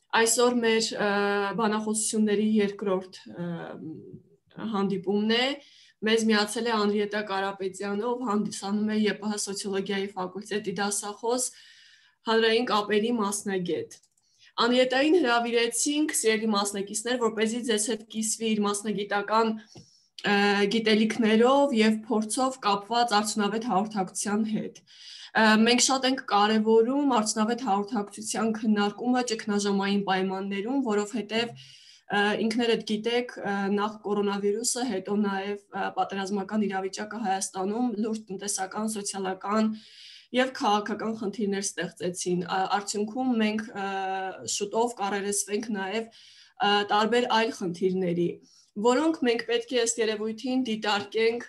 Այսօր մեր բանախոսությունների երկրորդ հանդիպումն է, մեզ միացել է Անրիետա Կարապետյանը, ով հանդիսանում է ԵՊՀ սոցիոլոգիայի ֆակուլտետի դասախոս, հանրային կապերի մասնագետ։ Անրիետային հրավիրեցինք, սիրելի մասնակիցներ, որպեսզի ձեզ հետ կիսվի իր մասնագիտական գիտելիքներով և փորձով կապված արդյունավետ հաղորդակցության հետ։ Մենք շատ ենք կարևորում արդյունավետ հաղորդակցության քննարկումը ճգնաժամային պայմաններում, որովհետև ինքներդ գիտեք, նախ կորոնավիրուսը, հետո նաև պատերազմական իրավիճակը Հայաստանում լուրջ տնտեսական, սոցիալական և քաղաքական խնդիրներ ստեղծեցին։ Արդյունքում մենք շուտով կառերեսվենք նաև տարբեր այլ խնդիրների, որոնք մենք պետք է ըստ երևույթին դիտարկենք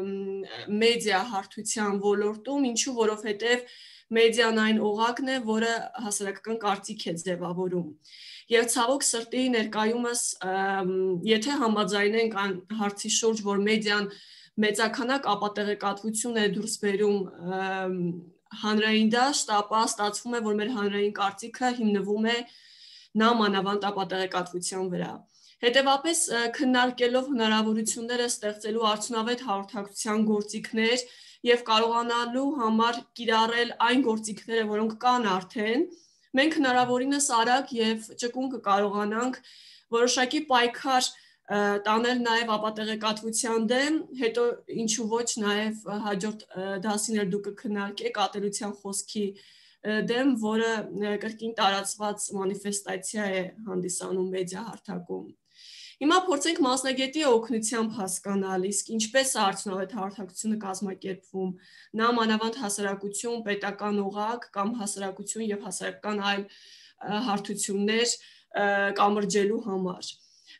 մեդիա հարթության ոլորտում, ինչու որովհետև մեդիան այն օղակն է, որը հասարակական կարծիք է ձևավորում։ Եվ ցավոք սրտի ներկայումս, եթե համաձայնենք այն հարցի շուրջ, որ մեդիան մեծաքանակ ապատեղեկատվություն է դուրս բերում հանրային դաշտ, ապա ստացվում է, որ մեր հանրային կարծիքը հիմնվում է նամանավանդ ապատեղեկատվության վրա։ Հետևաբար քննարկելով հնարավորությունները ստեղծելու արդյունավետ հաղորդակցության գործիքներ և կարողանալու համար կիրառել այն գործիքները, որոնք կան արդեն, մենք հնարավորինս արագ և ճկուն կկարողանանք որոշակի պայքար տանել նաև ապատեղեկատվության դեմ, հետո ինչու ոչ նաև հաջորդ դասին դուք կքննարկեք ատելության խոսքի դեմ, որը կրկին տարածված մանիֆեստացիա է հանդիսանում մեդիա հարթակում։ Հիմա փորձենք մասնագետի օգնությամբ հասկանալ, իսկ ինչպես է արդյունավետ հաղորդակցությունը կազմակերպվում, նամանավանդ հասարակություն, պետական օղակ կամ հասարակություն և հասարակական այլ հարթություններ կամրջելու համար։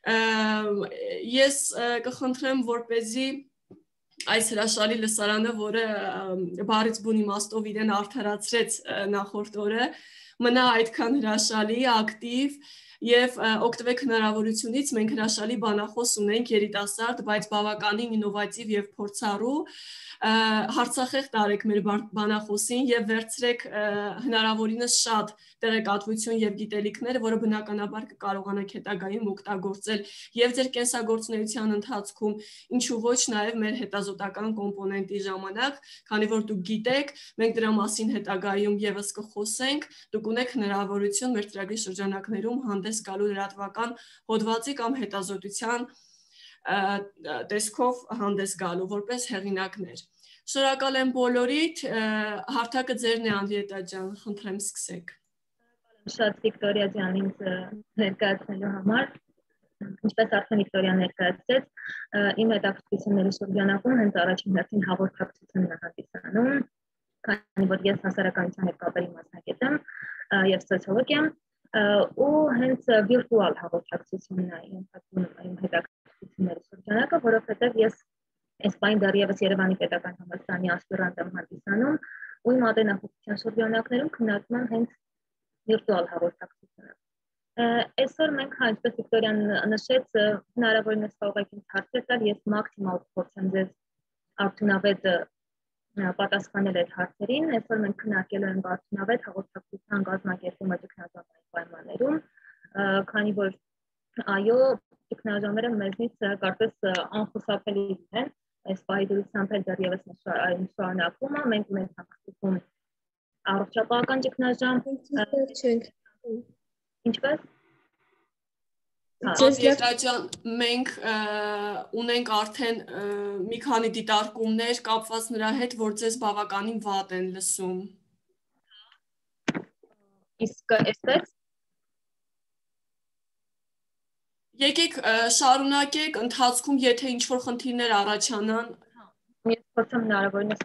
Ես կխնդրեմ, որպեսզի այս հրաշալի լսարանը, որը բառից բուն իմաստով իրեն արդարացրեց նախորդ օրը, մնա այդքան հրաշալի, ակտիվ և օգտվեք հնարավորությունից, մենք հրաշալի բանախոս ունենք երիտասարդ, բայց բավականին ինովատիվ և փորձառու, հարցախեղ տարեք մեր բանախոսին և վերցրեք հնարավորինս շատ տեղեկատվություն և գիտելիքներ, որը բնականաբար կկարողանաք հետագայում օգտագործել և ձեր կենսագործունեության ընթացքում, ինչու ոչ նաև մեր հետազոտական կոմպոնենտի ժամանակ, քանի որ դուք գիտեք, մենք դրա մասին հետագայում ևս կխոսենք, դուք ունեք հնարավորություն մեր ծրագրի շրջանակներում հանդես գալու լրատվական հոդվածի կամ հետազոտության տեսքով հանդես գալու որպես հեղինակներ։ Շնորհակալ եմ բոլորիդ, հարթակը ձերն է Անրիետա ջան, խնդրեմ սկսեք։ Շատ Վիկտորիա ջան ինձ ներկայացնելու համար, ինչպես արդեն Վիկտորիան ներկայացրեց, իմ հետաքրքրությունների շրջանակում հենց առաջին հերթին հաղորդակցությունն է հանդիսանում, քանի որ ես հասարակայնության հետ կապերի մասնագետ եմ և սոցիոլոգ եմ, ու հենց վիրտուալ հաղորդակցությունն է իմ հետաքրքրությունների շրջանակը, որովհետև ես այս պայն դեռևս Երևանի պետական համալսարանի ասպիրանտ եմ հանդիսանում ու իմ ատենախոսության շրջանակներում քննարկում եմ հենց վիրտուալ հաղորդակցությունը։ Այսօր մենք, ինչպես Վիկտորիան նշեց, հնարավորինս կարող եք ինձ հարցեր տալ, ես մաքսիմալ կփորձեմ ձեզ արդյունավետ պատասխանել այդ հարցերին։ Այսօր մենք քննարկելու ենք արդյունավետ հաղորդակցության կազմակերպումը ճգնաժամային պայմաններում, քանի որ այո, ճգնաժամերը մեզնից կարծես անխուսափելի են, այս պահի դրությամբ էլ դեռևս շարունակվում է, մենք ունենք հաղորդակցություն առողջապահական ճգնաժամ, ինչպես Անրիետա ջան, մենք ունենք արդեն մի քանի դիտարկումներ կապված նրա հետ, որ ձեզ բավականին վատ են լսում։ Իսկ այսպես Եկեք շարունակեք, ընթացքում եթե ինչ-որ խնդիրներ առաջանան։ Ես փորձեմ հնարավորինս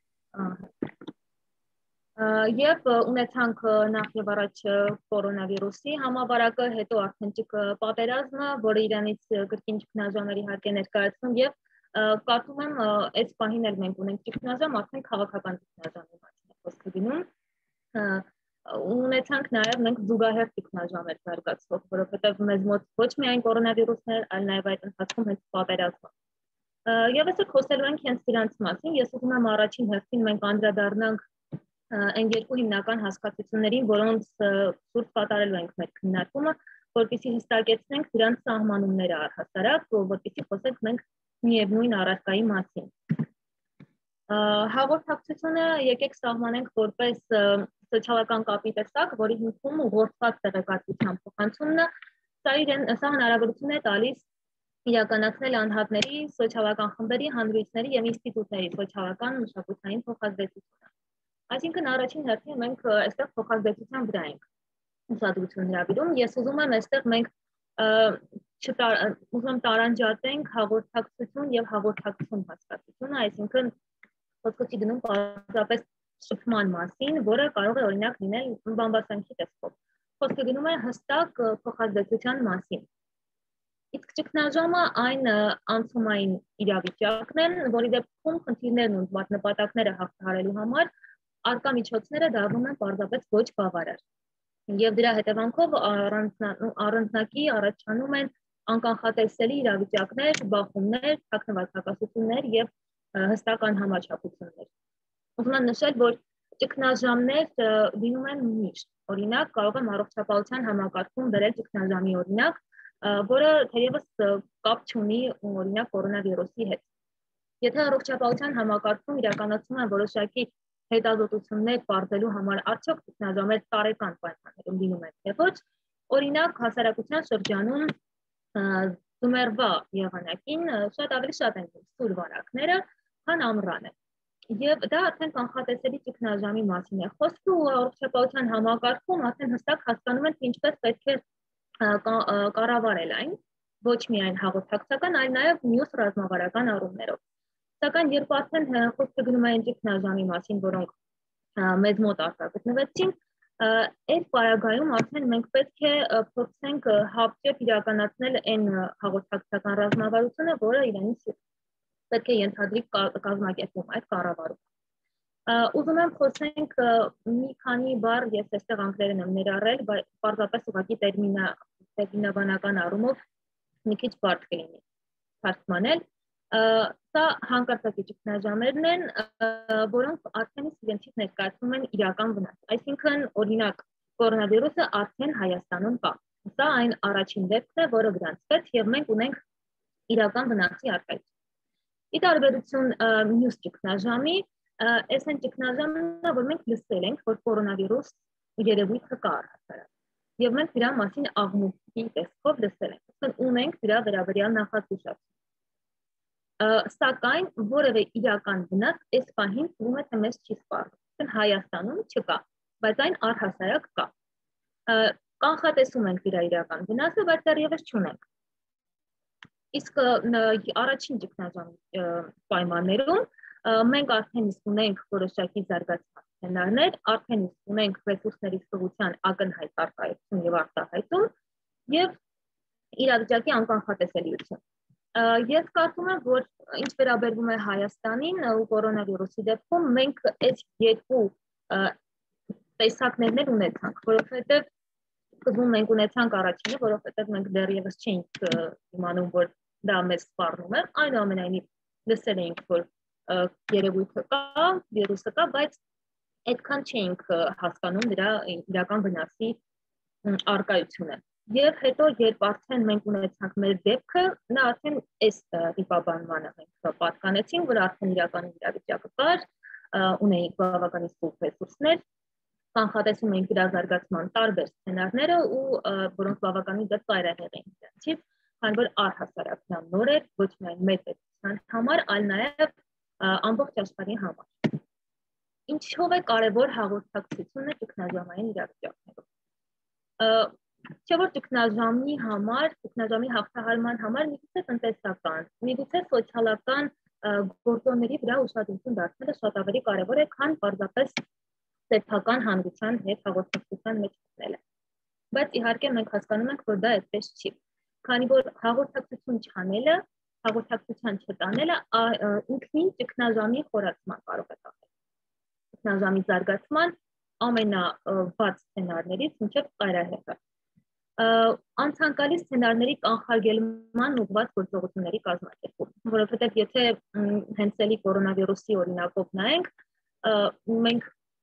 Եվ ունեցանք նախ եւ առաջ կորոնավիրուսի համավարակը, հետո արդեն պատերազմը, որը իրանից կրկին ճգնաժամերի հարկ է ներկայացնում եւ կարծում եմ այս պահին էլ մենք ունենք ճգնաժամ, արդեն քաղաքական ճգնաժամի մասին է խոսքը գնում։ Ունեցանք նաև մենք զուգահեռ ճգնաժամեր զարգացող, որովհետև մեզ մոտ ոչ միայն կորոնավիրուսն էր, այլ նաև այդ ընթացքում հենց պատերազմը։ Եվ այսօր խոսելու ենք հենց դրանց մասին։ Ես ուզում եմ առաջին հերթին մենք անդրադառնանք այն երկու հիմնական հասկացություններին, որոնց սուրբ կատարելու ենք մեր քննարկումը, որպեսզի հստակեցնենք դրանց սահմանումները առհասարակ, որպեսզի խոսենք մենք միևնույն առարկայի մասին։ Հաղորդակցությունը եկեք սահմանենք որպես սոցիալական կապի տեսակ, որի հիմքում ուղղորդված տեղեկատվության փոխանցումն սա հնարավորություն է տալիս իրականացնել անհատների, սոցիալական խմբերի, հանրույթների եւ ինստիտուտների սոցիալական մշակութային փոխազդեցությունը։ Այսինքն առաջին հերթին մենք այստեղ փոխազդեցության վրա ենք ուշադրություն հրավիրում։ Ես ուզում եմ այստեղ մենք ուզում տարանջատենք հաղորդակցություն եւ հաղորդակցություն հասկացությունը, այսինքն խոսքը չի գնում պարզապես շփման մասին, որը կարող է օրինակ լինել բամբասանքի տեսքով։ Խոսքը գնում է հստակ փոխազդեցության մասին։ Իսկ ճգնաժամը այն անցումային իրավիճակն է, որի դեպքում խնդիրներն ու նպատակները հաղթահարելու համար արկա միջոցները դառնում են պարզապես ոչ բավարար։ Եվ դրա հետևանքով առանձնակի առաջանում են անկանխատեսելի իրավիճակներ, բախումներ, թաքնված հակասություններ եւ հստակ անհամաչափություններ։ Ուզում եմ նշել, որ ճգնաժամներ լինում են միշտ։ Օրինակ, կարող եմ առողջապահության համակարգում վերել ճգնաժամի օրինակ, որը թերևս կապ չունի օրինակ կորոնավիրուսի հետ։ Եթե առողջապահության համակարգում իրականացվում են որոշակի հետազոտություններ պարզելու համար արդյոք ճգնաժամեր տարեկան պայմաններում լինում են թե ոչ, օրինակ հասարակության շրջանում ձմեռվա եղանակին շատ ավելի շատ են սուր վարակները, քան ամռանը։ Եվ դա արդեն կանխատեսելի ճգնաժամի մասին է խոսքը ու առողջապահության համակարգում արդեն հստակ հասկանում են, թե ինչպես պետք է կառավարել այն, ոչ միայն հաղորդակցական, այլ նաև մյուս ռազմավարական առումներով։ Սակայն երբ արդեն խոսքը գնում է այն ճգնաժամի մասին, որոնք մեզ մոտ արկա գտնվեցին, այդ պարագայում արդեն մենք պետք է փորձենք հապճեպ իրականացնել այն հաղորդակցական ռազմավարությունը, որը իրենից պետք է ենթադրի կազմակերպում այդ կառավարումը։ Ուզում եմ խոսենք մի քանի բառ, ես այստեղ անգլերեն եմ ներառել, բայց պարզապես ուղղակի տերմինաբանական առումով մի քիչ բարդ կլինի թարգմանել։ Սա հանկարծակի ճգնաժամերն են, որոնք արդեն իրենցից ներկայացնում են իրական վնաս։ Այսինքն, օրինակ, կորոնավիրուսը արդեն Հայաստանում կա։ Սա այն առաջին դեպքն է, որը գրանցվեց, եւ մենք ունենք իրական վնասի առկայություն։ Ի տարբերություն մյուս ճգնաժամի, այս այն ճգնաժամն է, որ մենք լսել ենք, որ կորոնավիրուս երևույթը կա առհասարակ։ Եվ մենք դրա մասին աղմուկի տեսքով լսել ենք, ունենք դրա վերաբերյալ նախազգուշացում։ Սակայն որևէ իրական վնաս այս պահին թվում է, թե մեզ չի սպառնում։ Հայաստանում չկա, բայց այն առհասարակ կա։ Կանխատեսում ենք դրա իրական վնասը, բայց դեռևս չունենք։ Իսկ առաջին ճգնաժամի պայմաններում մենք արդեն ունենք որոշակի զարգացած սցենարներ, արդեն ունենք ռեսուրսների սղության ակնհայտ առկայություն եւ արտահայտում եւ իրավիճակի անկանխատեսելիություն։ Ես կարծում եմ, որ ինչ վերաբերվում է Հայաստանին ու կորոնավիրուսի դեպքում, մենք այս երկու տեսակներն ունեցանք, որովհետեւ սկզբում մենք ունեցանք առաջինը, որովհետեւ մենք դեռևս չէինք իմանում, որ դա մեզ սպառնում է, այնուամենայնիվ լսել էինք, որ երևույթը կա, վիրուսը կա, բայց այդքան չէինք հասկանում դրա իրական վնասի առկայությունը։ Եվ հետո, երբ արդեն մենք ունեցանք մեր դեպքը, նա արդեն այս տիպաբանմանը մենք պատկանեցինք, որ արդեն իրականում իրավիճակը կար, ունեինք բավականին սուրբ ռեսուրսներ, կանխատեսում էինք դրա զարգացման տարբեր սցենարները ու որոնք բավականին դեռ ծայրահեղ էին դրանցից, քանի որ առհասարակ նա նոր էր ոչ միայն մեր պետության համար, այլ նաև ամբողջ աշխարհի համար։ Ինչով է կարևոր հաղորդակցությունը ճգնաժամային իրավիճակներում։ Չէ՞ որ ճգնաժամի համար, ճգնաժամի հաղթահարման համար միգուցե տնտեսական, միգուցե սոցիալական գործոնների վրա ուշադրություն դարձնելը շատ ավելի կարևոր է, քան պարզապես սեփական հանրության հետ հաղորդակցության մեջ մտնելը։ Բայց իհարկե մենք հասկանում ենք, որ դա այդպես չի, քանի որ հաղորդակցություն չանելը, հաղորդակցության չտանելը ինքնին ճգնաժամի խորացման կարող է տանել։ Ճգնաժամի զարգացման ամենավատ սցենարներից մինչև ծայրահեղը։ Անցանկալի սցենարների կանխարգելման ուղղված գործողությունների կազմակերպում, որովհետև եթե հենց էլի կորոնավիրուսի օրինակով նայենք, մենք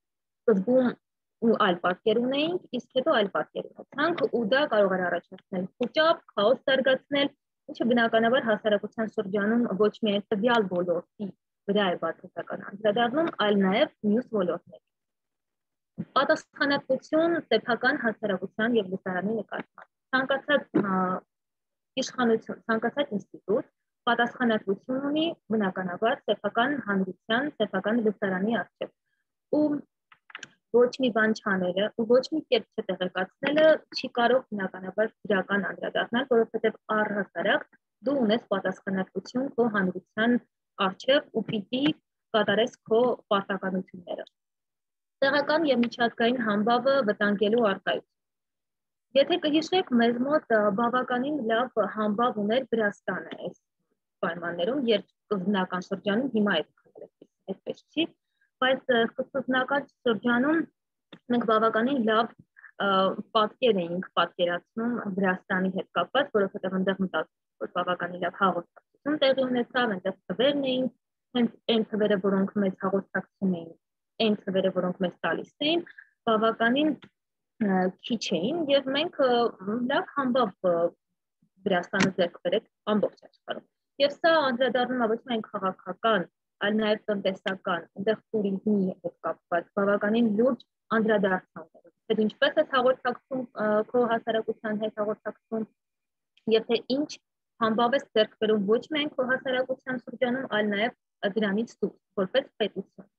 սկզբում ու այլ պատկեր ունեինք, իսկ հետո այլ պատկեր ունեցանք ու դա կարող էր առաջացնել խոճապ, քաոս զարգացնել, ինչը բնականաբար հասարակության շրջանում ոչ միայն տվյալ ոլորտի վրա է բացասական անդրադառնում, այլ նաև մյուս ոլորտներ։ Պատասխանատվություն սեփական հասարակության եւ լսարանի նկատմամբ։ Ցանկացած իշխանություն, ցանկացած ինստիտուտ պատասխանատվություն ունի բնականաբար սեփական հանրության, սեփական լսարանի առջև։ Ու ոչ մի բան չանելը ու ոչ մի կերպ չտեղեկացնելը չի կարող բնականաբար դրական անդրադառնալ, որովհետև առհասարակ դու ունես պատասխանատվություն քո հանրության առջև ու պիտի կատարես քո պարտականությունները։ Տեղական եւ միջազգային համբավը վտանգելու առկայություն։ Եթե կհիշեք, մեզ մոտ բավականին լավ համբավ ուներ Վրաստանը այս պայմաններում, երբ սկզբնական շրջանում, հիմա այդպես չի, բայց սկզբնական շրջանում մենք բավականին լավ պատկեր էինք պատկերացնում Վրաստանի հետ կապված, որովհետև այնտեղ մտածում որ բավականին լավ հաղորդակցություն տեղի ունեցավ, այնտեղ թվերն էին, հենց այն թվերը, որոնք մեզ հաղորդակցում էին, այն թվերը, որոնք մեզ տալիս էին, բավականին քիչ էին եւ մենք լավ համբավ Վրաստանը ձեռք բերեց ամբողջ աշխարհում։ Եվ սա անդրադառնում է ոչ միայն քաղաքական, այլ նաև տնտեսական, այնտեղ տուրիզմի հետ կապված բավականին լուրջ անդրադարձաններ։ Թե ինչպես է հաղորդակցում քո հասարակության հետ հաղորդակցում եւ թե ինչ համբավ է ձեռք բերում ոչ միայն քո հասարակության շրջանում, այլ նաև դրանից դուրս, որպես պետություն։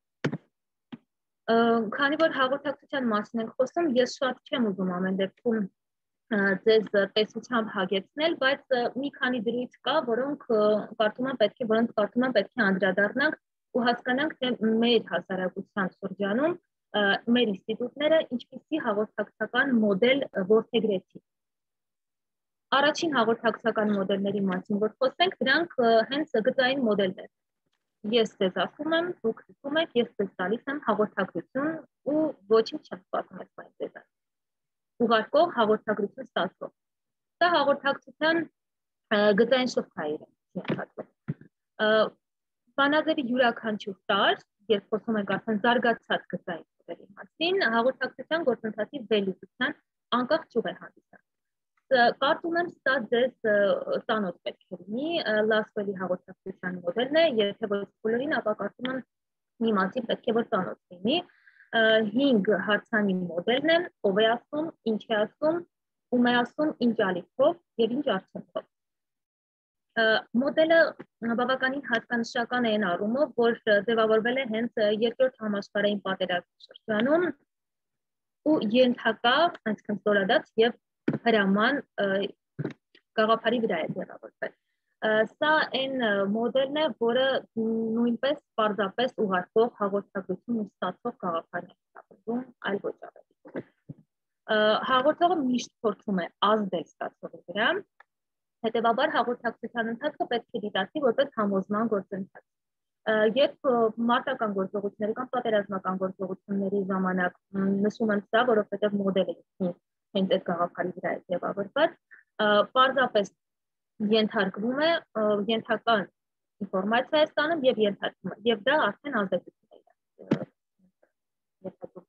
Քանի որ հաղորդակցության մասին ենք խոսում, ես շատ չեմ ուզում ամեն դեպքում ձեզ տեսությամբ հագեցնել, բայց մի քանի դրույթ կա, որոնք կարծում եմ պետք է անդրադառնանք ու հասկանանք, թե մեր հասարակության շրջանում մեր ինստիտուտները ինչպիսի հաղորդակցական մոդել որդեգրեցին։ Առաջին հաղորդակցական մոդելների մասին որ խոսենք, դրանք հենց գծային մոդելներ։ Ես ձեզ ասում եմ, դուք լսում եք, ես ձեզ տալիս եմ հաղորդակցություն ու ոչինչ չեմ սպասում այս ձեզանից։ Ուղարկող հաղորդակցություն ստացվող։ Սա հաղորդակցության գծային շղթա է իրենցածում։ Բանաձևի յուրաքանչյուր տարր, երբ խոսում ենք արդեն զարգացած գծային մոդելի մասին, հաղորդակցության գործընթացի վերլուծության անկախ ճյուղ է հանդիսանում։ Կարծում եմ սա ձեզ ծանոթ պետք է լինի, Լասվելի հաղորդակցության մոդելն է, եթե ոչ բոլորին, ապա կարծում եմ մի մասի պետք է որ ծանոթ լինի։ 5 հարցանի մոդելն է, ով է ասում, ինչ է ասում, ում է ասում, ինչ ալիքով եւ ինչ արդյունքով։ Մոդելը բավականին հատկանշական է այն առումով, որ ձևավորվել է հենց երկրորդ համաշխարհային պատերազմի շրջանում ու ենթակա, այսինքն ստորադաց եւ հրաման գաղափարի վրա է ձևավորվել։ Սա այն մոդելն է, որը նույնպես պարզապես ուղարկող հաղորդակցություն ստացող գաղափարն է ստացվում, այլ ոչ ավելի։ Հաղորդողը միշտ փորձում է ազդել ստացողի վրա, հետևաբար հաղորդակցության ընթացքը պետք է դիտարկվի որպես համոզման գործընթաց։ Երբ մարտական գործողությունների կամ պատերազմական գործողությունների ժամանակ նշում եմ սա, որովհետև մոդելը հենց այդ գաղափարի վրա է ձևավորված, պարզապես ենթարկվում է ենթական ինֆորմացիա է ստանում եւ ենթարկվում է եւ դա արդեն ազդեցություն է ենթարկում։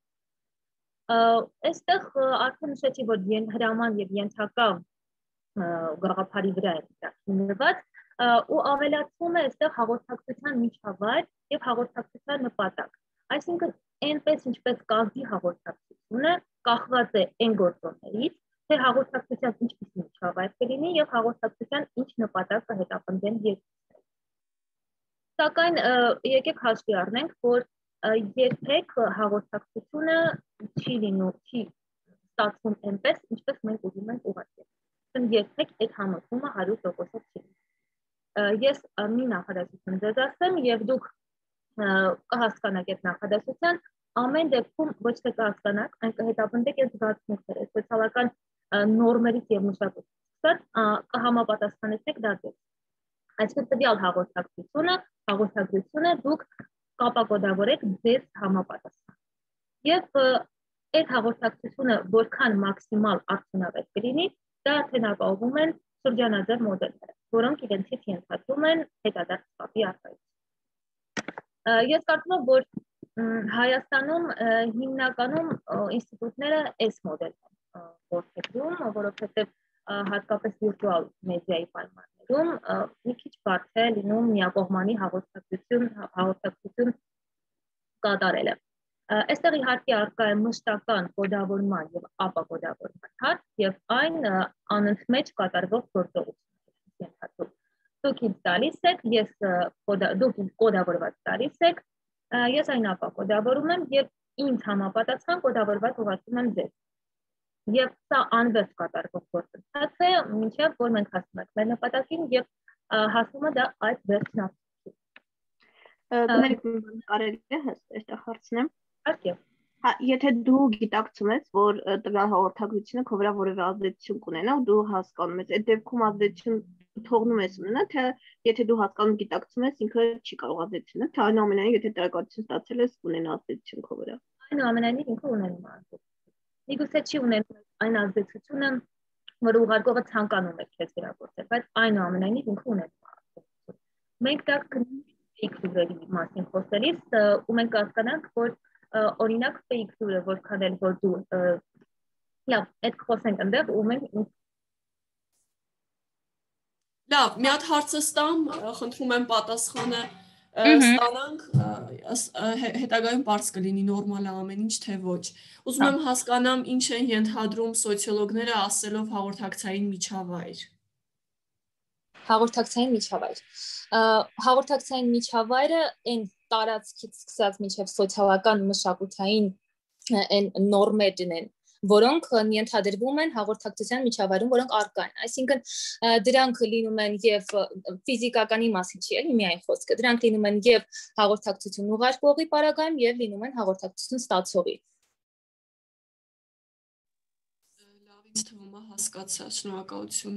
Այստեղ արդեն նշեցի, որ հրաման եւ ենթակա գաղափարի վրա է դրված ու ավելացվում է այստեղ հաղորդակցության միջավայր եւ հաղորդակցության նպատակ։ Այսինքն այնպես ինչպես կազմի հաղորդակցությունը կախված է այն գործոններից, թե հաղորդակցության ինչպիսի միջավայր կլինի եւ հաղորդակցության ինչ նպատակ կհետապնդեն երկուսները։ Սակայն եկեք հաշվի առնենք, որ երբեք հաղորդակցությունը չի ստացվում այնպես, ինչպես մենք ուզում ենք ուղղակի։ Երբեք այդ համոզումը 100% չի։ Ես մի նախադասություն ձեզ ասեմ եւ դուք կհասկանաք այդ նախադասության, ամեն դեպքում ոչ թե կհասկանաք, այն կհետապնդեք այդ զգացմունքները, սոցիալական նորմերից եւ մշակույթից կհամապատասխանեցեք դա ձեզ։ Այսինքն տվյալ հաղորդակցությունը դուք կապակոդավորեք ձեզ համապատասխան։ Եվ այդ հաղորդակցությունը որքան մաքսիմալ արդյունավետ կլինի, դա արդեն ապահովում են շրջանաձև մոդելները, որոնք իրենցից ենթադրում են հետադարձ կապի առկայություն։ Ես կարծում եմ, որ Հայաստանում հիմնականում ինստիտուտները այս մոդելն են որդեգրում, որովհետև հատկապես վիրտուալ մեդիայի պայմաններում մի քիչ բարդ է լինում միակողմանի հաղորդակցություն կատարելը։ Այստեղ իհարկե առկա է մշտական կոդավորման եւ ապակոդավորման հարց եւ այն անընդմեջ կատարվող գործողություն է։ Դուք ինձ տալիս եք, դուք ինձ կոդավորված տալիս եք, ես այն ապակոդավորում եմ եւ ինձ համապատասխան կոդավորված ուղարկում եմ ձեզ։ Եվ սա անվերջ կատարվող գործընթաց է, մինչև որ մենք հասնում ենք մեր նպատակին եւ հասնում է դա այդ վերջնա։ Գներեք կարելի է այստեղ հարցնեմ։ Իհարկե։ Եթե դու գիտակցում ես, որ տվյալ հաղորդագրությունը քո վրա որևէ ազդեցություն կունենա, դու հասկանում ես, այդ դեպքում ազդեցություն թողնում ես ունենա, թե եթե դու հասկանում գիտակցում ես, ինքը չի կարող ազդեցնել, թե այնուամենայնիվ եթե տեղեկատվություն ստացել ես, ունենա ազդեցություն քո վրա։ Այնուամենայնիվ ինքը ունենում է ազդեցություն։ Միգուցե չի ունենում այն ազդեցությունը, որ ուղարկողը ցանկանում է քեզ վերագործել, բայց այնուամենայնիվ ինքը ունենում է ազդեցություն։ Մենք դա fake news-երի մասին խոսելիս ու մենք հասկանանք, որ օրինակ fake news-ը որքան էլ որ դու լավ, այդ խոսենք այնտեղ ու մենք Լավ, մի հատ հարցը ստամ, խնդրում եմ պատասխանը ստանանք, հետագայում բարձ կլինի նորմալ է ամեն ինչ, թե ոչ։ Ուզում եմ հասկանամ ինչ են ենթադրում սոցիոլոգները ասելով հաղորդակցային միջավայր։ Հաղորդակցային միջավայր։ Հաղորդակցային միջավայրը այն տարածքից սկսած մինչև սոցիալական մշակութային այն նորմերն են, որոնք ենթադրվում են հաղորդակցության միջավայրում, որոնք առկա են։ Այսինքն դրանք լինում են եւ ֆիզիկականի մասին չի էլի միայն խոսքը։ Դրանք լինում են եւ հաղորդակցություն ուղարկողի պարագայում եւ լինում են հաղորդակցություն ստացողի։ Լավ, ինձ թվում է հասկացա, շնորհակալություն։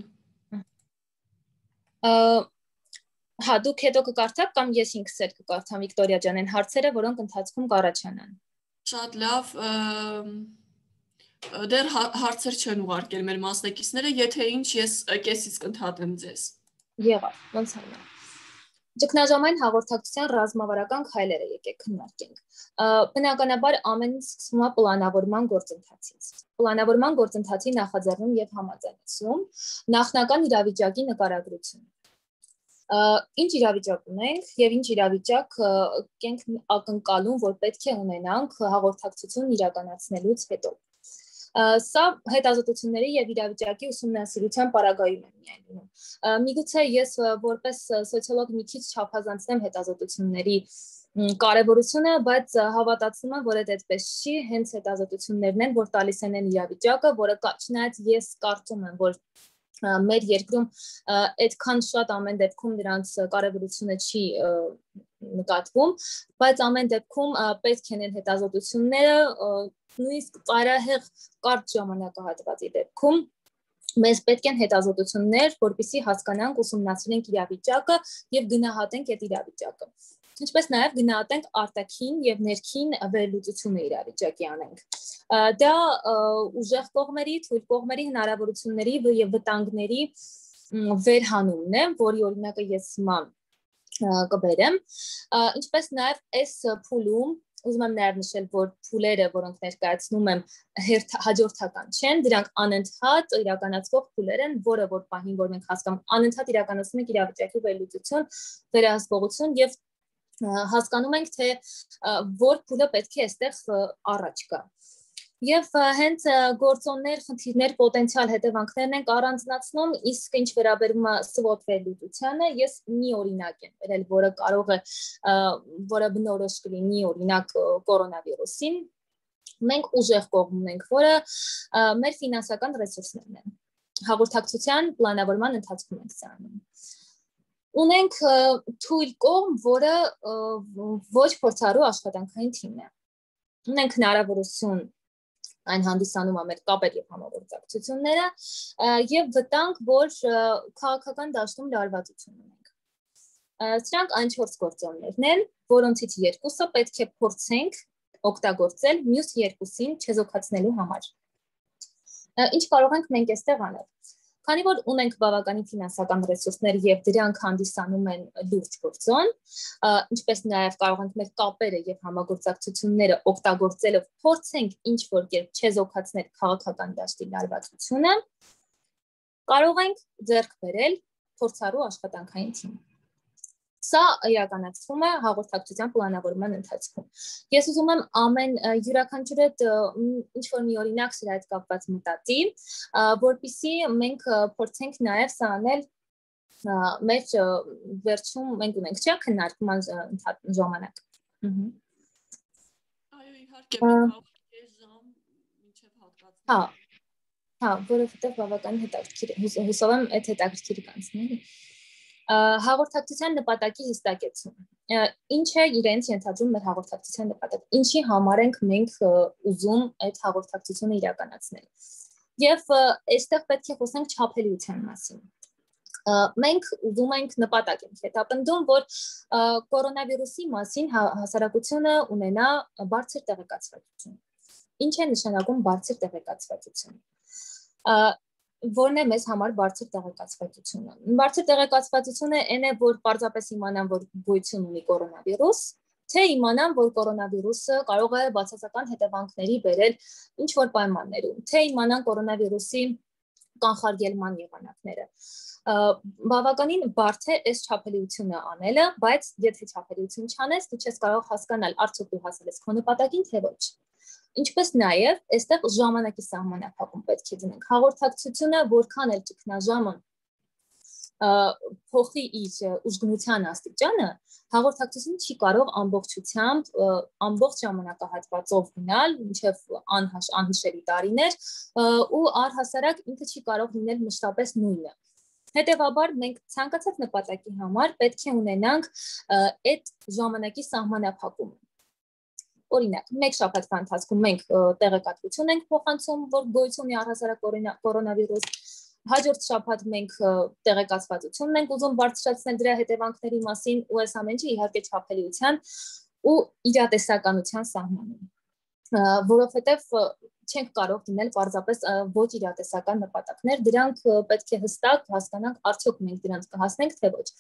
Հա, դուք հետո կկարդաք կամ ես ինքս էլ կկարդամ Վիկտորիա ջան այն հարցերը, որոնք ընթացքում կառաջանան։ Շատ լավ, դեռ հարցեր չեն ուղարկել մեր մասնակիցները, եթե ինչ ես կեսից կընդհատեմ ձեզ։ Եղավ, ոնց անեմ։ Ճգնաժամային հաղորդակցության ռազմավարական քայլերը եկեք քննարկենք։ Բնականաբար ամեն ինչ սկսվում է պլանավորման գործընթացից։ Պլանավորման գործընթացի նախաձեռնում եւ համաձայնեցում, նախնական իրավիճակի նկարագրություն։ Ինչ իրավիճակ ունենք եւ ինչ իրավիճակ կենք ակնկալում, որ պետք է ունենանք հաղորդակցություն իրականացնելուց հետո։ Սա հետազոտությունների եւ իրավիճակի ուսումնասիրության պարագայում է միայն լինում։ Միգուցե ես որպես սոցիոլոգ մի քիչ չափազանցնեմ հետազոտությունների կարևորությունը, բայց հավատացնում եմ, որ այդպես չի, հենց հետազոտություններն են, որ տալիս են իրավիճակը, որը չնայած ես կարծում եմ, որ մեր երկրում այդքան շատ ամեն դեպքում դրանց կարևորությունը չի նկատվում, բայց ամեն դեպքում պետք են հետազոտությունները նույնիսկ ծայրահեղ կարճ ժամանակահատվածի դեպքում մեզ պետք են հետազոտություններ, որպեսզի հասկանանք, ուսումնասիրենք իրավիճակը եւ գնահատենք այդ իրավիճակը։ Ինչպես նաև գնահատենք արտաքին եւ ներքին վերլուծությունը իրավիճակի անենք։ Դա ուժեղ կողմերի, թույլ կողմերի հնարավորությունների եւ վտանգների վերհանումն է, որի օրինակը ես հիմա կբերեմ։ Ինչպես նաև այս փուլում ուզում եմ նաև նշել, որ փուլերը, որոնք ներկայացնում եմ, հաջորդական չեն, դրանք անընդհատ իրականացվող փուլեր են, որը որ պահին, որ մենք հասկանում, անընդհատ իրականացնում ենք իրավիճակի վերլուծություն, վերահսկողություն եւ հասկանում ենք, թե որ փուլը պետք է այստեղ առաջ գա։ Եվ հենց գործոններ, խնդիրներ, պոտենցիալ հետևանքներն ենք առանձնացնում, իսկ ինչ վերաբերում է SWOT վերլուծությանը, ես մի օրինակ եմ բերել, որը կարող է, որը բնորոշ կլինի օրինակ կորոնավիրուսին։ Մենք ուժեղ կողմ ունենք, որը մեր ֆինանսական ռեսուրսներն են։ Հաղորդակցության պլանավորման ընթացքում ենք սա անում։ Ունենք թույլ կողմ, որը ոչ փորձառու աշխատանքային թիմն է։ Ունենք հնարավորություն այն հանդիսանում է մեր կապեր եւ համագործակցությունները եւ վտանգ, որ քաղաքական դաշտում լարվածություն ունենք։ Սրանք այն 4 գործոններն են, որոնցից երկուսը պետք է փորձենք օգտագործել մյուս երկուսին չեզոքացնելու համար։ Ինչ կարող ենք մենք այստեղ անել։ Քանի որ ունենք բավականին ֆինանսական ռեսուրսներ եւ դրանք հանդիսանում են լուրջ գործոն, ինչպես նաեւ կարող ենք մեր կապերը եւ համագործակցությունները օգտագործելով փորձենք ինչ որ կերպ չեզոքացնել քաղաքական դաշտի լարվածությունը, կարող ենք ձեռք բերել փորձառու աշխատանքային թիմ։ Սա իրականացվում է հաղորդակցության պլանավորման ընթացքում։ Ես ուզում եմ ամեն յուրաքանչյուրը ինչ որ մի օրինակ սրա հետ կապված մտածի, որպեսզի մենք փորձենք նաև սա անել մեր վերջում մենք ունենք չէ քննարկման ժամանակ։ Այո, իհարկե, մենք ժամ մինչև հատկացնենք։ Հա, որովհետև բավականին հետաքրքիր է։ Հուսով եմ այդ հետաքրքիր կանցնի։ Հաղորդակցության նպատակի հստակեցում։ Ինչ է իրենց ենթադրում մեր հաղորդակցության նպատակը։ Ինչի համար ենք մենք ուզում այդ հաղորդակցությունը իրականացնել։ Եվ այստեղ պետք է խոսենք չափելիության մասին։ Մենք ուզում ենք նպատակ ենք հետապնդում, որ կորոնավիրուսի մասին հասարակությունը ունենա բարձր տեղեկացվածություն։ Ինչ է նշանակում բարձր տեղեկացվածություն։ Որն է մեզ համար բարձր տեղեկացվածությունը։ Բարձր տեղեկացվածությունը այն է, որ պարզապես իմանամ, որ գոյություն ունի կորոնավիրուս, թե իմանամ, որ կորոնավիրուսը կարող է բացասական հետևանքների բերել ինչ որ պայմաններում, թե իմանամ կորոնավիրուսի կանխարգելման եղանակները։ Բավականին բարդ է այս չափելիությունը անելը, բայց եթե չափելիություն չանես, դու չես կարող հասկանալ արդյոք դու հասել ես քո նպատակին, թե ոչ։ Ինչպես նաև այստեղ ժամանակի սահմանափակում պետք է դնենք։ Հաղորդակցությունը որքան էլ ճգնաժամը փոխի իր ուժգնության աստիճանը, հաղորդակցությունը չի կարող ամբողջությամբ ամբողջ ժամանակահատվածով գնալ մինչև անհիշելի տարիներ ու առհասարակ ինքը չի կարող լինել մշտապես նույնը։ Հետևաբար մենք ցանկացած նպատակի համար պետք է ունենանք այդ ժամանակի սահմանափակումը։ Օրինակ, մեկ շաբաթվա ընթացքում մենք տեղեկատվություն ենք փոխանցում, որ գոյություն ունի առհասարակ կորոնավիրուս, հաջորդ շաբաթ մենք տեղեկացվածությունն ենք ուզում բարձրացնել դրա հետևանքների մասին ու այս ամենը իհարկե չափելիության ու իրատեսականության սահմանում, որովհետև չենք կարող դնել պարզապես ոչ իրատեսական նպատակներ, դրանք պետք է հստակ հասկանանք արդյոք մենք դրանց կհասնենք թե ոչ։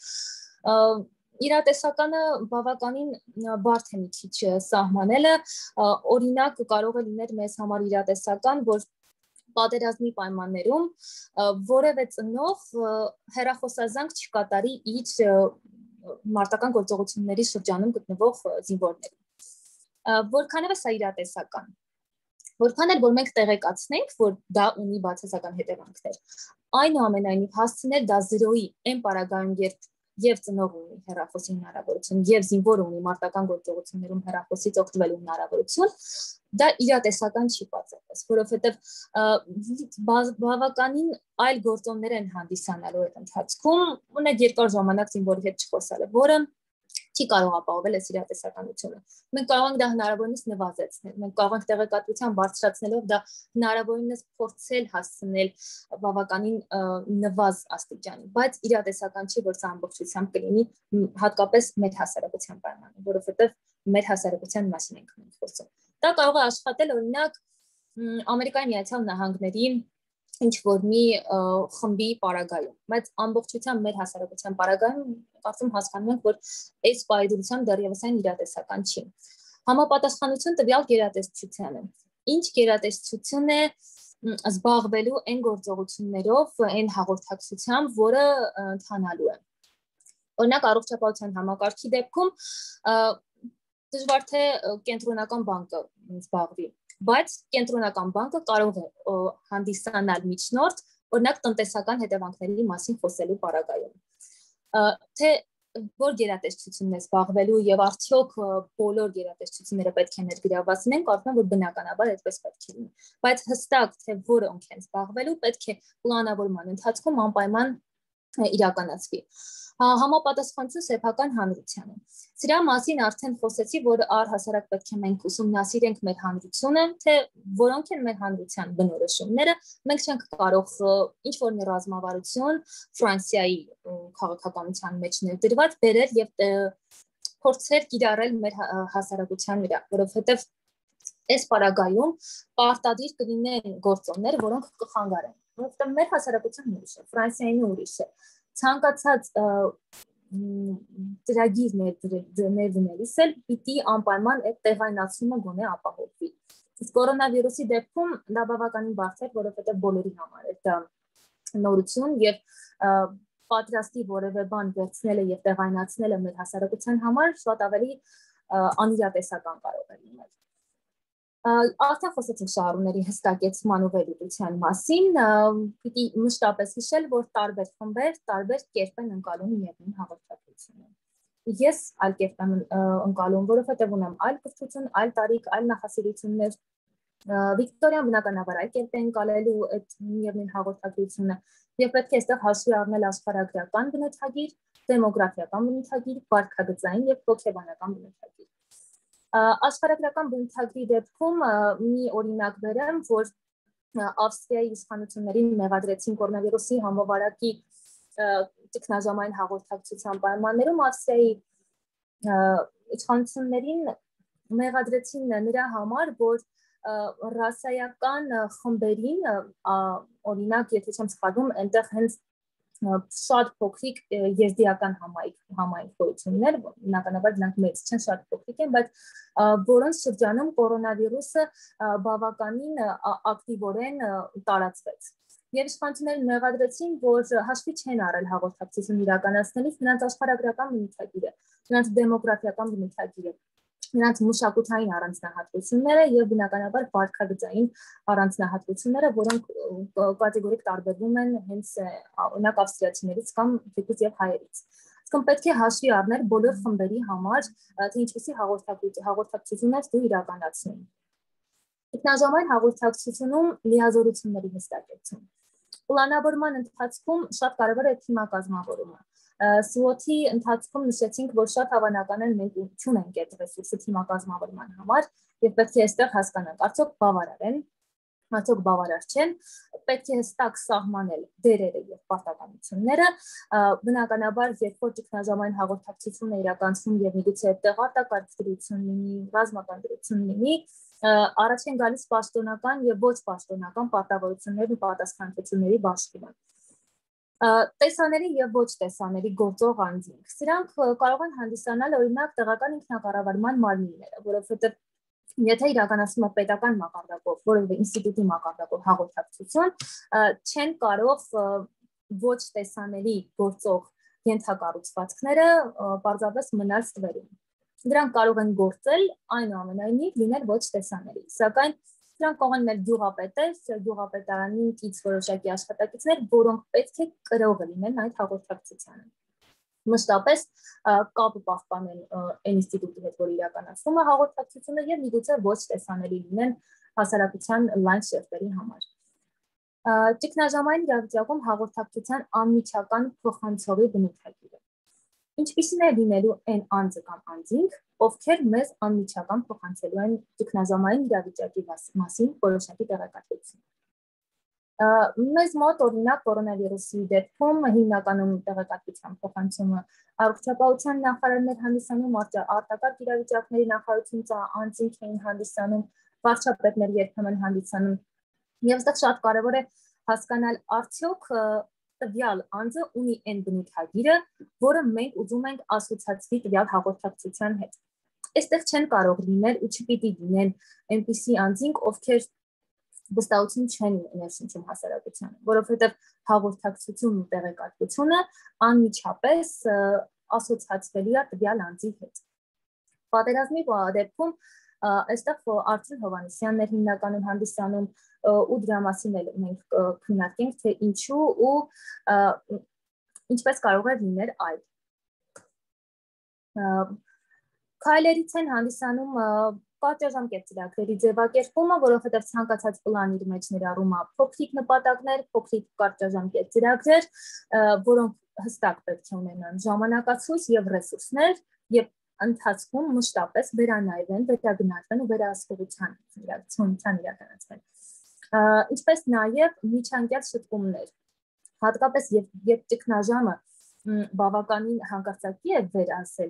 Իրատեսականը բավականին բարդ է մի քիչ սահմանելը, օրինակ կարող է լինել մեզ համար իրատեսական, որ պատերազմի պայմաններում որևէ ծնող հեռախոսազանգ չկատարի իր մարտական գործողությունների շրջանում գտնվող զինվորներին։ Որքանևս սա իրատեսական։ Որքան էլ որ մենք տեղեկացնենք, որ դա ունի բացասական հետևանքներ, այնուամենայնիվ հասցնել դա 0-ի այն պարագայում, երբ եւ ծնող ունի հեռախոսի հնարավորություն եւ զինվորը ունի մարտական գործողություններում հեռախոսից օգտվելու հնարավորություն, դա իրատեսական չի պարզապես, որովհետեւ բավականին այլ գործոններ են հանդիսանալու այդ ընթացքում, ունեք երկար ժամանակ զինվորի հետ չխոսալը, որը չի կարող ապահովել այս իրատեսականությունը։ Մենք կարող ենք դա հնարավորինս նվազեցնել, մենք կարող ենք տեղեկատվության բարձրացնելով դա հնարավորինս փորձել հասցնել բավականին նվազ աստիճանի, բայց իրատեսական չի, որ սա ամբողջությամբ կլինի հատկապես մեր հասարակության պայմաններում, որովհետև մեր հասարակության մասին ենք մենք խոսում։ Դա կարող է աշխատել օրինակ Ամերիկայի Միացյալ Նահանգների ինչ որ մի խմբի պարագայում, բայց ամբողջությամբ մեր հասարակության պարագայում կարծում հասկանում ենք, որ այս պայմանությամբ դեռևս այն իրատեսական չի։ Համապատասխանություն տվյալ գերատեսչությանը։ Ինչ գերատեսչություն է զբաղվելու այն գործողություններով, այն հաղորդակցությամբ, որը ընթանալու է։ Օրինակ առողջապահության համակարգի դեպքում դժվար թե կենտրոնական բանկը զբաղվի, բայց կենտրոնական բանկը կարող է հանդիսանալ միջնորդ, օրինակ տնտեսական հետևանքների մասին խոսելու պարագայում։ Թե որ գերատեսչությունն է զբաղվելու եւ արդյոք բոլոր գերատեսչությունները պետք է ներգրավվեն, կարծում եմ, որ բնականաբար այդպես պետք է լինի, բայց հստակ թե որոնք են զբաղվելու պետք է պլանավորման ընթացքում անպայման իրականացվի։ Համապատասխանություն սեփական հանրությանը։ Սրա մասին արդեն խոսեցի, որ առհասարակ պետք է մենք ուսումնասիրենք մեր հանրությունը, թե որոնք են մեր հանրության բնորոշումները, մենք չենք կարող ինչ որ մի ռազմավարություն Ֆրանսիայի քաղաքականության մեջ ներդրված բերել եւ փորձել կիրառել մեր հասարակության վրա, որովհետեւ այս պարագայում պարտադիր կլինեն գործոններ, որոնք կխանգարեն որովհետև մեր հասարակության ուրիշ է, Ֆրանսիայի ուրիշ է։ Ցանկացած ծրագիր ներդնելիս էլ պիտի անպայման այդ տեղայնացումը գոնե ապահովվի։ Իսկ կորոնավիրուսի դեպքում դա բավականին բարդ է, որովհետև բոլորի համար է դա նորություն եւ պատրաստի որևէ բան վերցնելը եւ տեղայնացնելը մեր հասարակության համար շատ ավելի անիրատեսական կարող է լինել։ Արդեն խոսեցինք շահառուների հստակեցման ու վերլուծության մասին, պիտի մշտապես հիշել, որ տարբեր խմբեր, տարբեր կերպ են ընկալում միևնույն հաղորդակցությունը։ Ես այլ կերպ եմ ընկալում, որովհետև ունեմ այլ կրթություն, այլ տարիք, այլ նախասիրություններ։ Վիկտորիան բնականաբար այլ կերպ է ընկալելու այդ միևնույն հաղորդակցությունը եւ պետք է այստեղ հաշվի առնել աշխարհագրական բնութագիր, դեմոգրաֆիական բնութագիր, վարքագծային եւ հոգեբանական բնութագիր։ Աշխարհագրական բնութագրի դեպքում մի օրինակ բերեմ, որ Ավստրիայի իշխանություններին մեղադրեցին կորոնավիրուսի համավարակի ճգնաժամային հաղորդակցության պայմաններում Ավստրիայի իշխանություններին մեղադրեցին նրա համար, որ ռասայական խմբերին, օրինակ, եթե չեմ սխալվում, այնտեղ հենց շատ փոքրիկ եզդիական համայնք գոյություններ, բնականաբար դրանք մեծ չեն, շատ փոքրիկ են, բայց որոնց շրջանում կորոնավիրուսը բավականին ակտիվորեն տարածվեց։ Եվ իշխանությունները մեղադրեցին, որ հաշվի չեն առել հաղորդակցություն իրականացնելիս նրանց աշխարհագրական բնութագիրը, նրանց դեմոգրաֆիական բնութագիրը, նրանց մշակութային առանձնահատկությունները եւ բնականաբար վարքագծային առանձնահատկությունները, որոնք կատեգորիկ տարբերվում են հենց օրինակ ավստրիացիներից կամ թեկուզ եւ հայերից։ Իսկ պետք է հաշվի առնել բոլոր խմբերի համար, թե ինչպիսի հաղորդակցություններ դու իրականացնեն։ Ճգնաժամային հաղորդակցությունում լիազորությունների հստակեցում։ Պլանավորման ընթացքում շատ կարևոր է թիմակազմավորումը։ SWOT-ի ընթացքում նշեցինք, որ շատ հավանական է մենք չունենք այդ ռեսուրսը թիմակազմավորման համար եւ պետք է այստեղ հասկանանք, արդյոք բավարար են, արդյոք բավարար չեն, պետք է հստակ սահմանել դերերը եւ պարտականությունները, բնականաբար երբ որ ճգնաժամային հաղորդակցությունն է իրականացվում եւ միգուցե այդտեղ արտակարգ դրություն լինի, ռազմական դրություն լինի, առաջ են գալիս պաշտոնական եւ ոչ պաշտոնական պարտավորություններ ու պատասխանատվությունների բաշխումը։ Տեսաների եւ ոչ տեսաների գործող անձինք։ Սրանք կարող են հանդիսանալ օրինակ տեղական ինքնակառավարման մարմինները, որովհետեւ եթե իրականացվում է պետական մակարդակով, որևէ ինստիտուտի մակարդակով հաղորդակցություն, չեն կարող ոչ տեսաների գործող ենթակառուցվածքները պարզապես մնալ ստվերում։ Դրանք կարող են գործել այնուամենայնիվ լինել ոչ տեսաների, սակայն դրանք կարող են մեր գյուղապետեր, գյուղապետարանին կից որոշակի աշխատակիցներ, որոնք պետք է կրողը լինեն այդ հաղորդակցությանը։ Մշտապես կապը պահպանեն այն ինստիտուտի հետ, որ իրականացնում է հաղորդակցությունը եւ միգուցե ոչ տեսաների լինեն հասարակության լայն շերտերի համար։ Ճգնաժամային իրավիճակում հաղորդակցության անմիջական փոխանցողի բնութագիրը։ Ինչպիսին է լինելու այն անձը կամ անձինք, ովքեր մեզ անմիջական փոխանցելու են ճգնաժամային իրավիճակի մասին որոշակի տեղեկատվություն։ Մեզ մոտ օրինակ կորոնավիրուսի դեպքում հիմնականում տեղեկատվության փոխանցումը առողջապահության նախարարներ հանդիսանում, արտակարգ իրավիճակների նախարարությունից անձինք էին հանդիսանում, վարչապետներ երբեմն հանդիսանում։ Եվ այստեղ շատ կարևոր է հասկանալ արդյոք տվյալ անձը ունի այն բնութագիրը, որը մենք ուզում ենք ասոցացվի տվյալ հաղորդակցության հետ։ Այստեղ չեն կարող լինել ու չպիտի լինեն այնպիսի անձինք, ովքեր վստահություն չեն ներշնչում հասարակությանը, որովհետև հաղորդակցությունն ու տեղեկատվությունը անմիջապես ասոցացվելի է տվյալ անձի հետ։ Պատերազմի դեպքում այստեղ Արծրուն Հովհաննիսյանն էր հիմնականում հանդիսանում ու դրա մասին էլ մենք քննարկենք, թե ինչու ու ինչպես կարող է լինել այլ։ Քայլերից են հանդիսանում կարճաժամկետ ծրագրերի ձևակերպումը, որովհետև ցանկացած պլան իր մեջ ներառում է փոքրիկ նպատակներ, փոքրիկ կարճաժամկետ ծրագրեր, որոնք հստակ պետք է ունենան ժամանակացույց եւ ռեսուրսներ եւ ընթացքում մշտապես վերանայվեն, վերագնահատվեն ու վերահսկողության իրականացվեն։ Ինչպես նաեւ միջանկյալ շտկումներ, հատկապես երբ ճգնաժամը բավականին հանկարծակի է վերահասել,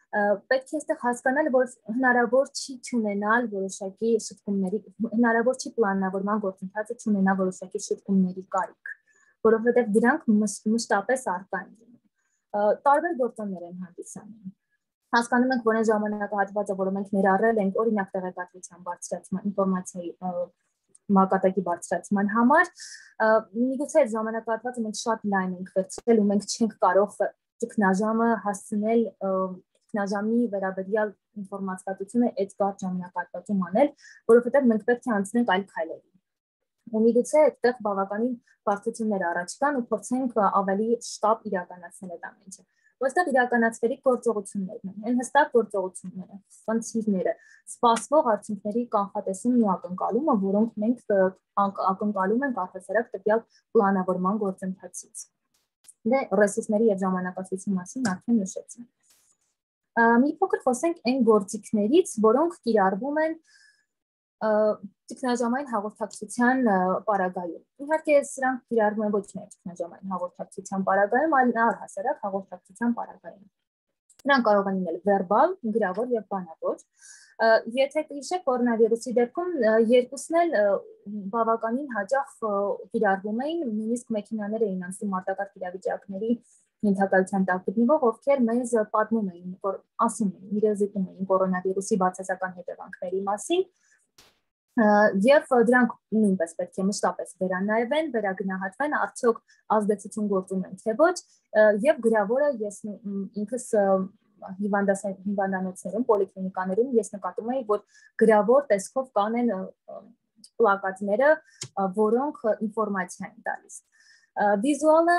պետք է այստեղ հասկանալ, որ հնարավոր չի ունենալ որոշակի շտկումների, հնարավոր չի պլանավորման գործընթացը չունենա որոշակի շտկումների կարիք, որովհետև դրանք մշտապես առկա են լինում։ Տարբեր գործոններ են հանդիսանում։ Հասկանում ենք, որ այն ժամանակահատվածը, որը մենք ներառել ենք, օրինակ տեղեկատվության բարձրացման, ինֆորմացիայի մակարդակի բարձրացման համար, միգուցե այդ ժամանակահատվածը մենք շատ լայն ենք վերցրել ու մենք չենք կարող ճգնաժամը հասցնել ճգնաժամի վերաբերյալ ինֆորմացիությունը այդ կարճ ժամանակահատվածում անել, որովհետև մենք պետք է անցնենք այլ քայլերի։ Ու միգուցե այդտեղ բավականին բարդություններ առաջ կան ու փորձենք ավելի շտապ իրականացնել այդ ամենը։ Որտեղ իրականացվելի գործողություններն են, այն հստակ գործողությունները, խնդիրները, սպասվող արդյունքների կանխատեսումն ու ակնկալումը, որոնք մենք ակնկալում ենք առհասարակ տվյալ պլանավորման գործընթացից։ Դե ռեսուրսների եւ ժամանակացույցի մասին արդեն նշեցինք։ Մի փոքր խոսենք այն գործիքներից, որոնք կիրառվում են ճգնաժամային հաղորդակցության պարագայում։ Իհարկե սրանք կիրառվում են ոչ միայն ճգնաժամային հաղորդակցության պարագայում, այլ առհասարակ հաղորդակցության պարագայում։ Նրանք կարող են լինել վերբալ, գրավոր եւ բանավոր։ Եթե կհիշեք, կորոնավիրուսի դեպքում երկուսն էլ բավականին հաճախ կիրառվում էին, նույնիսկ մեքենաներ էին անցնում մարտակարգ իրավիճակների ենթակայության տակ գտնվող, ովքեր մեզ պատմում էին, որ ասում էին, իրազեկում էին կորոնավիրուսի բացասական հետևանքների մասին, եւ դրանք նույնպես պետք է մշտապես վերանայվեն, վերագնահատվեն, արդյոք ազդեցություն գործում են թե ոչ, եւ գրավորը ես ինքս հիվանդանոցներում, պոլիկլինիկաներում ես նկատում եմ, որ գրավոր տեսքով կանեն պլակատները, որոնք ինֆորմացիա են տալիս։ Վիզուալը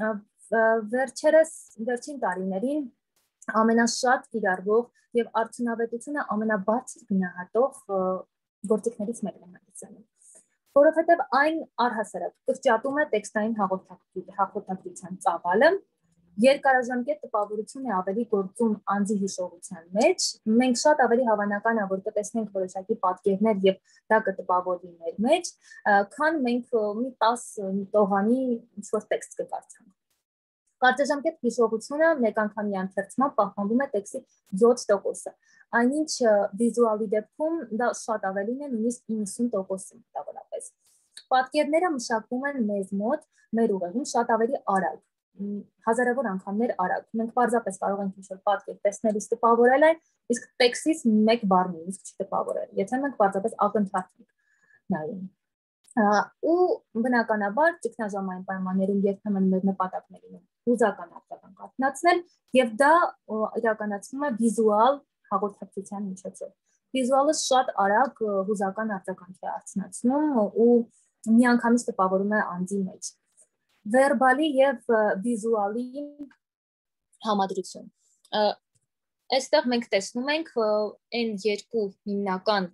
վերջին տարիներին ամենաշատ կիրառվող եւ արդյունավետությունը ամենաբարձր գնահատող գործիքներից մեկն է հանդիսանում, որովհետև այն առհասարակ կրճատում է տեքստային հաղորդակցության ծավալը, երկարաժամկետ տպավորություն է ավելի գործում անձի հիշողության մեջ, մենք շատ ավելի հավանական է, որ կտեսնենք որոշակի պատկերներ եւ դա կտպավորվի մեր մեջ, քան մենք մի 10 տողանի ինչ-որ տեքստ կկարդանք։ Կարճաժամկետ հիշողությունը մեկ անգամի ընթերցմամբ պահպանվում է տեքստի 7%-ը, այնինչ վիզուալի դեպքում դա շատ ավելին է, նույնիսկ 90%-ը մոտավորապես։ Պատկերները մշակվում են մեզ մոտ, մեր ուղեղում շատ ավելի արագ, հազարավոր անգամներ արագ։ Մենք պարզապես կարող ենք ինչ-որ պատկեր տեսնելիս տպավորել այն, իսկ տեքստից մեկ բառ նույնիսկ չտպավորել, եթե մենք պարզապես ակնթարթ ենք նայում։ Ու բնականաբար ճգնաժամային պայմաններում երբեմն մեր նպատակներին հուզական արձագանք արթնացնել եւ դա իրականացվում է վիզուալ հաղորդակցության միջոցով։ Վիզուալը շատ արագ հուզական արձագանք է արթնացնում ու միանգամից տպավորում է անձի մեջ։ Վերբալի եւ վիզուալի համադրություն։ Այստեղ մենք տեսնում ենք այն երկու հիմնական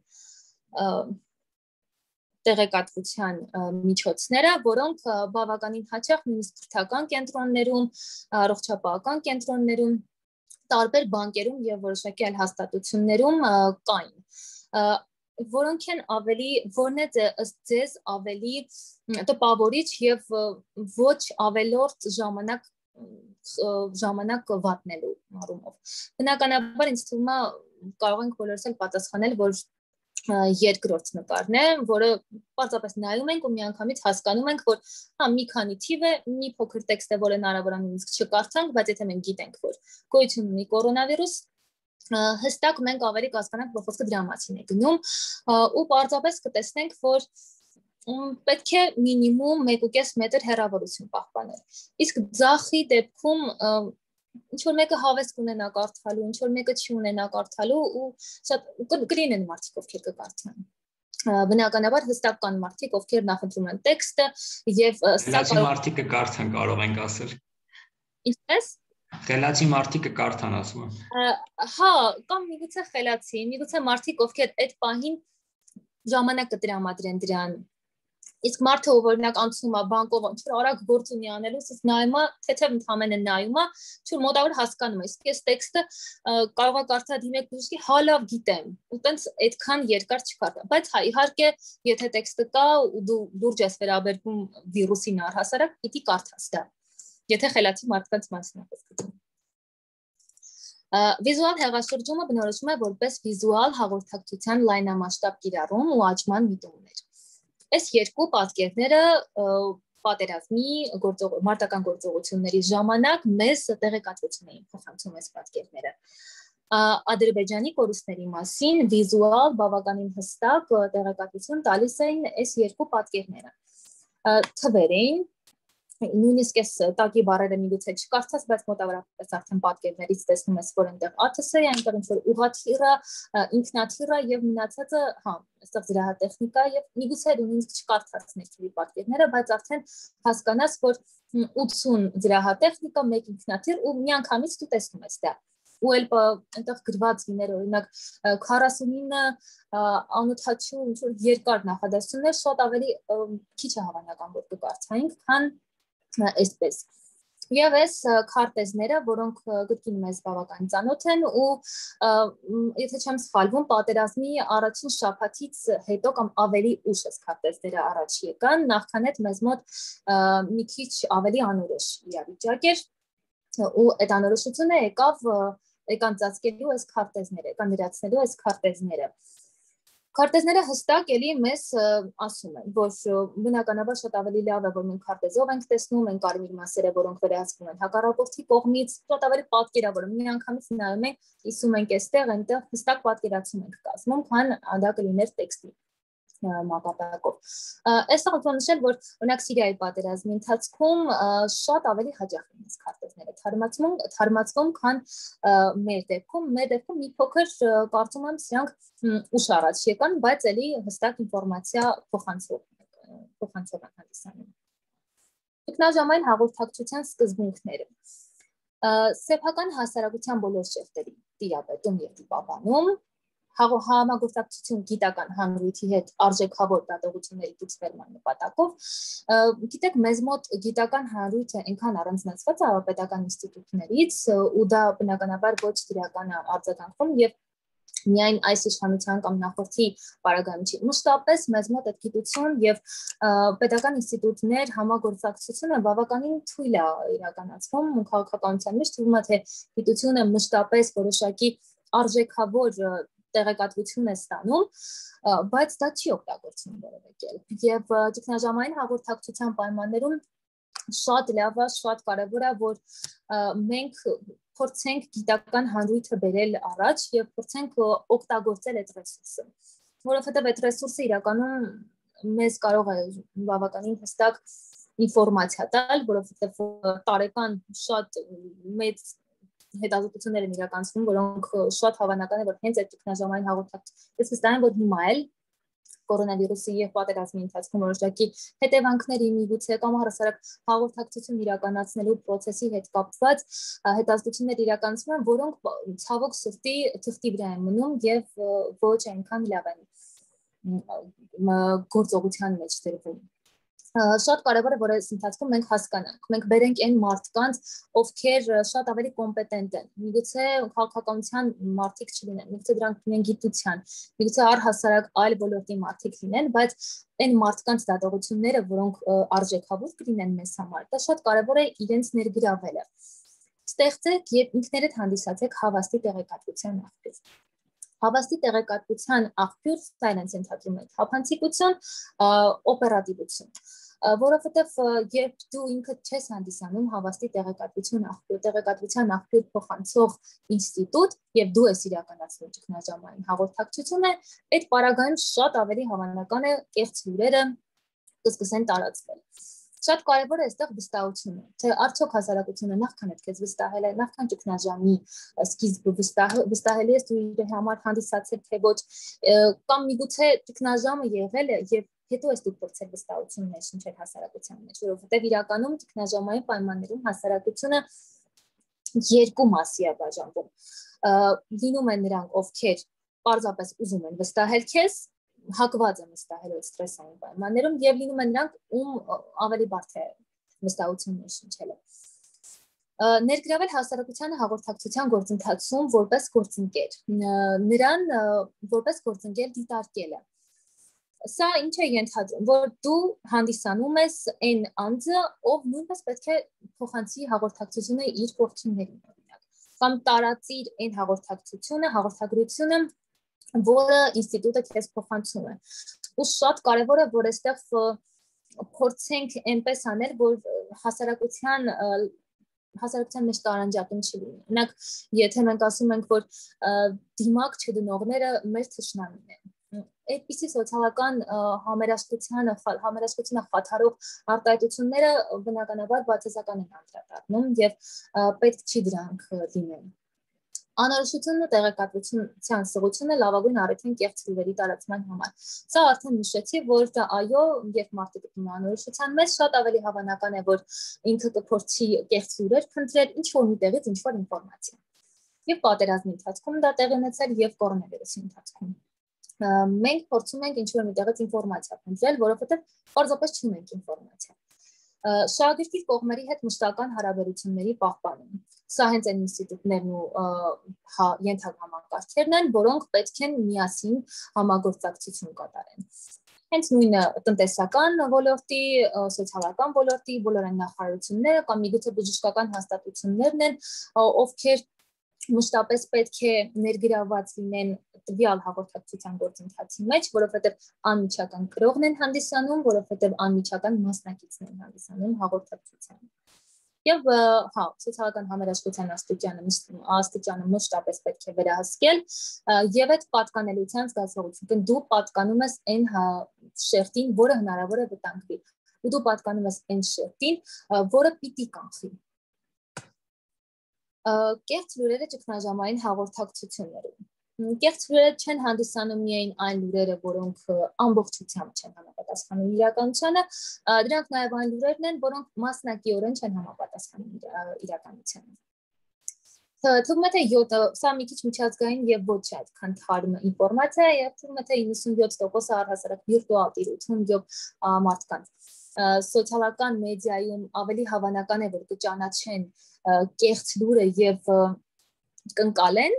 տեղեկատվության միջոցները, որոնք բավականին հաճախ նույնիսկ քրթական կենտրոններում, առողջապահական կենտրոններում, տարբեր բանկերում եւ որոշակի այլ հաստատություններում կային, որոնք են ավելի, որն է ըստ ձեզ ավելի տպավորիչ եւ ոչ ավելորդ ժամանակ վատնելու առումով։ Բնականաբար ինձ թվում է կարող ենք բոլորս էլ պատասխանել, որ երկրորդ նկարն է, որը պարզապես նայում ենք ու միանգամից հասկանում ենք, որ հա մի քանի թիվ է, մի փոքր տեքստ է, որը հնարավոր է նույնիսկ չկարդանք, բայց եթե մենք գիտենք, որ գոյություն ունի կորոնավիրուս, հստակ մենք ավելի կհասկանանք, որ խոսքը դրա մասին է գնում, ու պարզապես կտեսնենք, որ պետք է մինիմում 1.5 մետր հեռավորություն պահպանել։ Իսկ ձախի դեպքում ինչ-որ մեկը հավես կունենա կարդալու, ինչ-որ մեկը չի ունենա կարդալու ու շատ կլինեն մարդիկ, ովքեր կկարդան։ Բնականաբար հստակ կան մարդիկ, ովքեր նախընտրում են տեքստը եւ խելացի մարդիկ կկարդան, կարող ենք ասել։ Ինչպես։ Խելացի մարդիկ կկարդան, ասում եմ։ Հա, կամ միգուցե խելացի, միգուցե մարդիկ, ովքեր այդ պահին ժամանակ կտրամադրեն դրան։ Իսկ մարդը ով օրինակ անցնում է բանկով, ինչ-որ արագ գործ ունի անելուց, իսկ նայում է, թեթև ընդհանրապես նայում է, ինչ-որ մոտավոր հասկանում է, իսկ ես տեքստը կարող է կարդալ դիմեք բժշկի, հա լավ գիտեմ, ու տենց այդքան երկար չկարդա, բայց հա իհարկե, եթե տեքստը կա ու դու լուրջ ես վերաբերվում վիրուսին առհասարակ, պիտի կարդաս դա, եթե խելացի մարդկանց մասնապես գտնում։ Վիզուալ հեղաշրջումը բնորոշում է որպես վիզուալ հաղորդակցության լայնամասշտաբ կիրառում ու աճման միտումներ։ Այս երկու պատկերները պատերազմի մարտական գործողությունների ժամանակ մեզ տեղեկատվություն էին փոխանցում այս պատկերները։ Ադրբեջանի կորուստների մասին վիզուալ բավականին հստակ տեղեկատվություն տալիս էին այս երկու պատկերները։ Թվեր էին նույնիսկ այս տակի բառերը միգուցե չկարծած, բայց մոտավորապես արդեն պատկերներից տեսնում ես, որ այնտեղ ԱԹՍ է, այնտեղ ինչ որ ուղղաթիռը, ինքնաթիռը եւ մնացածը, այստեղ զրահատեխնիկա եւ միգուցե նույնիսկ չկարծած ներքևի պատկերները, բայց արդեն հասկանաս, որ 80 զրահատեխնիկա, 1 ինքնաթիռ ու միանգամից դու տեսնում ես դա։ Ու էլ այնտեղ գրված լիներ օրինակ 49 անօթաչու ինչ որ երկար նախադասություններ շատ ավելի քիչ է հավանական որ կկարծայինք, քան այսպես։ Եվ այս քարտեզները, որոնք գրքին մեզ բավական ծանոթ են ու եթե չեմ սխալվում, պատերազմի առաջին շաբաթից հետո կամ ավելի ուշ այս քարտեզները առաջ եկան, նախքան այդ մեզ մոտ մի քիչ ավելի անորոշ իրավիճակ էր ու այդ անորոշությունը եկան ծածկելու այս քարտեզները, եկան լրացնելու այս քարտեզները։ Քարտեզները հստակ էլի մեզ ասում են, որ բնականաբար շատ ավելի լավ է, որ մենք քարտեզով ենք տեսնում, են կարմիր մասերը, որոնք վերահսկվում են հակառակորդի կողմից, շատ ավելի պատկերավոր, միանգամից նայում ենք, իսում ենք այստեղ, այնտեղ հստակ պատկերացում ենք կազմում, քան դա կլիներ տեքստի մակարդակով։ Այստեղ ուսում նշել, որ օրինակ Սիրիայի պատերազմի ընթացքում շատ ավելի հաճախ են այս քարտեզները թարմացվում, քան մեր դեպքում մի փոքր կարծում եմ սրանք ուշ առաջ եկան, բայց էլի հստակ ինֆորմացիա փոխանցող են հանդիսանում։ Ճգնաժամային հաղորդակցության սկզբունքները։ Սեփական հասարակության բոլոր շերտերի տիրապետում եւ տիպաբանում, համագործակցություն գիտական հանրույթի հետ արժեքավոր դատողությունների դուրսբերման նպատակով, գիտեք, մեզ մոտ գիտական հանրույթը այնքան առանձնացված է պետական ինստիտուտներից ու դա բնականաբար ոչ դրական է արձագանքում եւ միայն այս իշխանության կամ նախորդի պարագայում չի։ Մշտապես մեզ մոտ այդ գիտություն եւ պետական ինստիտուտներ համագործակցությունը բավականին թույլ է իրականացվում քաղաքականության մեջ թվում է թե գիտությունը մշտապես որոշակի արժեքավոր տեղեկատվություն է ստանում, բայց դա չի օգտագործվում որևէ կերպ։ Եվ ճգնաժամային հաղորդակցության պայմաններում շատ լավ է, շատ կարևոր է, որ մենք փորձենք գիտական հանրույթը բերել առաջ եւ փորձենք օգտագործել այդ ռեսուրսը, որովհետեւ այդ ռեսուրսը իրականում մեզ կարող է բավականին հստակ ինֆորմացիա տալ, որովհետեւ տարեկան շատ մեծ հետազոտություններ են իրականացվում, որոնք շատ հավանական է, որ հենց այդ ճգնաժամային հաղորդակցություն, ես վստահ եմ, որ հիմա էլ կորոնավիրուսի եւ պատերազմի ընթացքում որոշակի հետևանքների միգուցե կամ առհասարակ հաղորդակցություն իրականացնելու process-ի հետ կապված հետազոտություններ իրականացվում են, որոնք ցավոք սրտի թղթի վրա են մնում եւ ոչ այնքան լավ են գործողության մեջ դրվում։ Շատ կարևոր է, որ այս ընթացքում մենք հասկանանք, մենք բերենք այն մարդկանց, ովքեր շատ ավելի կոմպետենտ են, միգուցե քաղաքականության մարդիկ չլինեն, միգուցե դրանք լինեն գիտության, միգուցե առհասարակ այլ ոլորտի մարդիկ լինեն, բայց այն մարդկանց դատողությունները, որոնք արժեքավոր կլինեն մեզ համար, դա շատ կարևոր է իրենց ներգրավելը։ Ստեղծեք եւ ինքներդ հանդիսացեք հավաստի տեղեկատվության աղբյուր։ Հավաստի տեղեկատվության աղբյուր սայլենս ենթադրում է թափանցիկություն, օպերատիվություն, որովհետև երբ դու ինքդ չես հանդիսանում հավաստի տեղեկատվության աղբյուր փոխանցող ինստիտուտ եւ դու ես իրականացնում ճգնաժամային հաղորդակցությունը, այդ պարագայում շատ ավելի հավանական է կեղծ լուրերը կսկսեն տարածվել։ Շատ կարևոր է այստեղ վստահությունը, թե արդյոք հասարակությունը նախքան այդ քեզ վստահել է, նախքան ճգնաժամի սկիզբը վստահելի ես դու իր համար հանդիսացել թե ոչ, կամ միգուցե ճգնաժամը եղել է եւ հետո ես դու փորձել վստահություն ներշնչել հասարակության մեջ, որովհետեւ իրականում ճգնաժամային պայմաններում հասարակությունը երկու մասի է բաժանվում։ Լինում են նրանք, ովքեր պարզապես ուզում են վստահել քեզ, հակված են վստահելու ստրեսային պայմաններում եւ լինում են նրանք, ում ավելի բարդ է վստահություն ներշնչելը։ Ներգրավել հասարակությանը հաղորդակցության գործընթացում որպես գործընկեր, նրան որպես գործընկեր դիտարկելը։ Սա ինչ է ենթադրում, որ դու հանդիսանում ես այն անձը, ով նույնպես պետք է փոխանցի հաղորդակցությունը իր կողքիններին, օրինակ, կամ տարածիր այն հաղորդագրությունը, որը ինստիտուտը քեզ փոխանցում է։ Ու շատ կարևոր է, որ այստեղ փորձենք այնպես անել, որ հասարակության մեջ տարանջատում չլինի։ Օրինակ, եթե մենք ասում ենք, որ դիմակ չդնողները մեր թշնամին են, այդպիսի սոցիալական համերաշխությունը խաթարող արտահայտությունները բնականաբար բացասական են անդրադառնում եւ պետք չի դրանք լինեն։ Անորոշությունը տեղեկատվության սղությունը լավագույն առիթ են կեղծ լուրերի տարածման համար։ Սա արդեն նշեցի, որ դա այո, երբ մարդը գտնում է անորոշության մեջ, շատ ավելի հավանական է, որ ինքը կփորձի կեղծ լուրեր փնտրել ինչ-որ միտեղից ինչ-որ ինֆորմացիա։ Եվ պատերազմի ընթացքում դա տեղի ունեցել եւ կորոնավիրուսի ընթացքում։ Մենք փորձում ենք ինչ-որ միտեղից ինֆորմացիա փնտրել, որովհետեւ պարզապես չունենք ինֆորմացիա։ Շահագրգիռ կողմերի հետ մշտական հարաբերությունների պահպանում։ Սա հենց այն ինստիտուտներն ու ենթակամակարգերն են, որոնք պետք են միասին համագործակցություն կատարեն։ Հենց նույնը տնտեսական ոլորտի, սոցիալական ոլորտի բոլոր այն նախարարությունները կամ միգուցե բժշկական հաստատություններն են, ովքեր մշտապես պետք է ներգրավված լինեն տվյալ հաղորդակցության գործընթացի մեջ, որովհետև անմիջական կրողն են հանդիսանում, որովհետև անմիջական մասնակիցներ են հանդիսանում հաղորդակցությանը։ Եվ սոցիալական համերաշխության աստիճանը մշտապես պետք է վերահսկել, եւ այդ պատկանելիության զգացողությունը դու պատկանում ես այն շերտին, որը հնարավոր է վտանգվի, ու դու պատկանում ես այն շերտին, որը պիտի կանխի։ Կեղծ լուրերը ճգնաժամային հաղորդակցություններում։ Կեղծ լուրերը չեն հանդիսանում միայն այն լուրերը, որոնք ամբողջությամբ չեն համապատասխանում իրականությանը, դրանք նաև այն լուրերն են, որոնք մասնակիորեն չեն համապատասխանում իրականությանը։ Թվում է թե 7, սա մի քիչ միջազգային եւ ոչ այդքան թարմ ինֆորմացիա է, եւ թվում է թե 97% առհասարակ վիրտուալ տիրություն եւ մարդկանց։ Սոցիալական մեդիայում ավելի հավանական է, որ կճանաչեն կեղծ լուրը եւ կընկալեն,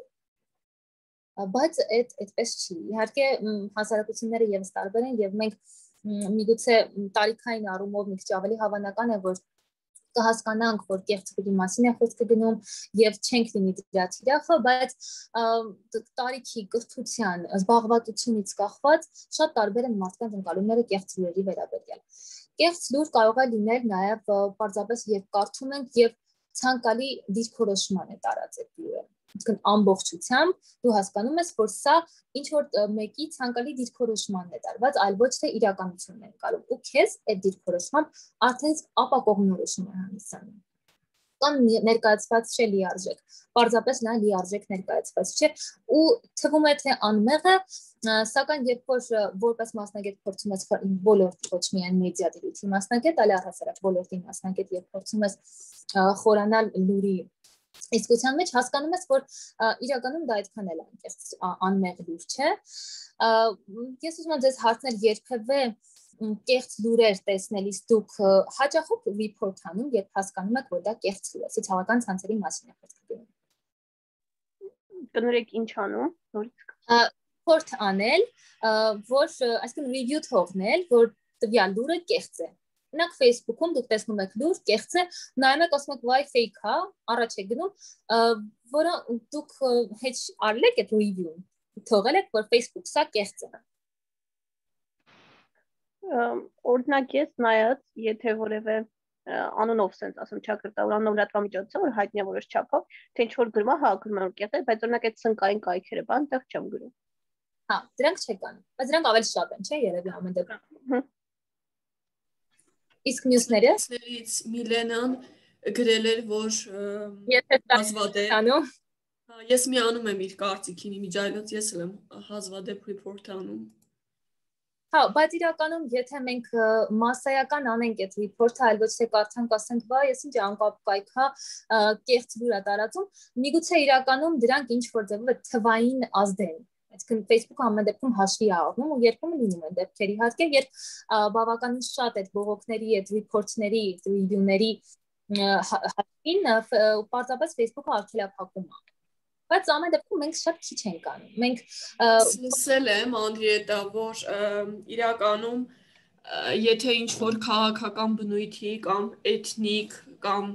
բայց այդպես չի։ Իհարկե հասարակությունները եւս տարբեր են եւ մենք միգուցե տարիքային առումով մի քիչ ավելի հավանական է, որ կհասկանանք, որ կեղծ լուրի մասին է խոսքը գնում եւ չենք լինի դրա թիրախը, բայց տարիքի, կրթության, զբաղվածությունից կախված շատ տարբեր են մարդկանց ընկալումները կեղծ լուրերի վերաբերյալ։ Կեղծ լուր կարող է լինել նաեւ պարզապես երբ կարդում ենք եւ ցանկալի դիրքորոշման է տարածել լուրը։ Այսինքն ամբողջությամբ դու հասկանում ես, որ սա ինչ որ մեկի ցանկալի դիրքորոշմանն է տարված, այլ ոչ թե իրականությունն է ընկալում։ Ու քեզ այդ դիրքորոշմամբ արդեն ապակողմնորոշում է հանդիսանում։ Կամ ներկայացված չէ լիարժեք, պարզապես նա լիարժեք ներկայացված չէ ու թվում է թե անմեղ է, սակայն երբ որ որպես մասնագետ փորձում ես ոլորտի ոչ միայն մեդիա դիտույթի մասնագետ, այլ առհասարակ ոլորտի մասնագետ երբ փորձում ես խորանալ լուրի իսկության մեջ, հասկանում ես, որ իրականում դա այդքան էլ անմեղ լուր չէ։ Ես ուզում եմ ձեզ հարցնել, երբևէ կեղծ լուրեր տեսնելիս դուք հաճախ report անում, երբ հասկանում եք, որ դա կեղծ լուր է, սոցիալական ցանցերի մասին է խոսքը գնում։ Կներեք ինչ անում, նորից report անել, որ այսինքն review թողնել, որ տվյալ լուրը կեղծ է։ Օրինակ Facebook-ում դուք տեսնում եք լուր, կեղծ է, նայում եք, ասում եք why fake է, առաջ է գնում, որը դուք հետ արել եք այդ review-ն, թողել եք, որ Facebook սա կեղծ է։ Օրինակ ես նայած, եթե որևէ անունով sense ասում չակրտավոր անունով լրատվամիջոցը, որ հայտնի է որոշ չափով, թե ինչ որ գրում է, հա, գրում է կեղծ է, բայց օրինակ այդ սնկային կայքերը բան տեղ չեմ գրում։ Հա, դրանք չկան, բայց դրանք ավելի շատ են, չէ՞, երևի ամեն դեպքում։ Իսկ մյուսներից Միլենան գրել էր, որ հազվադեպ ես մի անում եմ իր կարծիքին իմիջայլոց, ես էլ եմ հազվադեպ report անում։ Հա, բայց իրականում եթե մենք մասսայական անենք այդ report-ը, այլ ոչ թե կարդանք, ասենք, վայ, ես ինչ անկապ կայքա, կեղծ լուր է տարածում, միգուցե իրականում դրանք ինչ որ ձևով թվային ազդեն։ Այսինքն Facebook-ը ամեն դեպքում հաշվի է առնում ու երբեմն լինում են դեպքեր իհարկե, երբ բավականին շատ այդ բողոքների, այդ report-ների, review-ների հաշվին պարզապես Facebook-ը արգելափակում է։ Բայց ամեն դեպքում մենք շատ քիչ ենք անում։ Մենք լսել եմ Անդրիետա, որ իրականում եթե ինչ որ քաղաքական բնույթի կամ էթնիկ կամ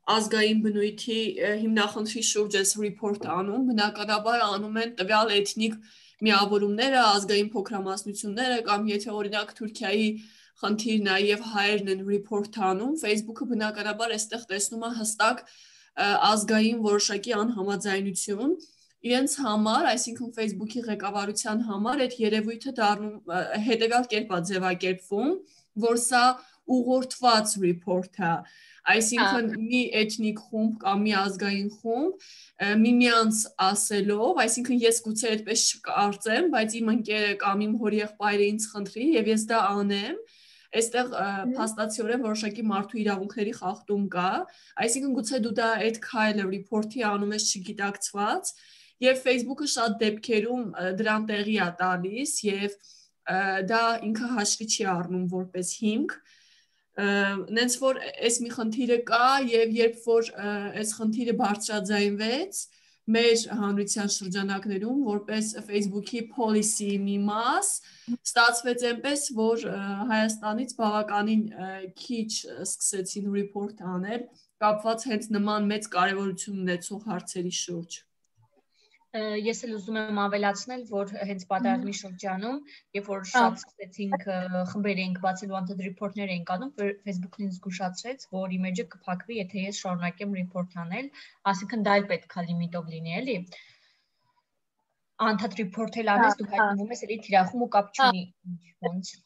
ազգային բնույթի հիմնախնդրի շուրջ էս report անում, բնականաբար անում են տվյալ էթնիկ միավորումները, ազգային փոքրամասնությունները կամ եթե օրինակ Թուրքիայի խնդիր նաև հայերն են report անում, Facebook-ը բնականաբար այստեղ տեսնում է հստակ ազգային որոշակի անհամաձայնություն իրենց համար, այսինքն Facebook-ի ղեկավարության համար այդ երևույթը դառնում հետևյալ կերպ է ձևակերպվում, որ սա ուղղորդված report է, այսինքն մի էթնիկ խումբ կամ մի ազգային խումբ միմյանց ասելով, այսինքն ես գուցե այդպես չկարծեմ, բայց իմ ընկերը կամ իմ հորեղբայրը ինձ խնդրի եւ ես դա անեմ, այստեղ փաստացիորեն որոշակի մարդու իրավունքների խախտում կա, այսինքն գուցե դու դա այդ քայլը report-ի անում ես չգիտակցված եւ Facebook-ը շատ դեպքերում դրան տեղի է տալիս եւ դա ինքը հաշվի չի առնում որպես հիմք նենց որ այս մի խնդիրը կա եւ երբ որ այս խնդիրը բարձրաձայնվեց մեր հանրության շրջանակներում որպես Facebook-ի policy մի մաս ստացվեց այնպես որ Հայաստանից բավականին քիչ սկսեցին report անել կապված հենց նման մեծ կարևորություն ունեցող հարցերի շուրջ Ես էլ ուզում եմ ավելացնել, որ հենց պատերազմի շրջանում, երբ որ շատ սկսեցինք խմբեր էինք բացել ու անդադ report-ներ էինք անում, Facebook-ն ինձ զգուշացրեց, որ իմեջը կփակվի, եթե ես շարունակեմ report անել, այսինքն դա էլ պետք է լիմիտով լինի, էլի։ Անդադ report էլ անես, դու հայտնվում ես էլի թիրախում ու կապ չունի ոնց։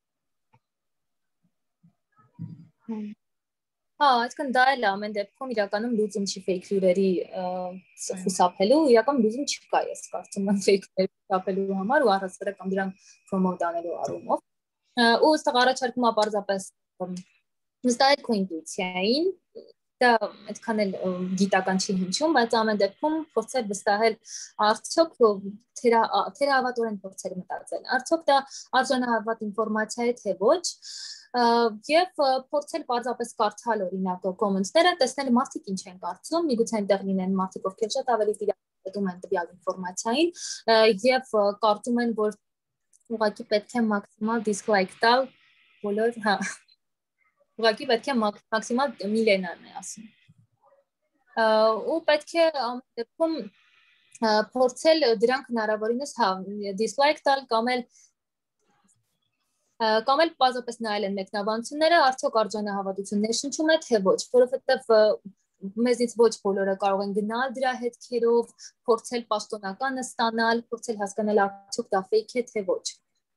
Այսինքն դա էլ ամեն դեպքում իրականում լուծում չի fake լուրերի խուսափելու, իրական լուծում չկա, ես կարծում եմ fake լուրերի խուսափելու համար ու առհասարակ կամ դրանք promote անելու առումով։ Ու ըստ առաջարկում է պարզապես վստահել քո ինտուիցիային, դա այդքան էլ գիտական չի հնչում, բայց ամեն դեպքում փորձել վստահել արդյոք թերահավատորեն փորձել մտածել, արդյոք դա արժանահավատ ինֆորմացիա է թե ոչ Եվ փորձել պարզապես կարդալ օրինակ կոմենտները, տեսնել մարդիկ ինչ են կարծում, միգուցե այնտեղ լինեն մարդիկ, ովքեր շատ ավելի տիրապետում են տվյալ ինֆորմացիային եւ կարծում են, որ ուղղակի պետք է մաքսիմալ dislike տալ բոլոր, ուղղակի պետք է մաքսիմալ միլենան է ասում։ Ու պետք է ամեն դեպքում փորձել դրանք հնարավորինս dislike տալ կամ էլ պարզապես նայել են մեկնաբանությունները, արդյոք արժանահավատություններ շնչում է թե ոչ, որովհետև մեզից ոչ բոլորը կարող են գնալ դրա հետքերով, փորձել պաշտոնականը ստանալ, փորձել հասկանալ արդյոք դա fake է թե ոչ։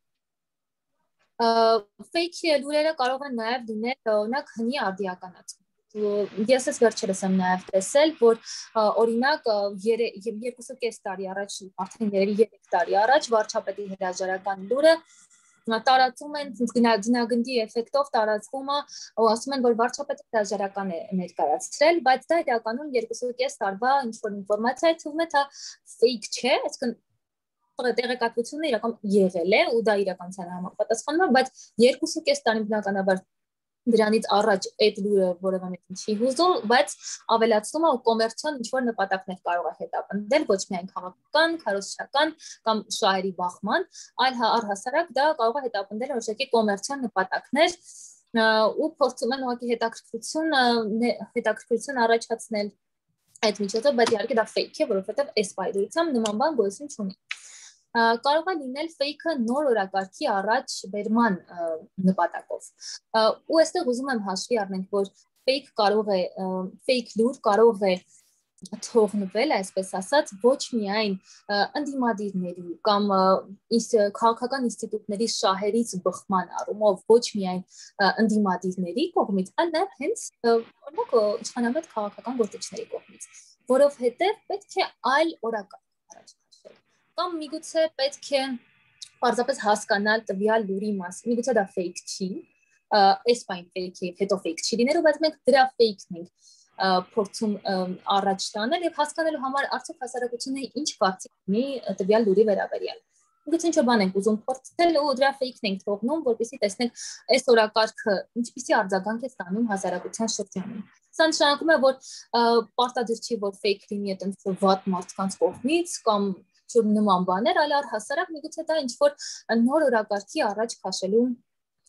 Fake լուրերը կարող են նաև լինել օրինակ հնի արդիականացում։ Ես ես վերջերս եմ նաև տեսել, որ օրինակ 2.5 տարի առաջ, արդեն 3 տարի առաջ վարչապետի հրաժարական լուրը տարածում են գնագնդի էֆեկտով տարածվում է ու ասում են որ վարչապետը հրաժարական է ներկայացրել, բայց դա իրականում 2.5 տարվա ինչ-որ ինֆորմացիա է, թվում է դա fake չէ, այսինքն տեղեկատվությունը իրական եղել է ու դա իրականությանը համապատասխանում է, բայց 2.5 տարի բնականաբար դրանից առաջ այդ լուրը որևէ մեկին չի հուզում, բայց ավելացնում է ու կոմերցիոն ինչ-որ նպատակներ կարող է հետապնդել, ոչ միայն քաղաքական, քարոզչական կամ շահերի բախման, այլ առհասարակ դա կարող է հետապնդել որոշակի կոմերցիոն նպատակներ ու փորձում են ուղղակի հետաքրքրություն առաջացնել այդ միջոցով, բայց իհարկե դա fake է, որովհետև այս պայմանությամբ նման բան գոյություն չունի։ Կարող է լինել fake-ը նոր օրակարգի առաջ բերման նպատակով։ Ու այստեղ ուզում եմ հաշվի առնենք, որ fake լուր կարող է թողնվել, այսպես ասած, ոչ միայն ընդդիմադիրների կամ քաղաքական ինստիտուտների շահերից բխման առումով, ոչ միայն ընդդիմադիրների կողմից, այլ նաև հենց օրինակ իշխանամետ քաղաքական գործիչների կողմից, որովհետև պետք է այլ օրակարգ առաջ կամ միգուցե պետք է պարզապես հասկանալ տվյալ լուրի մասին, միգուցե դա fake չի, այս բան fake է, հետո fake չի լինելու, բայց մենք դրա fake-ն ենք փորձում առաջ տանել եւ հասկանալու համար արդյոք հասարակությունը ինչ կարծիք ունի տվյալ լուրի վերաբերյալ։ Միգուցե ինչ-որ բան ենք ուզում փորձել ու դրա fake-ն ենք թողնում, որպեսզի տեսնենք այս օրակարգը ինչպիսի արձագանք է ստանում հասարակության շրջանում։ Սա նշանակում է, որ պարտադիր չի, որ fake լինի այդպես վատ մարդկանց կողմից կամ նման բաներ, այլ առհասարակ միգուցե դա ինչ-որ նոր օրակարգի առաջ քաշելու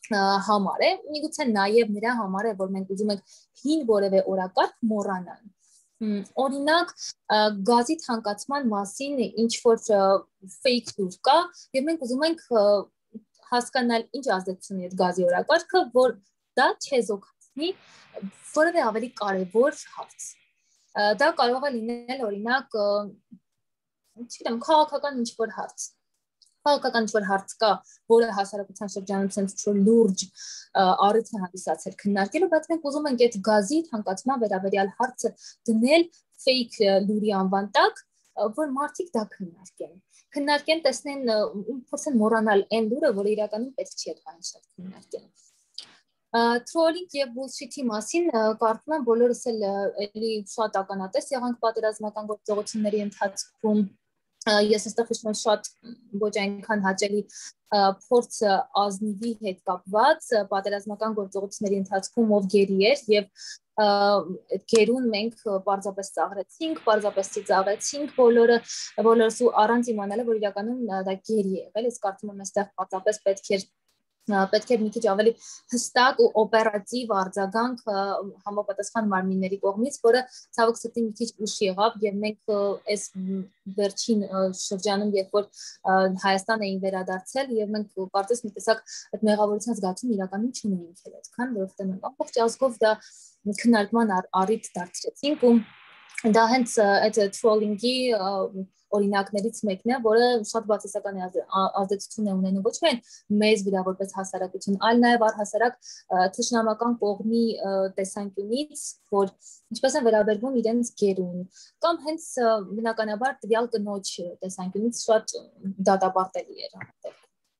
համար է, միգուցե նաև նրա համար է, որ մենք ուզում ենք հին որևէ օրակարգ մոռանալ։ Օրինակ, գազի թանկացման մասին ինչ որ fake news կա, եւ մենք ուզում ենք հասկանալ ինչ ազդեցություն ունի այդ գազի օրակարգը, որ դա չեզոքացնի որևէ ավելի կարևոր հարց։ Դա կարող է լինել օրինակ, չգիտեմ, քաղաքական ինչ-որ հարց։ Քաղաքական ինչ-որ հարց կա, որը հասարակության շրջանում ցույց լուրջ առիթ է հանդիսացել քննարկելու, բայց մենք ուզում ենք այդ գազի թանկացման վերաբերյալ հարցը դնել fake լուրի անվան տակ, որ մարդիկ դա քննարկեն, տեսնեն, փորձեն մոռանալ այն լուրը, որը իրականում պետք չի այդ բանը շատ քննարկեն։ Trolling եւ bullshit-ի մասին կարծում եմ բոլորս էլի շատ ականատես եղանք պատերազմական գործողությունների ընթացքում։ Ես այստեղ հիշում եմ շատ ոչ այնքան հաճելի փորձ ազնիվի հետ կապված պատերազմական գործողությունների ընթացքում ով գերի էր եւ գերուն մենք պարզապես ծաղրեցինք բոլորս ու առանց իմանալը որ իրականում դա գերի է եղել, ես կարծում եմ այստեղ պարզապես պետք է մի քիչ ավելի հստակ ու օպերատիվ արձագանք համապատասխան մարմինների կողմից, որը ցավոք սրտի մի քիչ ուշ եղավ եւ մենք այս վերջին շրջանում, երբ որ Հայաստան էին վերադարձել եւ մենք կարծես մի տեսակ այդ մեղավորության զգացում իրականում չունեինք էլ այդքան, որովհետեւ մենք ամբողջ ազգով դա քննարկման առիթ դարձրեցինք ու դա հենց այդ trolling-ի օրինակներից մեկն է, որը շատ բացասական ազդեցություն է ունենում ոչ միայն մեզ վրա որպես հասարակություն, այլ նաև առհասարակ թշնամական կողմի տեսանկյունից, որ ինչպես են վերաբերվում իրենց գերուն, կամ հենց բնականաբար տվյալ կնոջ տեսանկյունից շատ դատապարտելի էր անտեղ։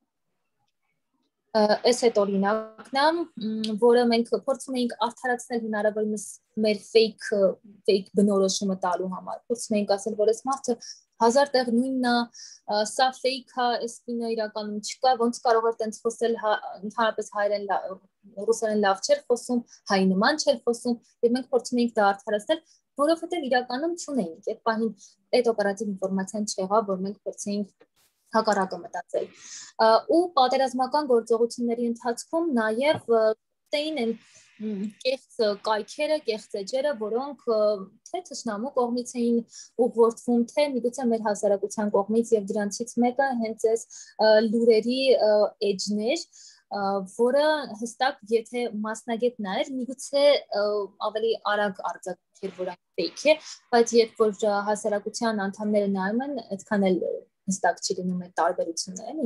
Այս այդ օրինակն է, որը մենք փորձում էինք արդարացնել հնարավորինս մեր fake բնորոշումը տալու համար։ Փորձում էինք ասել, որ այս մարդը հազար տեղ նույնն է, սա fake է, այս կինը իրականում չկա, ոնց կարող է տենց խոսել, ընդհանրապես հայերեն ռուսերեն լավ չէր խոսում, հայ նման չէր խոսում, եւ մենք փորձում էինք դա արդարացնել, որովհետեւ իրականում չունեինք այդ պահին այդ օպերատիվ ինֆորմացիան չեղավ, որ մենք փորձեինք հակառակը մտածել։ Ու պատերազմական գործողությունների ընթացքում նաև տեին են կեղծ կայքերը, կեղծ էջերը, որոնք թե թշնամու կողմից էին ուղղորդվում, թե միգուցե մեր հասարակության կողմից եւ դրանցից մեկը հենց այս լուրերի էջներ, որը հստակ եթե մասնագետ նայեր, միգուցե ավելի արագ արձագանքեր, որ այն fake է, բայց երբ որ հասարակության անդամները նայում են, այդքան էլ հստակ չի լինում այդ տարբերությունները։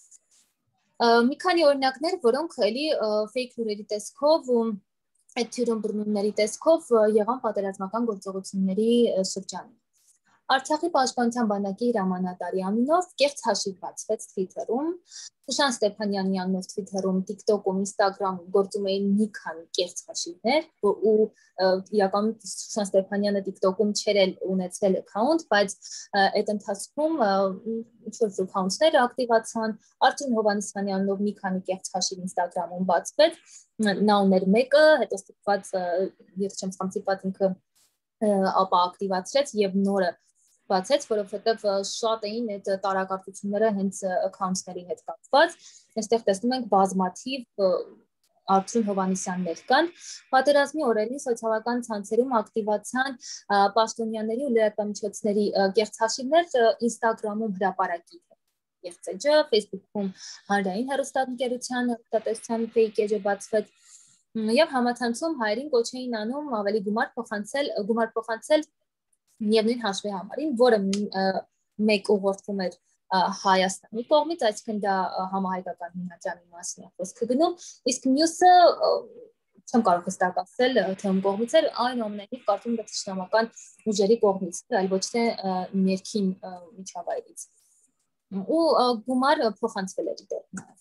Մի քանի օրինակներ, որոնք էլի fake լուրերի տեսքով ու այդ թյուրում բռնումների տեսքով եղան պատերազմական գործողությունների շրջանում։ Արցախի պաշտպանության բանակի հրամանատարի անունով կեղծ հաշիվ բացվեց Twitter-ում, Շուշան Ստեփանյանի անունով Twitter-ում, TikTok-ում, Instagram-ում գործում էին մի քանի կեղծ հաշիվներ, ու իրականում Շուշան Ստեփանյանը TikTok-ում չէր ունեցել account, բայց այդ ընթացքում ինչ-որ account-ներ ակտիվացան, Արտյոմ Հովհաննիսյանի անունով մի քանի կեղծ հաշիվ Instagram-ում բացվեց, նա ուներ մեկը, հետո ստիպված, եթե չեմ սխալվում, ինքը ապա ակտիվացրեց եւ նորը բացեց, որովհետև շատ էին այդ տարակարծությունները հենց account-ների հետ կապված։ Այստեղ տեսնում ենք բազմաթիվ Արտյոմ Հովհաննիսյաններ կան։ Պատերազմի օրերին սոցիալական ցանցերում ակտիվացան պաշտոնյաների ու լրատվամիջոցների կեղծ հաշիվներ Instagram-ում հրապարակի կեղծ էջը, Facebook-ում հանրային հեռուստաընկերության հեռուստատեսության fake էջը բացվեց եւ համացանցում հայերին կոչ էին անում ավելի գումար փոխանցել միևնույն հաշվի համարին, որը մեկ ուղղորդվում էր Հայաստանի կողմից, այսինքն դա համահայկական հիմնադրամի մասին է խոսքը գնում, իսկ մյուսը չեմ կարող հստակ ասել, թե ում կողմից էր, այնուամենայնիվ կարծում եմ թշնամական ուժերի կողմից, այլ ոչ թե ներքին միջավայրից։ Ու գումար փոխանցվել էր դեռ նաև։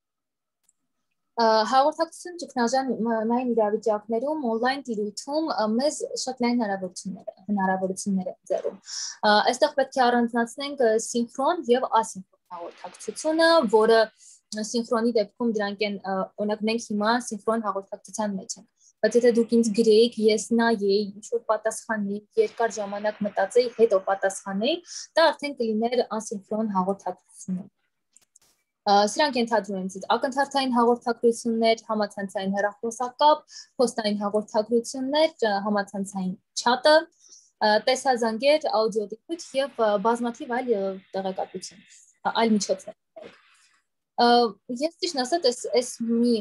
Հաղորդակցություն ճգնաժամային իրավիճակներում on-line տիրույթում մեզ շատ լայն հնարավորություններ են ձեռում։ Այստեղ պետք է առանձնացնենք սինխրոն եւ ասինխրոն հաղորդակցությունը, որը սինխրոնի դեպքում դրանք են, օրինակ մենք հիմա սինխրոն հաղորդակցության մեջ ենք, բայց եթե դուք ինձ գրեիք, ես նայեի, ինչ-որ պատասխանեի, երկար ժամանակ մտածեի, հետո պատասխանեի, դա արդեն կլիներ ասինխրոն հաղորդակցություն։ Սրանք ենթադրում են ակնթարթային հաղորդակցություններ, համացանցային հեռախոսակապ, փոստային հաղորդակցություններ, համացանցային չաթը, տեսազանգեր, աուդիոդիքույթ եւ բազմաթիվ այլ տեղեկատվություն, այլ միջոցներ։ Ես ճիշտ ասած, այս մի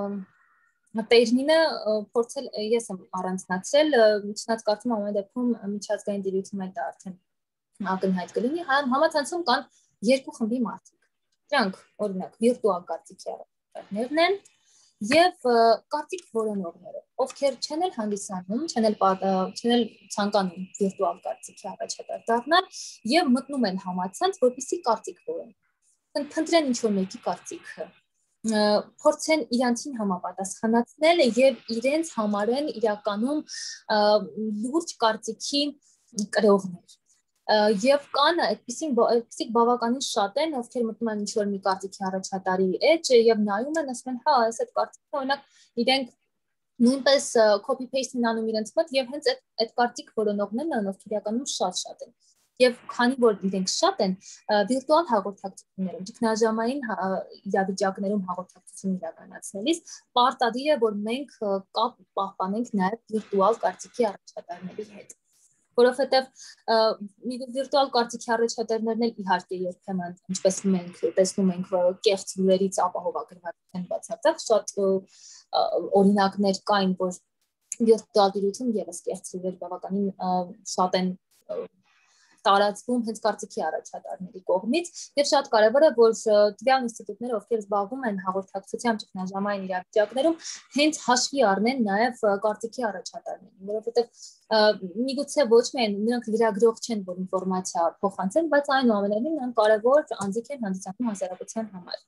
տերմինը փորձել ես եմ առանձնացրել, չնայած կարծում եմ ամեն դեպքում միջազգային դիրույթում դա արդեն ակնհայտ կլինի, համացանցում կան երկու խմբի մարդիկ։ Դրանք օրինակ վիրտուալ կարծիքի առաջատարներն են եւ կարծիք որոնողները, ովքեր չեն էլ հանդիսանում, չեն էլ ցանկանում վիրտուալ կարծիքի առաջատար դառնալ եւ մտնում են համացանց, որպեսզի կարծիք որոնեն։ Փնտրեն ինչ-որ մեկի կարծիքը, փորձեն իրանցին համապատասխանացնել եւ իրենց համարեն իրականում լուրջ կարծիքի կրողներ։ Եվ կան այդպիսիք բավականին շատ են, ովքեր մտնում են ինչ-որ մի կարծիքի առաջատարի էջ եւ նայում են, ասում են, հա, այս այդ կարծիքը օրինակ իրենք նույնպես copy-paste-ն անում իրենց մոտ եւ հենց այդ կարծիք որոնողներն են, ովքեր իրականում շատ են։ Եվ քանի որ իրենք շատ են, վիրտուալ հաղորդակցություններում, ճգնաժամային իրավիճակներում հաղորդակցություն իրականացնելիս պարտադիր է, որ մենք կապ պահպանենք նաեւ վիրտուալ կարծիքի առաջատարների հետ։ Որովհետև վիրտուալ կարծիքի առաջատարներն էլ իհարկե երբեմն, ինչպես մենք տեսնում ենք, կեղծ լուրերից ապահովագրված են բացարձակ, շատ օրինակներ կային, որ վիրտուալ դիրույթում եւս կեղծ լուրեր բավականին շատ են տարածվում հենց կարծիքի առաջատարների կողմից եւ շատ կարեւոր է որ տվյալ ինստիտուտները ովքեր զբաղվում են հաղորդակցությամբ ճգնաժամային իրավիճակներում հենց հաշվի առնեն նաեւ կարծիքի առաջատարներին որովհետեւ միգուցե ոչ միայն նրանք լրագրող չեն որ ինֆորմացիա փոխանցեն բայց այնուամենայնիվ նրանք կարեւոր անձիկ են հանդիսանում հասարակության համար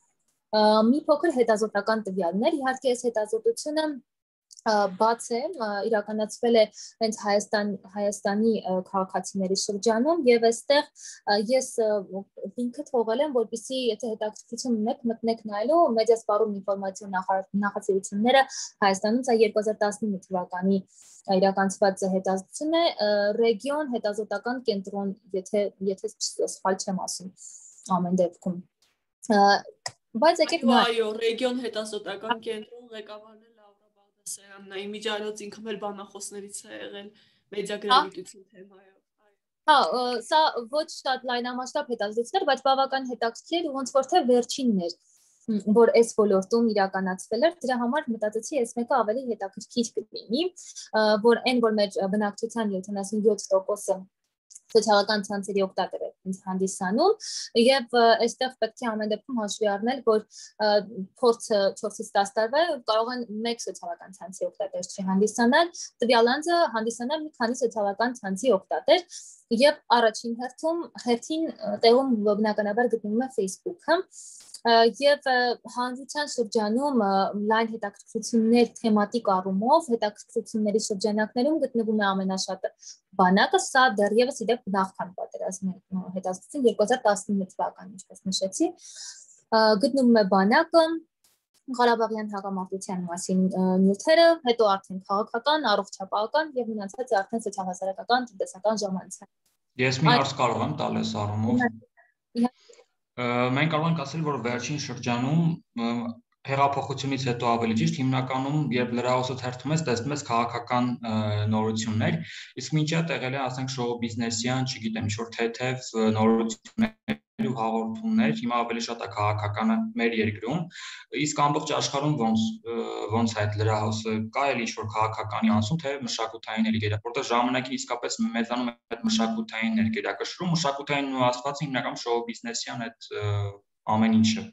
մի փոքր հետազոտական տվյալներ իհարկե այս հետազոտությունը բաց է իրականացվել է հենց Հայաստանի քաղաքացիների շրջանում եւ այստեղ ես լինքը թողել եմ որպեսզի եթե հետաքրքրություն ունեք մտնեք նայելու մեդիասպարում ինֆորմացիոն նախարարությունները Հայաստանում սա 2019 թվականի իրականացված հետազոտություն է ռեգիոն հետազոտական կենտրոն եթե սխալ չեմ ասում ամեն դեպքում բայց եկեք այո ռեգիոն հետազոտական կենտրոն ղեկավարն Սերանն է իմիջիայլոց ինքն էլ բանախոսներից է եղել մեդիագրավիտություն թեմայով։ Հա, սա ոչ շատ լայնամասշտաբ հետազոտություններ, բայց բավական հետաքրքիր ու ոնց որ թե վերջինն էր, որ այս ոլորտում իրականացվել էր, դրա համար մտածեցի այս մեկը ավելի հետաքրքիր կլինի, որ այն որ մեր բնակչության 77% սոցիալական ցանցերի օգտատեր են հանդիսանում եւ այստեղ պետք է ամեն դեպքում հաշվի առնել որ փորձը 4-ից 10 տարվա կարող են մեկ սոցիալական ցանցի օգտատեր չհանդիսանալ տվյալ անձը հանդիսանալ մի քանի սոցիալական ցանցի օգտատեր եւ առաջին հերթին տեղում բնականաբար գտնվում է Facebook-ը եւ հանրության շրջանում լայն հետաքրքրություններ թեմատիկ առումով հետաքրքրությունների շրջանակներում գտնվում է ամենաշատը բանակը սա դեռևս իդեպ նախքան պատերազմի հետազոտություն 2019 թվականին ինչպես նշեցի գտնվում է բանակը Ղարաբաղյան հակամարտության մասին նյութերը հետո արդեն քաղաքական առողջապահական եւ մնացածը արդեն սոցիալ-հասարակական տնտեսական ժամանցը Ես մի հարց կարող եմ տալ այս առումով Մենք կարող ենք ասել, որ վերջին շրջանում հեղափոխությունից հետո ավելի ճիշտ հիմնականում երբ լրահոսը թերթում ես տեսնում ես քաղաքական նորություններ, իսկ մինչ այդ եղել է ասենք շոու բիզնեսյան, չգիտեմ, ինչ-որ թեթև նորություններ ու հաղորդումներ, հիմա ավելի շատ է քաղաքականը մեր երկրում, իսկ ամբողջ աշխարհում ոնց է այդ լրահոսը կա էլ ինչ-որ քաղաքականի անցում, թե մշակութային ներկերա, որտեղ ժամանակին իսկապես մեծանում է այդ մշակութային ներկերակշռում, մշակութային ու ասվածը հիմնականում շոու բիզնեսյան այդ ամեն ինչը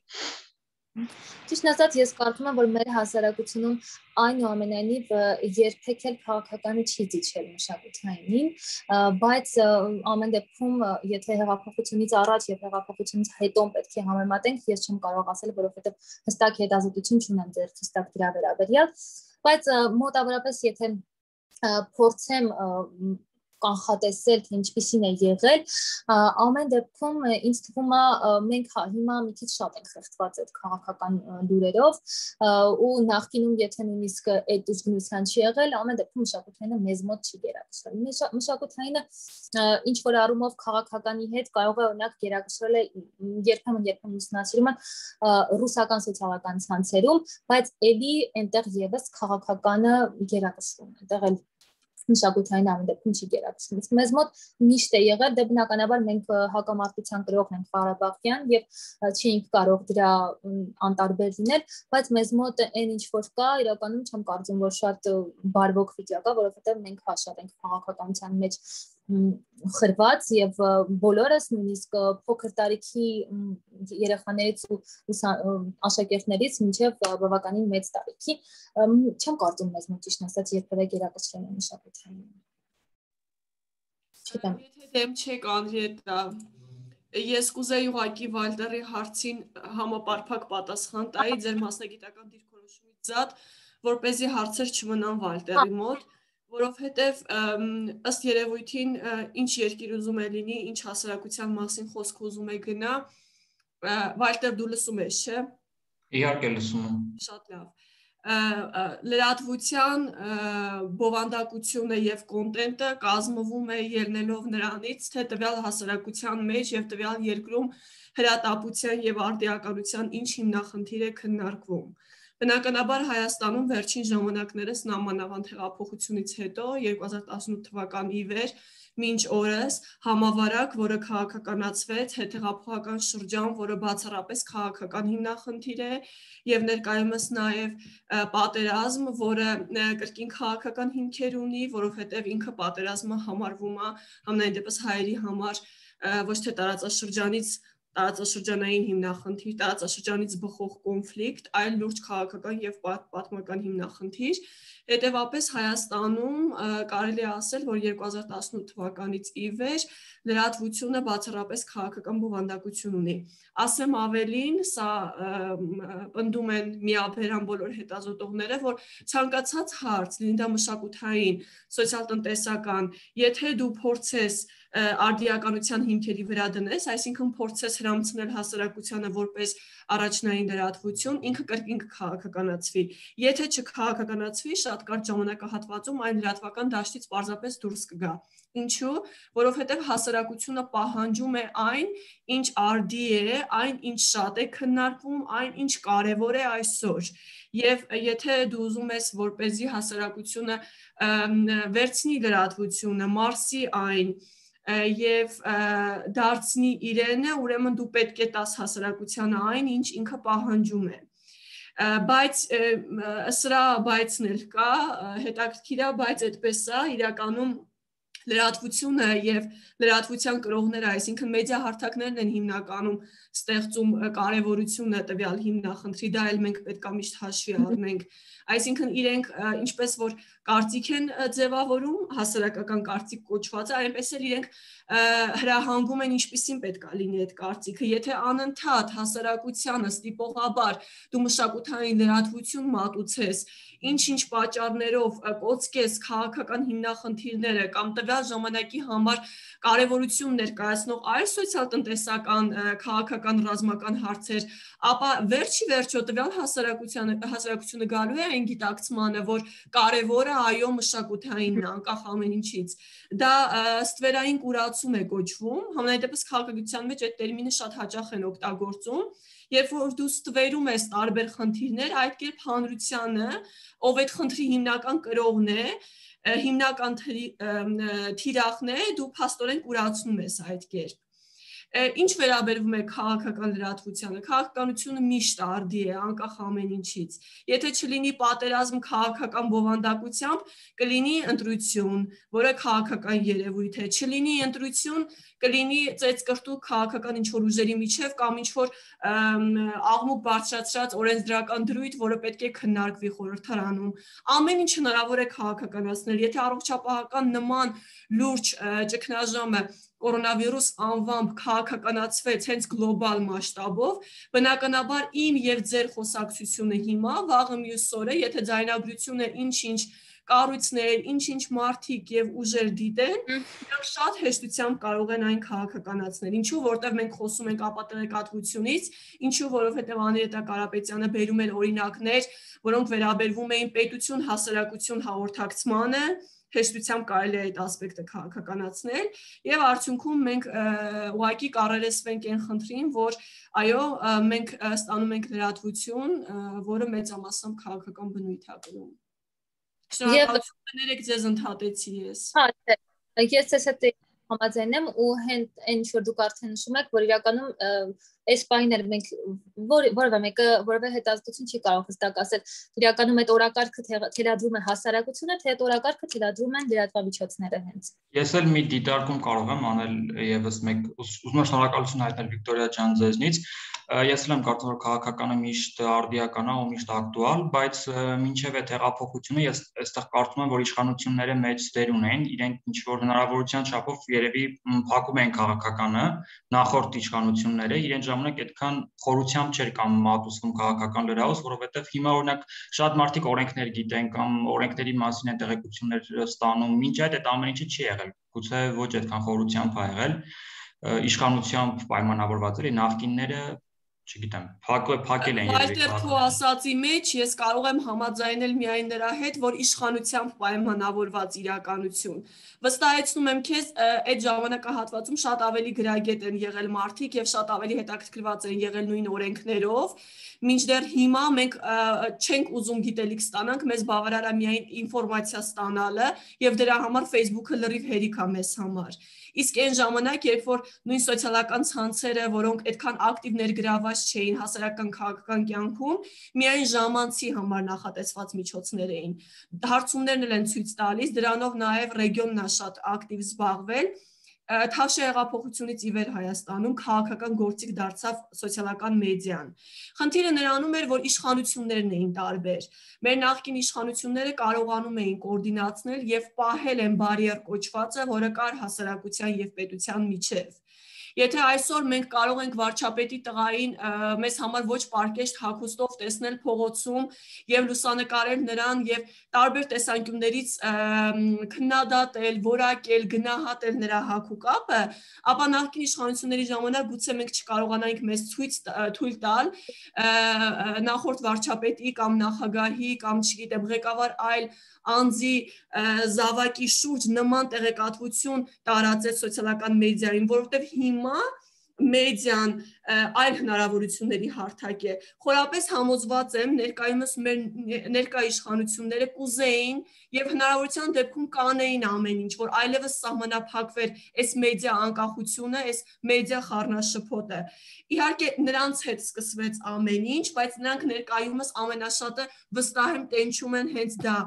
Ճիշտ ասած ես կարծում եմ որ մեր հասարակությունում այնուամենայնիվ երբեք էլ քաղաքականը չի դիչել մշակությանին, բայց ամեն դեպքում եթե հեղափոխությունից առաջ եւ հեղափոխությունից հետո պետք է համեմատենք, ես չեմ կարող ասել, որովհետեւ հստակ հետազոտություն չունեմ ձեր հստակ դրա վերաբերյալ, բայց մոտավորապես եթե փորձեմ կանխատեսել, թե ինչպիսին է եղել, ամեն դեպքում ինձ թվում է մենք հիմա մի քիչ շատ ենք խեղդված այդ քաղաքական լուրերով ու նախկինում եթե նույնիսկ այդ ուժգնության չի եղել, ամեն դեպքում մշակութայինը մեզ մոտ չի գերակշռել։ Մշակութայինը ինչ որ առումով քաղաքականի հետ կարող է օրինակ գերակշռել է երբեմն ուսումնասիրում են ռուսական սոցիալական ցանցերում, բայց ելի այնտեղ եւս քաղաքականը գերակշռում է, այնտեղ էլ մշակութային ամեն դեպքում չի գերակշռում։ Իսկ մեզ մոտ միշտ է եղել, դե բնականաբար մենք հակամարտության կրողն ենք Ղարաբաղյան եւ չէինք կարող դրա անտարբեր լինել, բայց մեզ մոտ այն ինչ որ կա, իրականում չեմ կարծում, որ շատ բարվոք վիճակ է, որովհետեւ մենք հաշար ենք քաղաքականության մեջ խրված եւ բոլորս նույնիսկ փոքր տարիքի երեխաներից ու աշակերտներից մինչեւ բավականին մեծ տարիքի չեմ կարծում մեզ մոտ ճիշտ ասած երբևէ գերակշռել են մշակութային։ Չգիտեմ։ Եթե դեմ չեք Անրիետա, ես կուզեի ուղղակի Վալտերի հարցին համապարփակ պատասխան տայի ձեր մասնագիտական դիրքորոշումից զատ, որպեսզի հարցեր չմնան Վալտերի մոտ, որովհետև ըստ երևույթին ինչ երկիր ուզում է լինի, ինչ հասարակության մասին խոսք ուզում է գնա, Վալտեր դու լսում ես, չէ՞։ Իհարկե լսում եմ։ Շատ լավ։ Լրատվության բովանդակությունը եւ կոնտենտը կազմվում է ելնելով նրանից, թե տվյալ հասարակության մեջ եւ տվյալ երկրում հրատապության եւ արդիականության ինչ հիմնախնդիր է քննարկվում։ Բնականաբար Հայաստանում վերջին ժամանակներս նամանավանդ հեղափոխությունից հետո 2018 թվականի ի վեր մինչ օրս համավարակ, որը քաղաքականացվեց, հետհեղափոխական շրջան, որը բացառապես քաղաքական հիմնախնդիր է եւ ներկայումս նաեւ պատերազմ, որը կրկին քաղաքական հիմքեր ունի, որովհետեւ ինքը պատերազմը համարվում է համենայն դեպս հայերի համար ոչ թե տարածաշրջանային հիմնախնդիր, տարածաշրջանից բխող կոնֆլիկտ, այլ լուրջ քաղաքական եւ պատմական հիմնախնդիր։ Հետևաբար Հայաստանում կարելի է ասել, որ 2018 թվականից ի վեր լրատվությունը բացառապես քաղաքական բովանդակություն ունի։ Ասեմ ավելին, սա պնդում են միաբերան բոլոր հետազոտողները, որ ցանկացած հարց, լինի դա մշակութային, սոցիալ-տնտեսական, եթե դու փորձես արդիականության հիմքերի վրա դնես, այսինքն փորձես հրամցնել հասարակությանը որպես առաջնային լրատվություն, ինքը կրկին քաղաքականացվի։ Եթե չքաղաքականացվի, շատ կարճ ժամանակահատվածում այն լրատվական դաշտից պարզապես դուրս կգա։ Ինչու՞, որովհետև հասարակությունը պահանջում է այն, ինչ արդի է, այն ինչ շատ է քննարկվում, այն ինչ կարևոր է այսօր։ Եվ եթե դու ուզում ես, որպեսզի հասարակությունը վերցնի լրատվությունը, մարսի այն եւ դարձնի իրենը, ուրեմն դու պետք է տաս հասարակությանը այն, ինչ ինքը պահանջում է։ Բայց սրա բայցն էլ կա, հետաքրքիր է, բայց այդպես է, իրականում լրատվությունը եւ լրատվության կրողները, այսինքն մեդիա հարթակներն են հիմնականում ստեղծում կարևորությունը տվյալ հիմնախնդրի, դա էլ մենք պետք է միշտ հաշվի առնենք։ Այսինքն իրենք ինչպես որ կարծիք են ձևավորում, հասարակական կարծիք կոչվածը, այնպես էլ իրենք հրահանգում են ինչպիսին պետք է լինի այդ կարծիքը։ Եթե անընդհատ հասարակությանը ստիպողաբար դու մշակութային լրատվություն մատուցես, ինչ-ինչ պատճառներով կոծկես քաղաքական հիմնախնդիրները կամ տվյալ ժամանակի համար կարևորություն ներկայացնող այլ սոցիալ-տնտեսական, քաղաքական, ռազմական հարցեր, ապա վերջի տվյալ հասարակությունը գալու է այն գիտակցմանը, որ կարևորը այո մշակութայինն է, անկախ ամեն ինչից։ Դա ստվերային կուրացում է կոչվում, համենայն դեպս քաղաքագիտության մեջ այդ տերմինը շատ հաճախ են օգտագործում, երբ որ դու ստվերում ես տարբեր խնդիրներ, այդ կերպ հանրությանը, ով այդ խնդրի հիմնական կրողն է, հիմնական թիրախն է, դու փաստորեն կուրացնում ես այդ կերպ։ Ինչ վերաբերվում է քաղաքական լրատվությանը, քաղաքականությունը միշտ արդի է, անկախ ամեն ինչից։ Եթե չլինի պատերազմ քաղաքական բովանդակությամբ, կլինի ընտրություն, որը քաղաքական երևույթ է, չլինի ընտրություն, կլինի ծեծկրտու քաղաքական ինչ-որ ուժերի միջև կամ ինչ-որ աղմուկ բարձրացրած օրենսդրական դրույթ, որը պետք է քննարկվի խորհրդարանում։ Ամեն ինչ հնարավոր է քաղաքականացնել, եթե առողջապահական նման լուրջ ճգնաժամը կորոնավիրուս անվամբ քաղաքականացվեց հենց գլոբալ մասշտաբով, բնականաբար իմ եւ ձեր խոսակցությունը հիմա, վաղը մյուս օրը, եթե ձայնագրությունը ինչ-ինչ կառույցներ, ինչ-ինչ մարդիկ եւ ուժեր դիտեն, նրանք շատ հեշտությամբ կարող են այն քաղաքականացնել։ Ինչու, որտեղ մենք խոսում ենք ապատեղեկատվությունից, ինչու, որովհետեւ Անիրետա Կարապետյանը բերում էր օրինակներ, որոնք վերաբերվում էին պետություն հասարակություն հաղորդակցմանը, հեշտությամբ կարելի է այդ ասպեկտը քաղաքականացնել եւ արդյունքում մենք ուղղակի կառերեսվենք այն խնդրին, որ այո, մենք ստանում ենք լրատվություն, որը մեծամասամբ քաղաքական բնույթ է կրում։ Շնորհակալություն, ներեք ձեզ ընդհատեցի ես։ Հա, ես ես հետ համաձայն եմ ու հենց այն ինչ որ դուք արդեն նշում եք, որ իրականում այս պայմաններ մենք որևէ հետազոտություն չի կարող հստակ ասել, իրականում այդ օրակարգը թելադրում է հասարակությունը, թե այդ օրակարգը թելադրում են լրատվամիջոցները հենց։ Ես էլ մի դիտարկում կարող եմ անել եւս մեկ, ուզում եմ շնորհակալություն հայտնել Վիկտորիա ջան ձեզնից։ Ես էլ եմ կարծում, որ քաղաքականը միշտ արդիական է ու միշտ ակտուալ, բայց մինչև այդ հեղափոխությունը ես այստեղ կարծում եմ, որ իշխանությունները մեծ դեր ունեն, իրենք ինչ որ հնարավորության չափով երևի փակում են քաղաքականը, նախորդ իշխանությունները, իրեն ժամանակ այդքան խորությամբ չէր կամ մատուցվում քաղաքական լրահոս, որովհետև հիմա օրինակ շատ մարդիկ օրենքներ գիտեն կամ օրենքների մասին են տեղեկություններ ստանում, մինչ այդ ամեն ինչը չի եղել, գուցե ոչ այդքան խորությամբ ա եղել, իշխանությամբ պայմանավորված էր, նախկինները չգիտեմ, փակել են երևի։ Վալտեր քո ասացի մեջ ես կարող եմ համաձայնել միայն նրա հետ, որ իշխանությամբ պայմանավորված իրականություն։ Վստահեցնում եմ քեզ, այդ ժամանակահատվածում շատ ավելի գրագետ են եղել մարդիկ եւ շատ ավելի հետաքրքրված են եղել նույն օրենքներով, մինչդեռ հիմա մենք չենք ուզում գիտելիք ստանանք, մեզ բավարար է միայն ինֆորմացիա ստանալը եւ դրա համար Facebook-ը լրիվ հերիք է մեզ համար։ Իսկ այն ժամանակ, երբ որ նույն սոցիալական ցանցերը, որոնք այդքան ակտիվ ներգրաված չէին հասարակական քաղաքական կյանքում, միայն ժամանցի համար նախատեսված միջոցներ էին։ Հարցումներն են ցույց տալիս, դրանով նաև ռեգիոնն է շատ ակտիվ զբաղվել։ Թավշյա հեղափոխությունից ի վեր Հայաստանում քաղաքական գործիք դարձավ սոցիալական մեդիան։ Խնդիրը նրանում էր, որ իշխանություններն էին տարբեր։ Մեր նախկին իշխանությունները կարողանում էին կոորդինացնել եւ պահել են բարիեր կոչվածը, որը կար հասարակության եւ պետության միջև։ Եթե այսօր մենք կարող ենք վարչապետի տղային մեզ համար ոչ պարկեշտ հագուստով տեսնել փողոցում եւ լուսանկարել նրան եւ տարբեր տեսանկյուններից քննադատել, որակել, գնահատել նրա հագուկապը, ապա նախկին իշխանությունների ժամանակ գուցե մենք չկարողանայինք մեզ թույլ տալ նախորդ վարչապետի կամ նախագահի կամ չգիտեմ ղեկավար այլ անձի զավակի շուրջ նման տեղեկատվություն տարածել սոցիալական մեդիայում, որովհետև հիմա մեդիան այլ հնարավորությունների հարթակ է։ Խորապես համոզված եմ, ներկայումս մեր ներկա իշխանությունները կուզեին եւ հնարավորության դեպքում կանեին ամեն ինչ, որ այլևս սահմանափակվեր այս մեդիա անկախությունը, այս մեդիա խառնաշփոթը։ Իհարկե նրանց հետ սկսվեց ամեն ինչ, բայց նրանք ներկայումս ամենաշատը վստահ եմ տենչում են հենց դա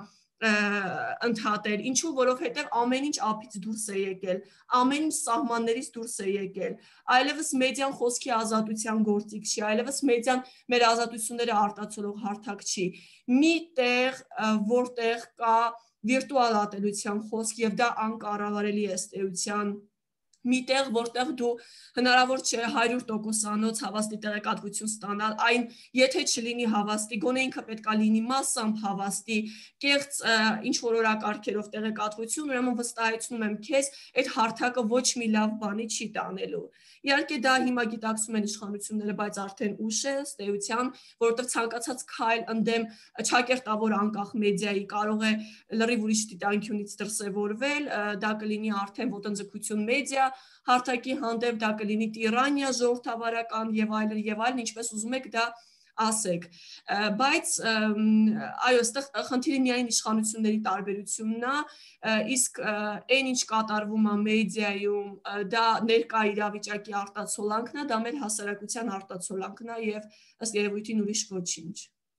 ընդհատել, ինչու, որովհետև ամեն ինչ ափից դուրս է եկել, ամեն ինչ սահմաններից դուրս է եկել, այլևս մեդիան խոսքի ազատության գործիք չի, այլևս մեդիան մեր ազատությունները արտացոլող հարթակ չի, մի տեղ, որտեղ կա վիրտուալ ատելության խոսք եւ դա անկառավարելի է ըստ էության, միտեղ, որտեղ դու հնարավոր չէ 100%-անոց հավաստի տեղեկատվություն ստանալ, այն եթե չլինի հավաստի, գոնե ինքը պետքա լինի massամբ հավաստի, կեղծ ինչ որ օրակարգերով տեղեկատվություն, ուրեմն վստահեցնում եմ քեզ, այդ հարթակը ոչ մի լավ բանի չի տանելու։ Իհարկե դա հիմա գիտակցում են իշխանությունները, բայց արդեն ուշ է ըստ էության, որովհետև ցանկացած քայլ ընդդեմ ճակերտավոր անկախ մեդիայի կարող է լրիվ ուրիշ դիտանկյունից դրսևորվել, դա կլինի արդեն ոտնձգություն մեդիա հարթակի հանդեպ, դա կլինի տիրանիա ժողովրդավարական եւ այլն, ինչպես ուզում եք դա ասեք, բայց այո, այստեղ խնդիրը միայն իշխանությունների տարբերությունն է, իսկ այն ինչ կատարվում է մեդիայում, դա ներկա իրավիճակի արտացոլանքն է, դա մեր հասարակության արտացոլանքն է եւ ըստ երևույթին ուրիշ ոչինչ։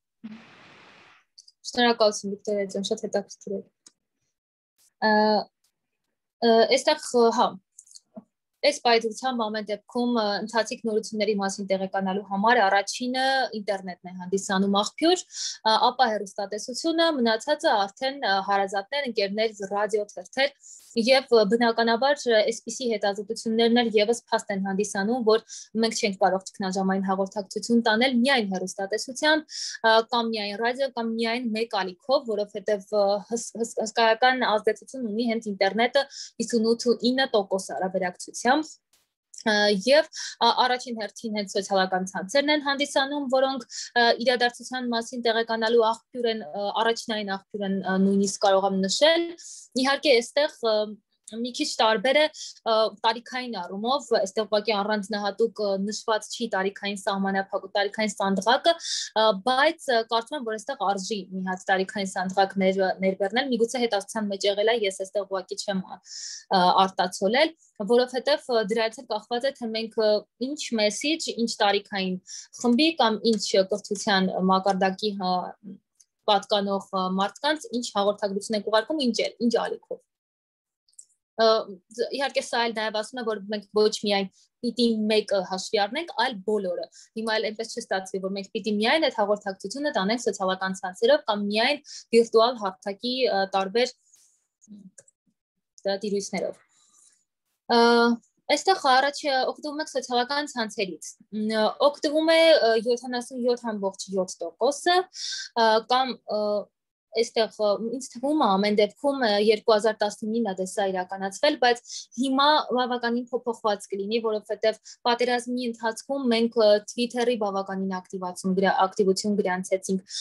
Շնորհակալություն Վիկտորիա ջան, շատ հետաքրքիր է։ Այստեղ հա Այս բայդրությամբ ամեն դեպքում ընթացիկ նորությունների մասին տեղեկանալու համար առաջինը ինտերնետն է հանդիսանում աղբյուր, ապա հեռուստատեսությունը, մնացածը արդեն հարազատներ, ընկերներ, ռադիո, թերթեր եւ բնականաբար այսպիսի հետազոտություններն եւս փաստ են հանդիսանում, որ մենք չենք կարող ճգնաժամային հաղորդակցություն տանել միայն հեռուստատեսությամբ կամ միայն ռադիո կամ միայն մեկ ալիքով, որովհետեւ հսկայական ազդեցություն ունի հենց ինտերնետը 58.9% արաբերակցությամբ եւ առաջին հերթին հենց սոցիալական ցանցերն են հանդիսանում, որոնք իրադարձության մասին տեղեկանալու աղբյուր են, առաջնային աղբյուր են նույնիսկ կարող եմ նշել։ Իհարկե, այստեղ մի քիչ տարբեր է տարիքային առումով, այստեղ ուղղակի առանձնահատուկ նշված չի տարիքային սահմանափակ ու տարիքային սանդղակը, բայց կարծում եմ, որ այստեղ արժի մի հատ տարիքային սանդղակ ներբեռնել, միգուցե հետազոտության մեջ եղել է, ես այստեղ ուղղակի չեմ արտացոլել, որովհետև դրանից էլ կախված է, թե մենք ինչ մեսիջ, ինչ տարիքային խմբի կամ ինչ կրթության մակարդակի պատկանող մարդկանց ինչ հաղորդագրություն ենք ուղարկում, ինչ ալիքով։ Իհարկե սա էլ նաև ասում է, որ մենք ոչ միայն պիտի մեկը հաշվի առնենք, այլ բոլորը։ Հիմա էլ այնպես չստացվի, որ մենք պիտի միայն այդ հաղորդակցությունը տանենք սոցիալական ցանցերով կամ միայն վիրտուալ հարթակի տարբեր տիրույթներով։ Այստեղ առաջ օգտվում եք սոցիալական ցանցերից։ Օգտվում է 77.7% կամ այստեղ ինձ թվում է ամեն դեպքում 2019-ին է սա իրականացվել, բայց հիմա բավականին փոփոխված կլինի, որովհետև պատերազմի ընթացքում մենք Twitter-ի բավականին ակտիվություն գրանցեցինք,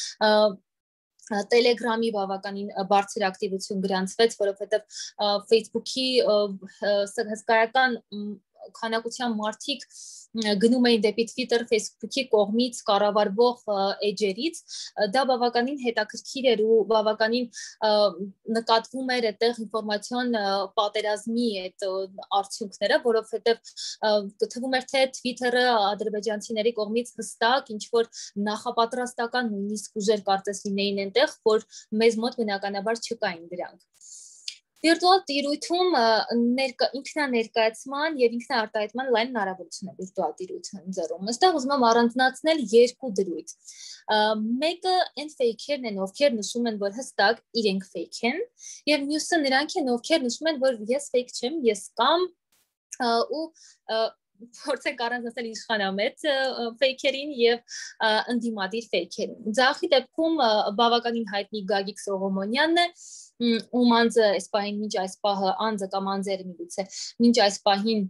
Telegram-ի բավականին բարձր ակտիվություն գրանցվեց, որովհետև Facebook-ի հսկայական քանակության մարդիկ գնում էին դեպի Twitter, Facebook-ի կողմից կառավարվող էջերից, դա բավականին հետաքրքիր էր ու բավականին նկատվում էր այդտեղ ինֆորմացիոն պատերազմի այդ արդյունքները, որովհետև թվում էր, թե Twitter-ը ադրբեջանցիների կողմից հստակ ինչ-որ նախապատրաստական նույնիսկ ուժեր կարծես լինեին այնտեղ, որ մեզ մոտ բնականաբար չկային դրանք։ Վիրտուալ տիրույթում ինքնաներկայացման եւ ինքնաարտահայտման լայն հնարավորություն է վիրտուալ տիրույթը ընձեռում։ Այստեղ ուզում եմ առանձնացնել երկու դրույթ։ Մեկը այն ֆեյքերն են, ովքեր նշում են, որ հստակ իրենք ֆեյք են, եւ մյուսը նրանք են, ովքեր նշում են, որ ես ֆեյք չեմ, ես կամ ու փորձենք առանձնացնել իշխանամետ ֆեյքերին եւ ընդդիմադիր ֆեյքերին։ Ձախի դեպքում բավականին հայտնի Գագիկ Սողոմոնյանն է, ում անձը այս պահին մինչ այս պահը անձը կամ անձերը միգուցե մինչ այս պահին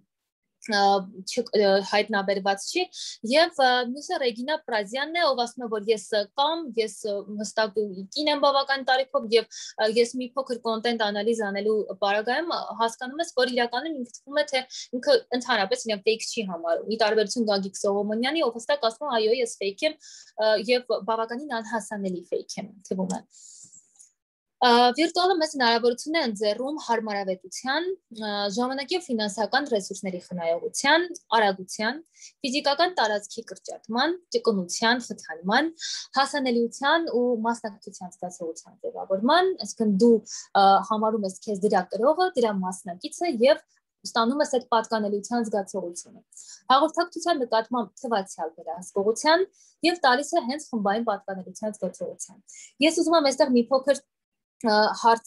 հայտնաբերված չի եւ մյուսը Ռեգինա Պրազյանն է, ով ասում է, որ ես հստակ կին եմ բավական տարիքով եւ ես մի փոքր կոնտենտ անալիզ անելու պարագայում հասկանում ես, որ իրականում ինքը թվում է, թե ինքը ընդհանրապես իրեն ֆեյք չի համարում։ Ի տարբերություն Գագիկ Սողոմոնյանի, ով հստակ ասում է, այո, ես ֆեյք եմ եւ բավականին անհասանելի ֆեյք եմ թվում է։ Վիրտուալը մեծ հնարավորություն է ընձեռում հարմարավետության, ժամանակի և ֆինանսական ռեսուրսների խնայողության, արագության, ֆիզիկական տարածքի կրճատման, ճկունության, խթանման, հասանելիության ու մասնակցության զգացողության ձևավորման, այսինքն դու համարում ես քեզ դրա կրողը, դրա մասնակիցը եւ ստանում ես այդ պատկանելիության զգացողությունը։ Հաղորդակցության նկատմամբ թվացial վերահսկողության եւ տալիս է հենց խմբային պատկանելիության զգացողության։ Ես ուզում եմ այստեղ մի փոքր հարց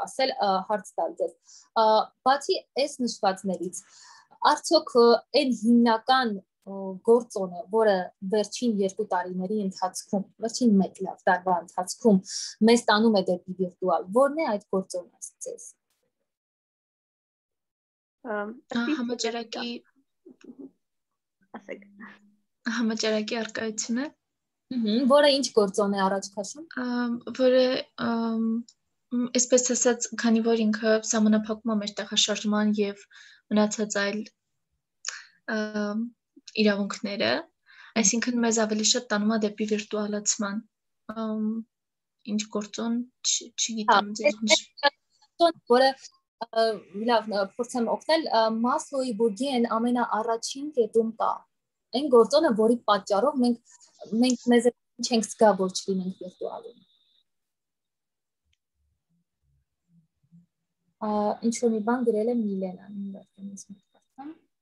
տալ ձեզ, բացի այս նշվածներից, արդյոք այն հիմնական գործոնը, որը վերջին 2 տարիների ընթացքում, վերջին 1 լավ տարվա ընթացքում մեզ տանում է դեպի վիրտուալ, որն է այդ գործոնը ձեզ։ Համաճարակի առկայությունը, որը ինչ գործոն է առաջ քաշում, որը այսպես ասած, քանի որ ինքը սահմանափակում է մեր տեղաշարժման եւ մնացած այլ իրավունքները, այսինքն մեզ ավելի շատ տանում է դեպի վիրտուալացման, ինչ գործոն չգիտեմ ձեզ, որը լավ փորձեմ օգնել, Մասլոուի բուրգի այն ամենաառաջին կետում կա, այն գործոնը, որի պատճառով մենք մեզ չենք զգա, որ չլինենք վիրտուալում։ Ինչ որ մի բան գրել է Միլենան,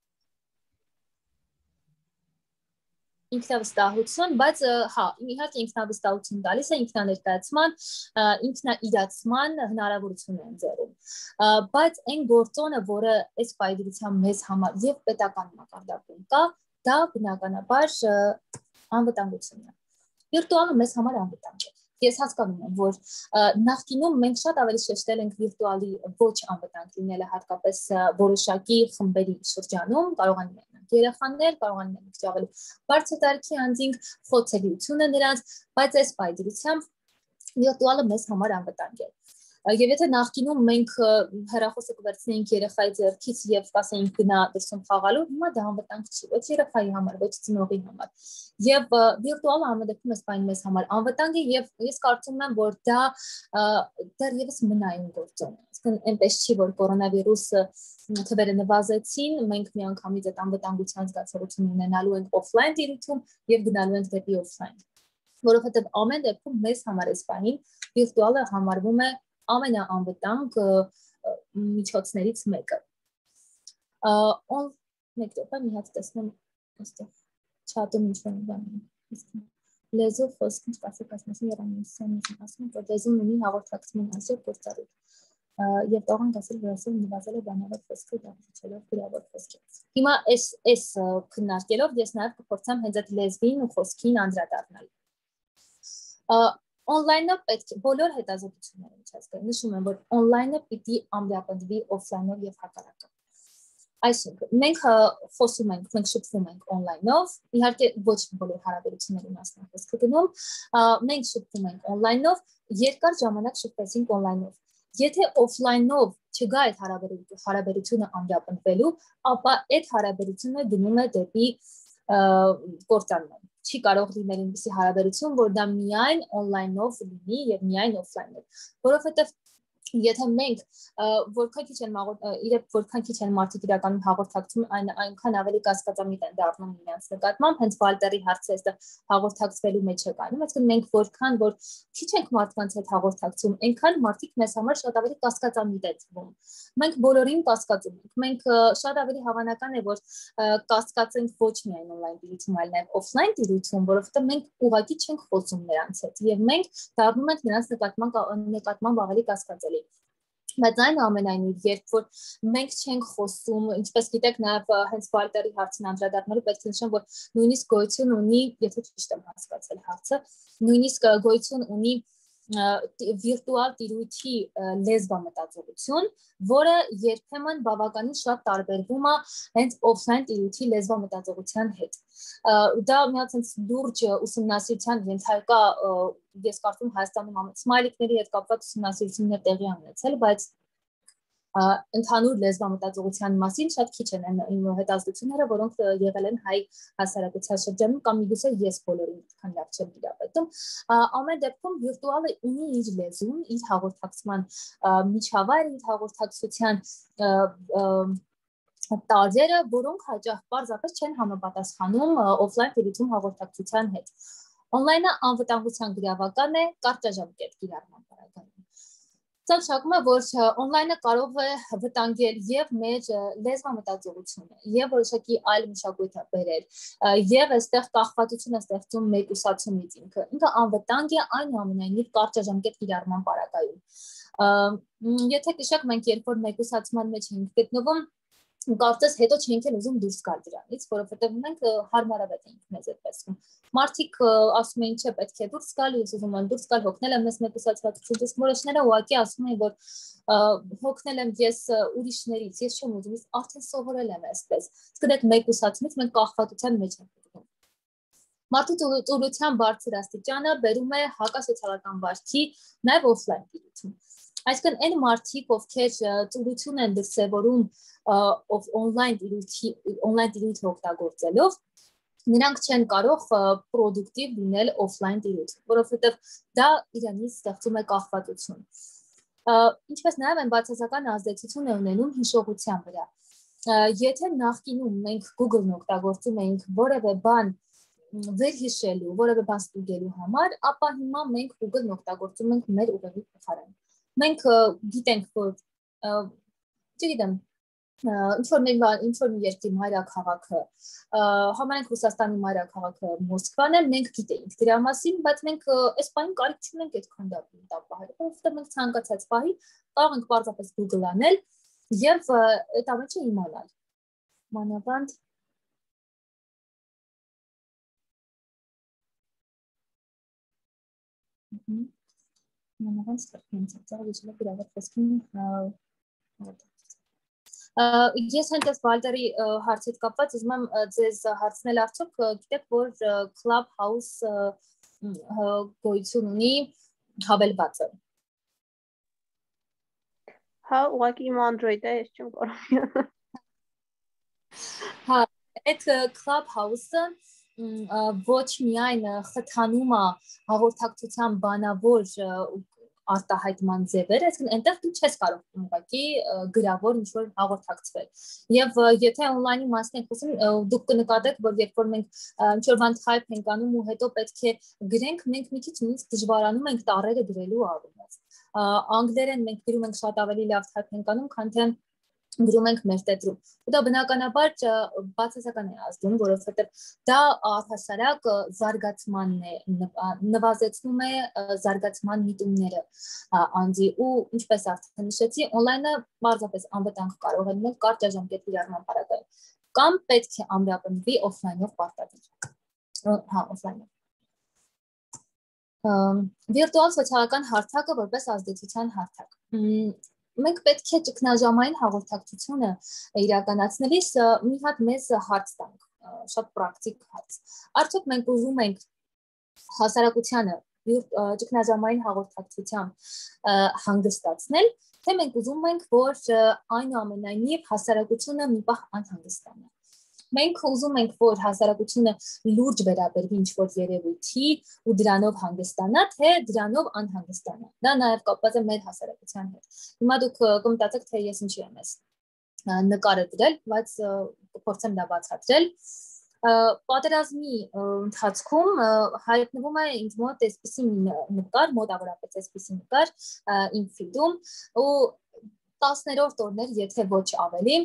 ինքնավստահություն, բայց հա, իհարկե ինքնավստահություն տալիս է ինքնաներկայացման, ինքնաիրացման հնարավորություն է ընձեռում։ Բայց այն գործոնը, որը այս պայմանությամբ մեզ համար եւ պետական մակարդակում կա, դա բնականաբար անվտանգությունն է։ Վիրտուալը մեզ համար անվտանգ է։ Ես հասկանում եմ, որ նախկինում մենք շատ ավելի շեշտել ենք վիրտուալի ոչ անվտանգ լինելը, հատկապես որոշակի խմբերի շրջանում, կարող են լինել երեխաներ, կարող են լինել ավելի բարձր տարիքի անձինք, խոցելիությունը նրանց, բայց այս պայմանությամբ վիրտուալը մեզ համար անվտանգ է։ Եվ եթե նախկինում մենք հեռախոսը կվերցնեինք երեխայի ձեռքից եւ կասեինք գնա դրսում խաղալու, հիմա դա անվտանգ չի, ոչ երեխայի համար, ոչ ծնողի համար։ Եվ վիրտուալը ամենևին այս բանը մեզ համար անվտանգ է եւ ես կարծում եմ, որ դա դեռևս մնային գործոն է։ Այսինքն այնպես չի, որ կորոնավիրուսը թվերը նվազեցին, մենք միանգամից այդ անվտանգության զգացողություն ունենալու ենք օֆլայն տիրույթում եւ գնալու ենք դեպի օֆլայն։ Որովհետեւ ամեն դեպքում մեզ համար այս բանին վիրտուալը համարվում է ամենաանվտանգ միջոցներից մեկը։ Մեկ դեպքում մի հատ տեսնեմ այստեղ չաթում ինչ-որ բան է։ Լեզու խոսքը սպասեք ասում երանիսյանից ասում որ լեզուն ունի հաղորդակցման այսօր գործառույթ։ Եվ տողան ասել որ ասել նվազել է բանավոր խոսքը դարձնելով գրավոր խոսքի։ Հիմա այս քննարկելով ես նաև կփորձեմ հենց այդ լեզվին ու խոսքին անդրադառնալ։ Օնլայնը պետք է բոլոր հետազոտությունները միջազգային նշում են, որ օնլայնը պիտի ամրապնդվի օֆլայնով եւ հակառակը։ Այսինքն մենք խոսում ենք, մենք շփվում ենք օնլայնով, իհարկե ոչ բոլոր հարաբերությունների մասնակից կգնում, մենք շփվում ենք օնլայնով, երկար ժամանակ շփվեցինք օնլայնով։ Եթե օֆլայնով չգա այդ հարաբերությունը ամրապնդվելու, ապա այդ հարաբերությունը գնում է դեպի կործանման։ Չի կարող լինել այնպիսի հարաբերություն, որ դա միայն օնլայնով լինի եւ միայն օֆլայնով, որովհետեւ եթե մենք որքան քիչ են մարդիկ իրականում հաղորդակցում, այնքան ավելի կասկածամիտ են դառնում իրենց նկատմամբ, հենց Վալտերի հարցը այստեղ հաղորդակցվելու մեջ է կայանում, այսինքն մենք որքան որ քիչ ենք մարդկանց հետ հաղորդակցում, այնքան մարդիկ մեզ համար շատ ավելի կասկածամիտ են թվում։ Մենք բոլորին կասկածում ենք, մենք շատ ավելի հավանական է, որ կասկածենք ոչ միայն օնլայն տիրույթում, այլ նաև օֆլայն տիրույթում, որովհետև մենք ուղղակի չենք խոսում նրանց հետ եւ մենք դառնում ենք նրանց նկատմամբ ավելի կասկածելի։ Բայց այն ամենայնիվ, երբ որ մենք չենք խոսում, ինչպես գիտեք, նաև հենց Վալտերի հարցին անդրադառնալու պետք է նշեմ, որ նույնիսկ գոյություն ունի, եթե ճիշտ եմ հասկացել հարցը, նույնիսկ գոյություն ունի վիրտուալ տիրույթի լեզվամտածողություն, որը երբեմն բավականին շատ տարբերվում է հենց օֆլայն տիրույթի լեզվամտածողության հետ։ Դա մի հատ լուրջ ուսումնասիրության ենթարկա, ես կարծում Հայաստանում սմայլիկների հետ կապված ուսումնասիրություններ տեղի են ունեցել, բայց ընդհանուր լեզվամտածողության մասին շատ քիչ են իմ հետազոտությունները, որոնք եղել են հայ հասարակության շրջանում կամ միգուցե ես բոլորին այդքան լավ չեմ դիտապետում։ Ամեն դեպքում վիրտուալը ունի իր լեզուն, իր հաղորդակցման միջավայրը, իր հաղորդակցության տարրերը, որոնք հաճախ պարզապես չեն համապատասխանում օֆլայն տիրույթում հաղորդակցության հետ։ Օնլայնը անվտանգության գրավական է, կարճաժամկետ կիրառման պարագայում։ Սա նշանակում է, որ օնլայնը կարող է վտանգել եւ մեր լեզվամտածողությունը, եւ որոշակի այլ մշակույթը բերել, եւ այստեղ կախվածություն է ստեղծում մեկուսացումից ինքը։ Ինքը անվտանգ է այնուամենայնիվ կարճաժամկետ կիրառման պարագայում։ Եթե քշակ մենք երբ որ մեկուսացման մեջ ենք գտնվում, կարծես հետո չենք էլ ուզում դուրս գալ դրանից, որովհետև մենք հարմարավետ ենք մեզ այդպես։ Մարդիկ ասում են, չէ, պետք է դուրս գալ, ես ուզում եմ դուրս գալ, հոգնել եմ ես մեկուսացվածությունից, որոշները ուղղակի ասում են, որ հոգնել եմ ես ուրիշներից, ես չեմ ուզում, ես արդեն սովորել եմ այդպես։ Իսկ այդ մեկուսացումից մենք կախվածության մեջ ենք գտնվում։ Մարդու ծուլության բարձր աստիճանը բերում է հակասոցիալական վարքի նաև օֆլայն տիրույթում։ Այսինքն այն մարդիկ, ովքեր ծուլություն են դրսևորում օնլայն տիրույթ օգտագործելով, նրանք չեն կարող պրոդուկտիվ լինել օֆլայն տիրույթ, որովհետև դա իրանից ստեղծում է կախվածություն։ Ինչպես նաև այն բացասական ազդեցություն է ունենում հիշողության վրա։ Եթե նախկինում մենք Google-ն օգտագործում էինք որևէ բան վերհիշելու, որևէ բան ստուգելու համար, ապա հիմա մենք Google-ն օգտագործում ենք մեր ուղեղի փոխարեն։ Մենք գիտենք, որ չգիտեմ, ինչ որ մի երկրի մայրաքաղաքը համանենք Ռուսաստանի մայրաքաղաքը Մոսկվան է, մենք գիտեինք դրա մասին, բայց մենք այս պահին կարիք չունենք այդքան դա պահել, որովհետև մենք ցանկացած պահի կարող ենք պարզապես Google անել եւ այդ ամենը իմանալ։ Մանավանդ Ես հենց Վալդերի հարցի հետ կապված ուզում եմ ձեզ հարցնել արդյոք գիտեք որ Clubhouse գոյություն ունի հավելվածը։ Հա, ուղղակի իմ Android-ը ես չեմ կարող։ Հա, այդ Clubhouse-ը ոչ միայն խթանում է հաղորդակցության բանավոր արտահայտման ձևեր, այսինքն այնտեղ դու չես կարող ուղղակի գրավոր ինչ-որ հաղորդակցվել։ Եվ եթե on-line-ի մասին ենք խոսում, դուք կնկատեք, որ երբ որ մենք ինչ-որ բան type ենք անում ու հետո պետք է գրենք, մենք մի քիչ նույնիսկ դժվարանում ենք տառերը գրելու առումով։ Անգլերեն մենք գրում ենք շատ ավելի լավ type ենք անում, քան թե գրում ենք մեր տետրում։ Ու դա բնականաբար բացասական է ազդում, որովհետև դա առհասարակ զարգացմանն է, նվազեցնում է զարգացման միտումները անձի ու ինչպես արդեն նշեցի, on-line-ը պարզապես անվտանգ կարող է լինել կարճ ժամկետի կիրառման պարագայում, կամ պետք է ամրապնդվի offline-ով պարտադիր։ Հա, offline-ով։ Վիրտուալ սոցիալական հարթակը որպես ազդեցության հարթակ։ Մենք պետք է ճգնաժամային հաղորդակցությունը իրականացնելիս մի հատ մեզ հարց տանք, շատ պրակտիկ հարց։ Արդյոք մենք ուզում ենք հասարակությանը ճգնաժամային հաղորդակցությամբ հանգստացնել, թե մենք ուզում ենք, որ այնուամենայնիվ հասարակությունը մի պահ անհանգստանա։ Մենք ուզում ենք, որ հասարակությունը լուրջ վերաբերվի ինչ-որ երևույթի ու դրանով հանգստանա, թե դրանով անհանգստանա։ Դա նաև կապված է մեր հասարակության հետ։ Հիմա դուք կմտածեք, թե ես ինչի եմ նկարը դրել, բայց կփորձեմ դա բացատրել։ Պատերազմի ընթացքում հայտնվում է ինձ մոտ այսպիսի նկար, մոտավորապես այսպիսի նկար իմ ֆիլդում, ու տասներորդ օրներ, եթե ոչ ավելի,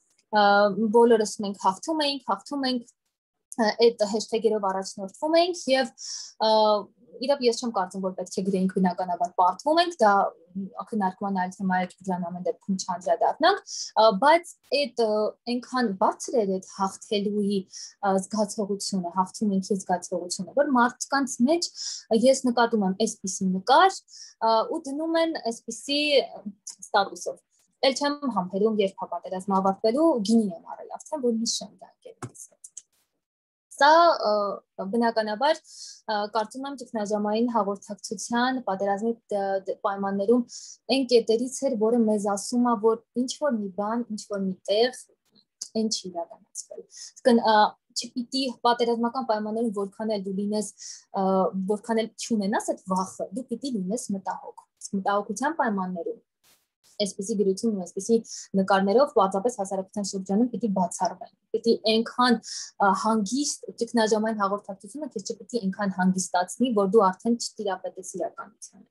բոլորս մենք հաղթում ենք, այդ hashtag-երով առաջնորդվում ենք եւ իրավ ես չեմ կարծում, որ պետք է գրեինք բնականաբար պարտվում ենք, դա քննարկման այլ թեմա է, դրան ամեն դեպքում չանդրադառնանք, բայց այդ այնքան բարձր էր այդ հաղթելուի զգացողությունը, հաղթում ինքի զգացողությունը, որ մարդկանց մեջ ես նկատում եմ այսպիսի նկար ու դնում են այսպիսի ստատուսով։ Էլ չեմ համբերում, երբ պատերազմը ավարտվելու գինի եմ առել, արդեն որ նշեմ դա եկեղեցիս հետ։ Սա բնականաբար կարծում եմ ճգնաժամային հաղորդակցության պատերազմի պայմաններում այն կետերից էր, որը մեզ ասում է, որ ինչ-որ մի բան, ինչ-որ մի տեղ այն չի իրականացվել։ Իսկն չպիտի պատերազմական պայմաններում որքան էլ դու լինես, որքան էլ չունենաս այդ վախը, դու պիտի լինես մտահոգ։ Մտահոգության պայմաններում այսպիսի գրություն ու այսպիսի նկարներով պարզապես հասարակության շրջանում պիտի բացառվեն։ Պիտի այնքան հանգիստ ճգնաժամային հաղորդակցությունը քեզ չպիտի այնքան հանգստացնի, որ դու արդեն չտիրապետես իրականությանը։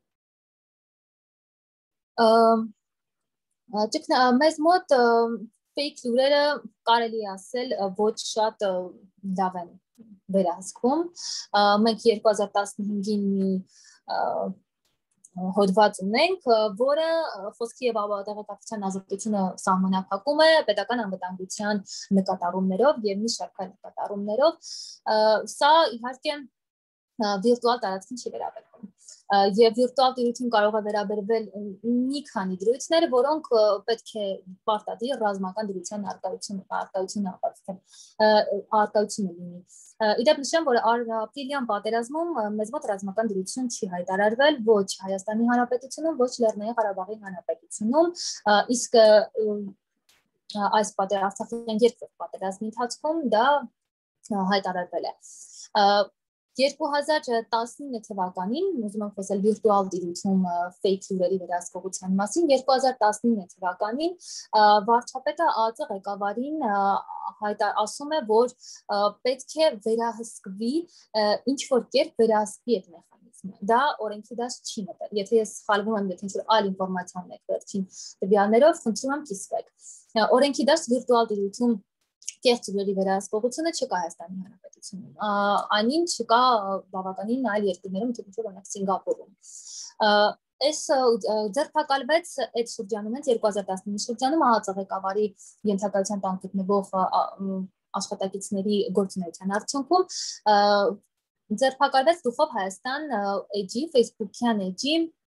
Մեզ մոտ fake լուրերը կարելի ասել ոչ շատ լավ են վերահսկվում։ Մենք 2015-ին մի հոդված ունենք, որը խոսքի եւ տեղեկատվության ազատությունը սահմանափակում է պետական անվտանգության նկատառումներով եւ մի շարք այլ նկատառումներով։ Սա իհարկե վիրտուալ տարածքին չի վերաբերվում։ Եվ վիրտուալ տիրույթին կարող է վերաբերվել մի քանի դրույթներ, որոնք պետք է պարտադիր ռազմական դրության արկայությունը լինի։ Իդեպ նշեմ, որ ապրիլյան պատերազմում մեզ մոտ ռազմական դրություն չի հայտարարվել ոչ Հայաստանի Հանրապետությունում, ոչ Լեռնային Ղարաբաղի Հանրապետությունում, իսկ այս Արցախյան երկրորդ պատերազմի ընթացքում դա հայտարարվել է։ 2019 թվականին, ուզում եմ խոսել վիրտուալ տիրույթում fake լուրերի վերահսկողության մասին, 2019 թվականին վարչապետը ԱԱԾ ղեկավարին ասում է, որ պետք է վերահսկվի, ինչ-որ կերպ վերահսկվի այդ մեխանիզմը։ Դա օրենքի դաշտ չի մտել։ Եթե ես սխալվում եմ, եթե ինչ-որ այլ ինֆորմացիան եք վերջին տվյալներով, խնդրում եմ կիսվեք։ օրենքի դաշտ վիրտուալ դիրություն կեղծիների վերահսկողությունը չկա Հայաստանի Հանրապետությունում այնին չկա բավականին այլ երկրներում թեպետ օրինակ Սինգապուրում Այս ձերբակալվեց այդ շրջանում 2019 շրջանում ԱԱԾ-ղեկավարի ենթակայության տակ գտնվող աշխատակիցների գործունեության արդյունքում ձերբակալվեց Դուխով Հայաստան էջի Facebook-յան էջի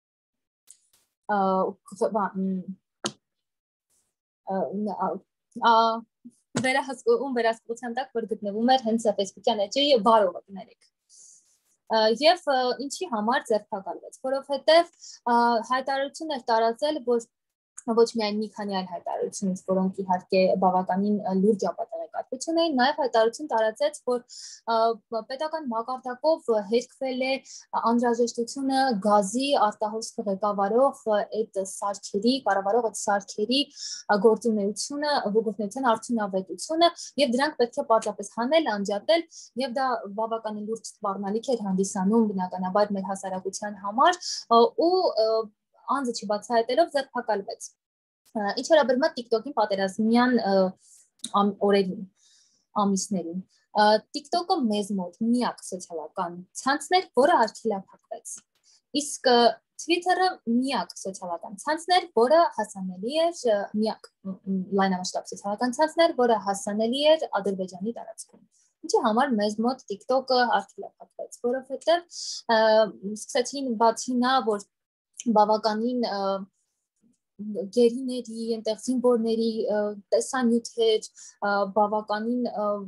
վերահսկողության տակ որ գտնվում էր հենց Facebook-յան էջի վարողը կներեք Եվ ինչի համար ձերբակալվեց, որովհետև հայտարարություն էր տարածել, որ ոչ միայն մի քանի այլ հայտարարությունից, որոնք իհարկե բավականին լուրջ ապատեղեկատվություն էին, նաև հայտարարություն տարածեց, որ պետական մակարդակով հերքվել է անհրաժեշտությունը գազի արտահոսքը ղեկավարող այդ սարքերի, կառավարող այդ սարքերի գործունեության արդյունավետությունը եւ դրանք պետք է պարզապես հանել, անջատել եւ դա բավականին լուրջ սպառնալիք էր հանդիսանում բնականաբար մեր հասարակության համար ու անձը չբացահայտելով ձերբակալվեց։ Ինչ վերաբերում է TikTok-ին պատերազմյան օրերին, ամիսներին։ TikTok-ը մեզ մոտ միակ սոցիալական ցանցն էր, որը արգելափակվեց։ Իսկ Twitter-ը միակ սոցիալական ցանցն էր, որը հասանելի էր միակ լայնամասշտաբ սոցիալական ցանցն էր, որը հասանելի էր Ադրբեջանի տարածքում։ Ինչի համար մեզ մոտ TikTok-ը արգելափակվեց, որովհետև սկսեցին բացի նա, որ բավականին գերիների, այնտեղ զինվորների տեսանյութեր, բավականին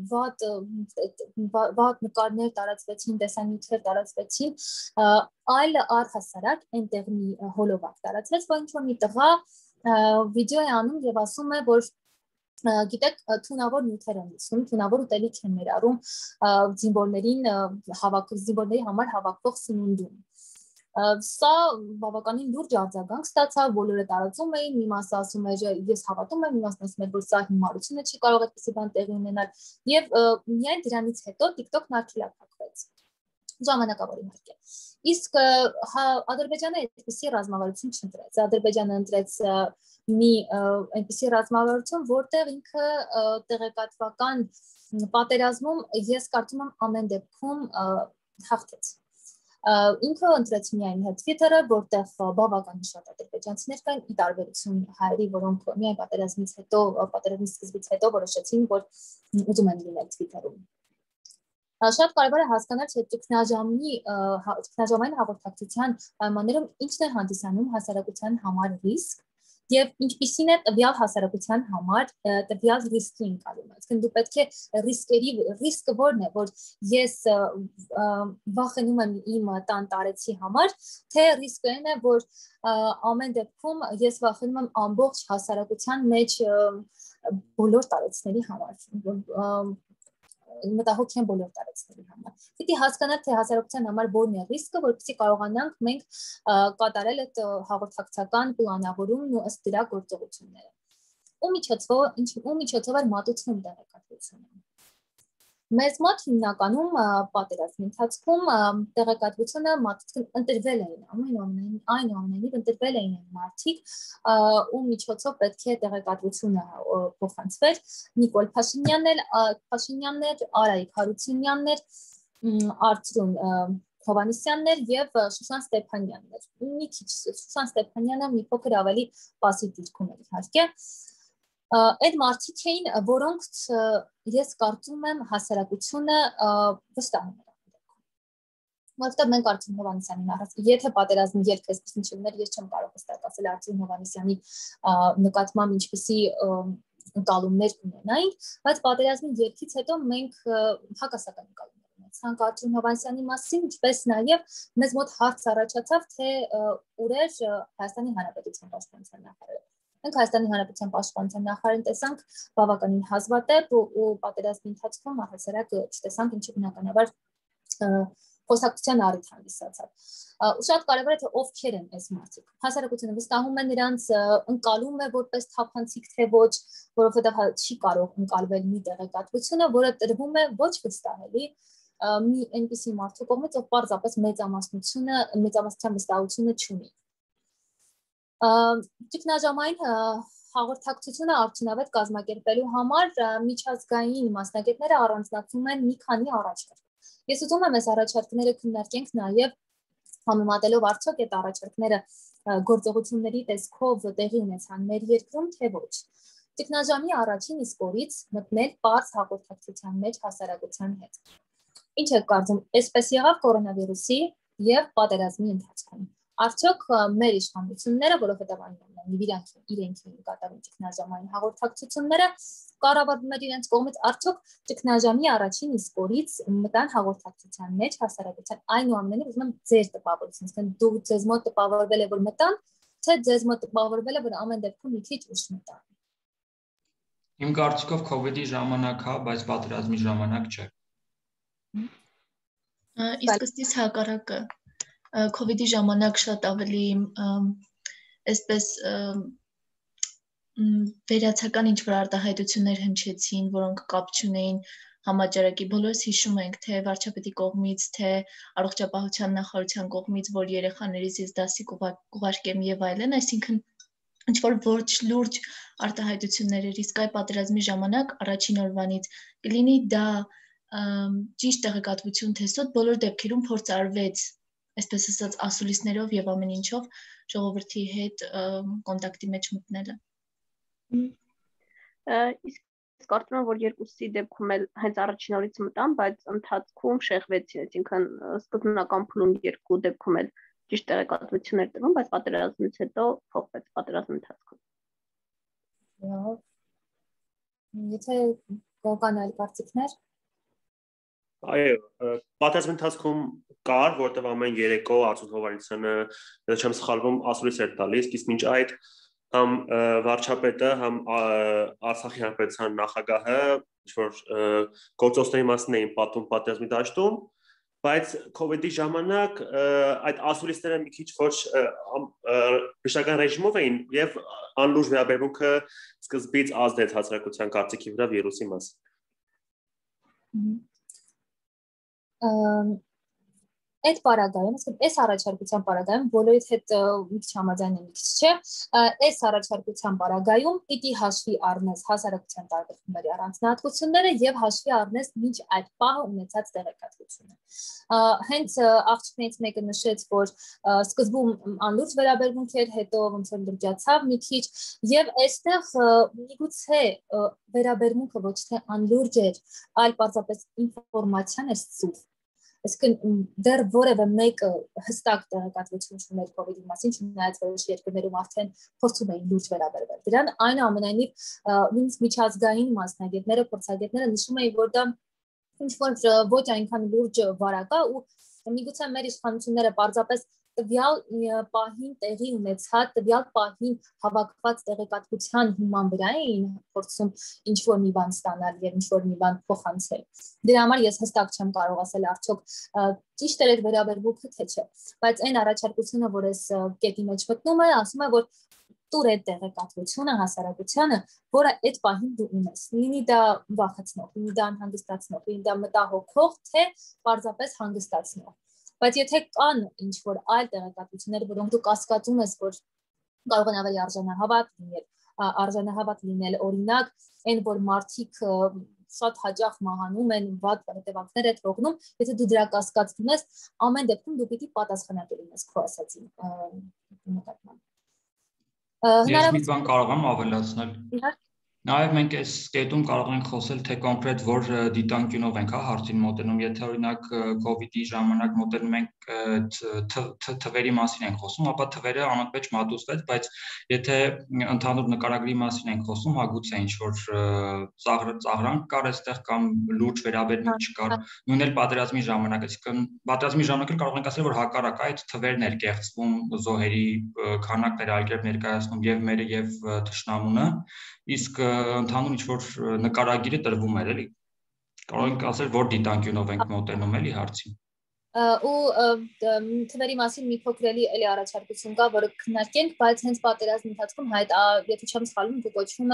վատ նկարներ տարածվեցին, տեսանյութեր տարածվեցին, այլ առհասարակ այնտեղ մի հոլովակ տարածվեց, որ ինչ-որ մի տղա վիդեո է անում եւ ասում է, որ գիտեք, թունավոր նյութեր են լսում, թունավոր ուտելիք են ներառում զինվորների համար հավաքվող սնունդում։ Սա բավականին լուրջ արձագանք ստացավ, բոլորը տարածում էին, մի մասը ասում էր ես հավատում եմ, մի մասն ասում էր որ սա հիմարությունը չի կարող այդպիսի բան տեղի ունենալ եւ միայն դրանից հետո TikTok-ն արգելափակվեց։ Ժամանակավոր իհարկե։ Իսկ Ադրբեջանը այդպիսի ռազմավարություն չընտրեց։ Ադրբեջանը ընտրեց մի այնպիսի ռազմավարություն, որտեղ ինքը տեղեկատվական պատերազմում ես կարծում եմ ամեն դեպքում հաղթեց։ Ինքը ընտրեց միայն Twitter-ը, որտեղ բավականին շատ ադրբեջանցիներ կային, ի տարբերություն հայերի, որոնք միայն պատերազմից հետո, պատերազմի սկզբից հետո որոշեցին, որ ուզում են լինել Twitter-ում։ Շատ կարևոր է հասկանալ, թե ճգնաժամային հաղորդակցության պայմաններում ինչն է հանդիսանում հասարակության համար ռիսկ եւ ինչպիսին է տվյալ հասարակության համար տվյալ ռիսկի ընկալումը։ Այսինքն դու պետք է ռիսկը որն է, որ ես վախենում եմ իմ տան տարեցի համար, թե ռիսկը այն է, որ ամեն դեպքում ես վախենում եմ ամբողջ հասարակության մեջ բոլոր տարեցների համար։ Մտահոգ են բոլոր տարածքների համար։ Պիտի հասկանալ, թե հասարակության համար որն է ռիսկը, որպեսզի կարողանանք մենք կատարել այդ հաղորդակցական պլանավորումն ու ըստ դրա գործողությունները։ Ու միջոցով էր մատուցվում տեղեկատվությունը։ Մեզ մոտ հիմնականում պատերազմի ընթացքում տեղեկատվությունը ընտրվել էին, այնուամենայնիվ ընտրվել էին մարդիկ, ու միջոցով պետք է տեղեկատվությունը փոխանցվեր Նիկոլ Փաշինյանն էր, Արայիկ Հարությունյանն էր, Արծրուն Հովանեսյանն էր եւ Շուշան Ստեփանյանն էր։ Մի քիչ Շուշան Ստեփանյանը մի փոքր ավելի պասիվ դիրքում էր իհարկե։ Այդ մարդիկ էին, որոնք ես կարծում եմ հասարակությունը վստահում էր։ Որտեղ մենք Արծրուն Հովանեսյանին առանց, եթե պատերազմի ելք այսպեսին չլիներ, ես չեմ կարող հստակ ասել Արծրուն Հովանեսյանի նկատմամբ ինչպիսի ընկալումներ ունենայինք, բայց պատերազմի ելքից հետո մենք հակասական ընկալումներ ունեցանք Արծրուն Հովանեսյանի մասին, ինչպես նաև մեզ մոտ հարց առաջացավ, թե ուր էր Հայաստանի Հանրապետության պաշտպանության նախարարը։ Մենք Հայաստանի Հանրապետության պաշտպանության նախարարին տեսանք բավականին հազվադեպ ու պատերազմի ընթացքում առհասարակ չտեսանք, ինչի բնականաբար խոսակցության առիթ հանդիսացավ։ Ու շատ կարևոր է թե ովքեր են այս մարդիկ։ Հասարակությունը վստահում է նրանց, ընկալում է որպես թափանցիկ թե ոչ, որովհետև չի կարող ընկալվել մի տեղեկատվությունը, որը տրվում է ոչ վստահելի մի այնպիսի մարդու կողմից, ով պարզապես մեծամասնության վստահությունը չունի։ Ճգնաժամային հաղորդակցությունը արդյունավետ կազմակերպելու համար միջազգային մասնագետները առանձնացնում են մի քանի առաջարկ։ Ես ուզում եմ այս առաջարկները քննարկենք նաև համեմատելով արդյոք այդ առաջարկները գործողությունների տեսքով տեղի ունեցան մեր երկրում, թե ոչ։ Ճգնաժամի առաջին իսկ օրից մտնել պարզ հաղորդակցության մեջ հասարակության հետ։ Ինչ եք կարծում, այսպես եղավ կորոնավիրուսի եւ պատերազմի ընթացքում։ Արդյոք մեր իշխանությունները, որովհետեւ իրենք կատարում ճգնաժամային հաղորդակցությունները, կառավարումներ իրենց կողմից արդյոք ճգնաժամի առաջին իսկ օրից մտան հաղորդակցության մեջ հասարակության, այնուամենայնիվ ուզում եմ ձեր տպավորությունը, ասեն դու ձեզ մոտ տպավորվել է որ մտան, թե ձեզ մոտ տպավորվել է որ ամեն դեպքում մի քիչ ուշ մտան։ Իմ կարծիքով COVID-ի ժամանակ հա, բայց պատերազմի ժամանակ չէ։ Իսկ ըստ իս հակառակը COVID-ի ժամանակ շատ ավելի այսպես վերացական ինչ-որ արտահայտություններ հնչեցին, որոնք կապ չունեին համաճարակի։ Բոլորս հիշում ենք, թե վարչապետի կողմից, թե առողջապահության նախարարության կողմից, որ երեխաներից ես դասի կուղարկեմ եւ այլն, այսինքն ինչ-որ ոչ լուրջ արտահայտություններ էր, իսկ այ պատերազմի ժամանակ առաջին օրվանից կլինի դա ճիշտ տեղեկատվություն տեսոտ բոլոր դեպքերում փորձ արվեց, այսպես ասած, ասուլիսներով եւ ամեն ինչով ժողովրդի հետ կոնտակտի մեջ մտնելը։ Իսկ կարծում եմ, որ երկուսի դեպքում էլ հենց առաջին օրից մտան, բայց ընթացքում շեղվեցին, այսինքն սկզբնական փուլում երկու դեպքում էլ ճիշտ տեղեկատվություն էր տրվում, բայց պատերազմից հետո փոխվեց պատերազմի ընթացքում։ Եթե կան այլ կարծիքներ։ Այո, պատերազմի ընթացքում կար, որտեղ ամեն երեկո Արտուր Հովհաննիսյանը, եթե չեմ սխալվում, ասուլիս էր տալիս, իսկ մինչ այդ համ վարչապետը, համ Արցախի հանրապետության նախագահը ինչ-որ գործողությունների մասին էին պատմում պատերազմի դաշտում, բայց COVID-ի ժամանակ այդ ասուլիսները մի քիչ ոչ վիշտական ռեժիմով էին եւ անլուրջ վերաբերմունքը սկզբից ազդեց հասարակության կարծիքի վրա վիրուսի մասին։ Այդ պարագայում, այս առաջարկության պարագայում բոլորից հետ մի քիչ համաձայն եմ, մի քիչ չէ, այս առաջարկության պարագայում պիտի հաշվի առնես հասարակության տարբեր խմբերի առանձնահատկությունները եւ հաշվի առնես մինչ այդ պահը ունեցած տեղեկատվությունը։ Հենց աղջիկներից մեկը նշեց, որ սկզբում անլուրջ վերաբերմունք էր, հետո ոնց որ լրջացավ մի քիչ եւ այստեղ միգուցե վերաբերմունքը ոչ թե անլուրջ էր, այլ պարզապես ինֆորմացիան էր ծուր։ Այսինքն դեռ որևէ մեկը հստակ տեղեկատվություն չուներ COVID-ի մասին, չնայած որոշ երկրներում արդեն փորձում էին լուրջ վերաբերվել դրան, այնուամենայնիվ նույնիսկ միջազգային մասնագետները, փորձագետները նշում էին, որ դա ինչ-որ ոչ այնքան լուրջ վարակա ու միգուցե մեր իշխանությունները պարզապես տվյալ պահին տեղի ունեցած, տվյալ պահին հավաքված տեղեկատվության հիման վրա էին փորձում ինչ-որ մի բան ստանալ եւ ինչ-որ մի բան փոխանցել։ Դրա համար ես հստակ չեմ կարող ասել արդյոք ճիշտ էր վերաբերվելը թե չէ, բայց այն առաջարկությունը, որ ես կետի մեջ մտնում եմ, ասում է, որ տուր այդ տեղեկատվությունը հասարակությանը, որը այդ պահին դու ունես։ Լինի դա վախեցնող, լինի դա անհանգստացնող, լինի դա մտահոգող, թե պարզապես հանգստացնող։ Բայց եթե կան ինչ-որ այլ տեղեկատվություններ, որոնք դու կասկածում ես, որ կարող են ավելի արժանահավատ լինել, օրինակ, այն որ մարդիկ շատ հաճախ մահանում են, վատ հետևանքներ են թողնում, եթե դու դրա կասկած ունես, ամեն դեպքում դու պիտի պատասխանատու լինես քո ասածին նկատմամբ։ Ես մի բան կարող եմ ավելացնել։ Նաև մենք այս կետում կարող ենք խոսել, թե կոնկրետ որ դիտանկյունով ենք հարցին մոտենում, եթե օրինակ COVID-ի ժամանակ մոտենում ենք թվերի մասին ենք խոսում, ապա թվերը անընդմեջ մատուցվեց, բայց եթե ընդհանուր նկարագրի մասին ենք խոսում, հագուցե ինչ-որ ծաղրանք կար այստեղ կամ լուրջ վերաբերմունք չկար, նույնն էլ պատերազմի ժամանակ, այսինքն պատերազմի ժամանակ էլ կարող ենք ասել, որ հակառակ այդ թվերն էր կեղծվում, զոհերի քանակները այլկերպ ներկայացնում եւ մերը եւ թշնամունը, իսկ ընդհանուր ինչ-որ նկարագիրը տրվում էր, էլի։ Կարող ենք ասել, որ դիտանկյունով ենք մոտենում էլի հարցին։ Ու թվերի մասին մի փոքր էլի առաջարկություն կա, որը քննարկենք, բայց հենց պատերազմի ընթացքում եթե չեմ սխալվում, կոչվում է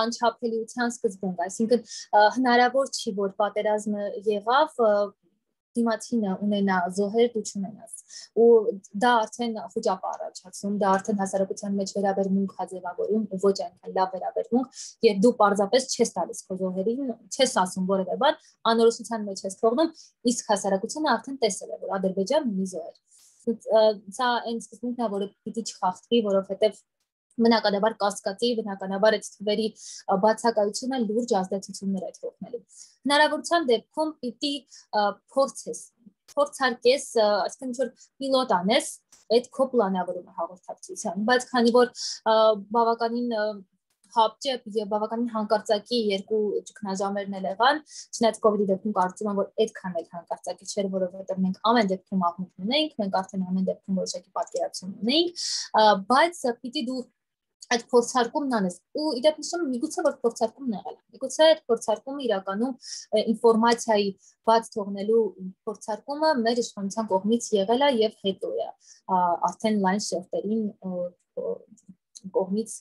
անչափելիության սկզբունք, այսինքն հնարավոր չի, որ պատերազմը եղավ դիմացինը ունենա զոհեր դու չունենաս ու դա արդեն խոճապ առաջացնում դա արդեն հասարակության մեջ վերաբերմունք հազիվավորում ու ոչ այնքան լավ վերաբերմունք եւ դու պարզապես չես տալիս քո զոհերին չես ասում որևէ բան անորոշության մեջ ես թողնում իսկ հասարակությունը արդեն տեսել է որ Ադրբեջանն ունի զոհեր սա այն սկզբունքն է որը պիտի չխախտվի որովհետեւ բնականաբար կասկածի բնականաբար այդ թվերի բացակայությունը լուրջ ազդեցություններ է թողնելու հնարավորության դեպքում պիտի փորձարկես այսինքն ինչ որ պիլոտ անես այդ քո պլանավորումը հաղորդակցության բայց քանի որ բավականին հապճեպ եւ բավականին հանկարծակի երկու ճգնաժամերն էլ եղան չնայած կոവിഡ്ի դեպքում կարծում եմ որ այդքան էլ հանկարծակի չէր որովհետեւ մենք ամեն դեպքում աղմուկ ունենք մենք արդեն ամեն դեպքում որոշակի պատկերացում ունենք բայց պիտի դու այդ փորձարկումն անես ու իդեպ նշում միգուցե որ փորձարկումն եղել է միգուցե այդ փորձարկումը իրականում ինֆորմացիայի բաց թողնելու փորձարկումը մեր իշխանության կողմից եղել է եւ հետո է արդեն լայն շերտերին կողմից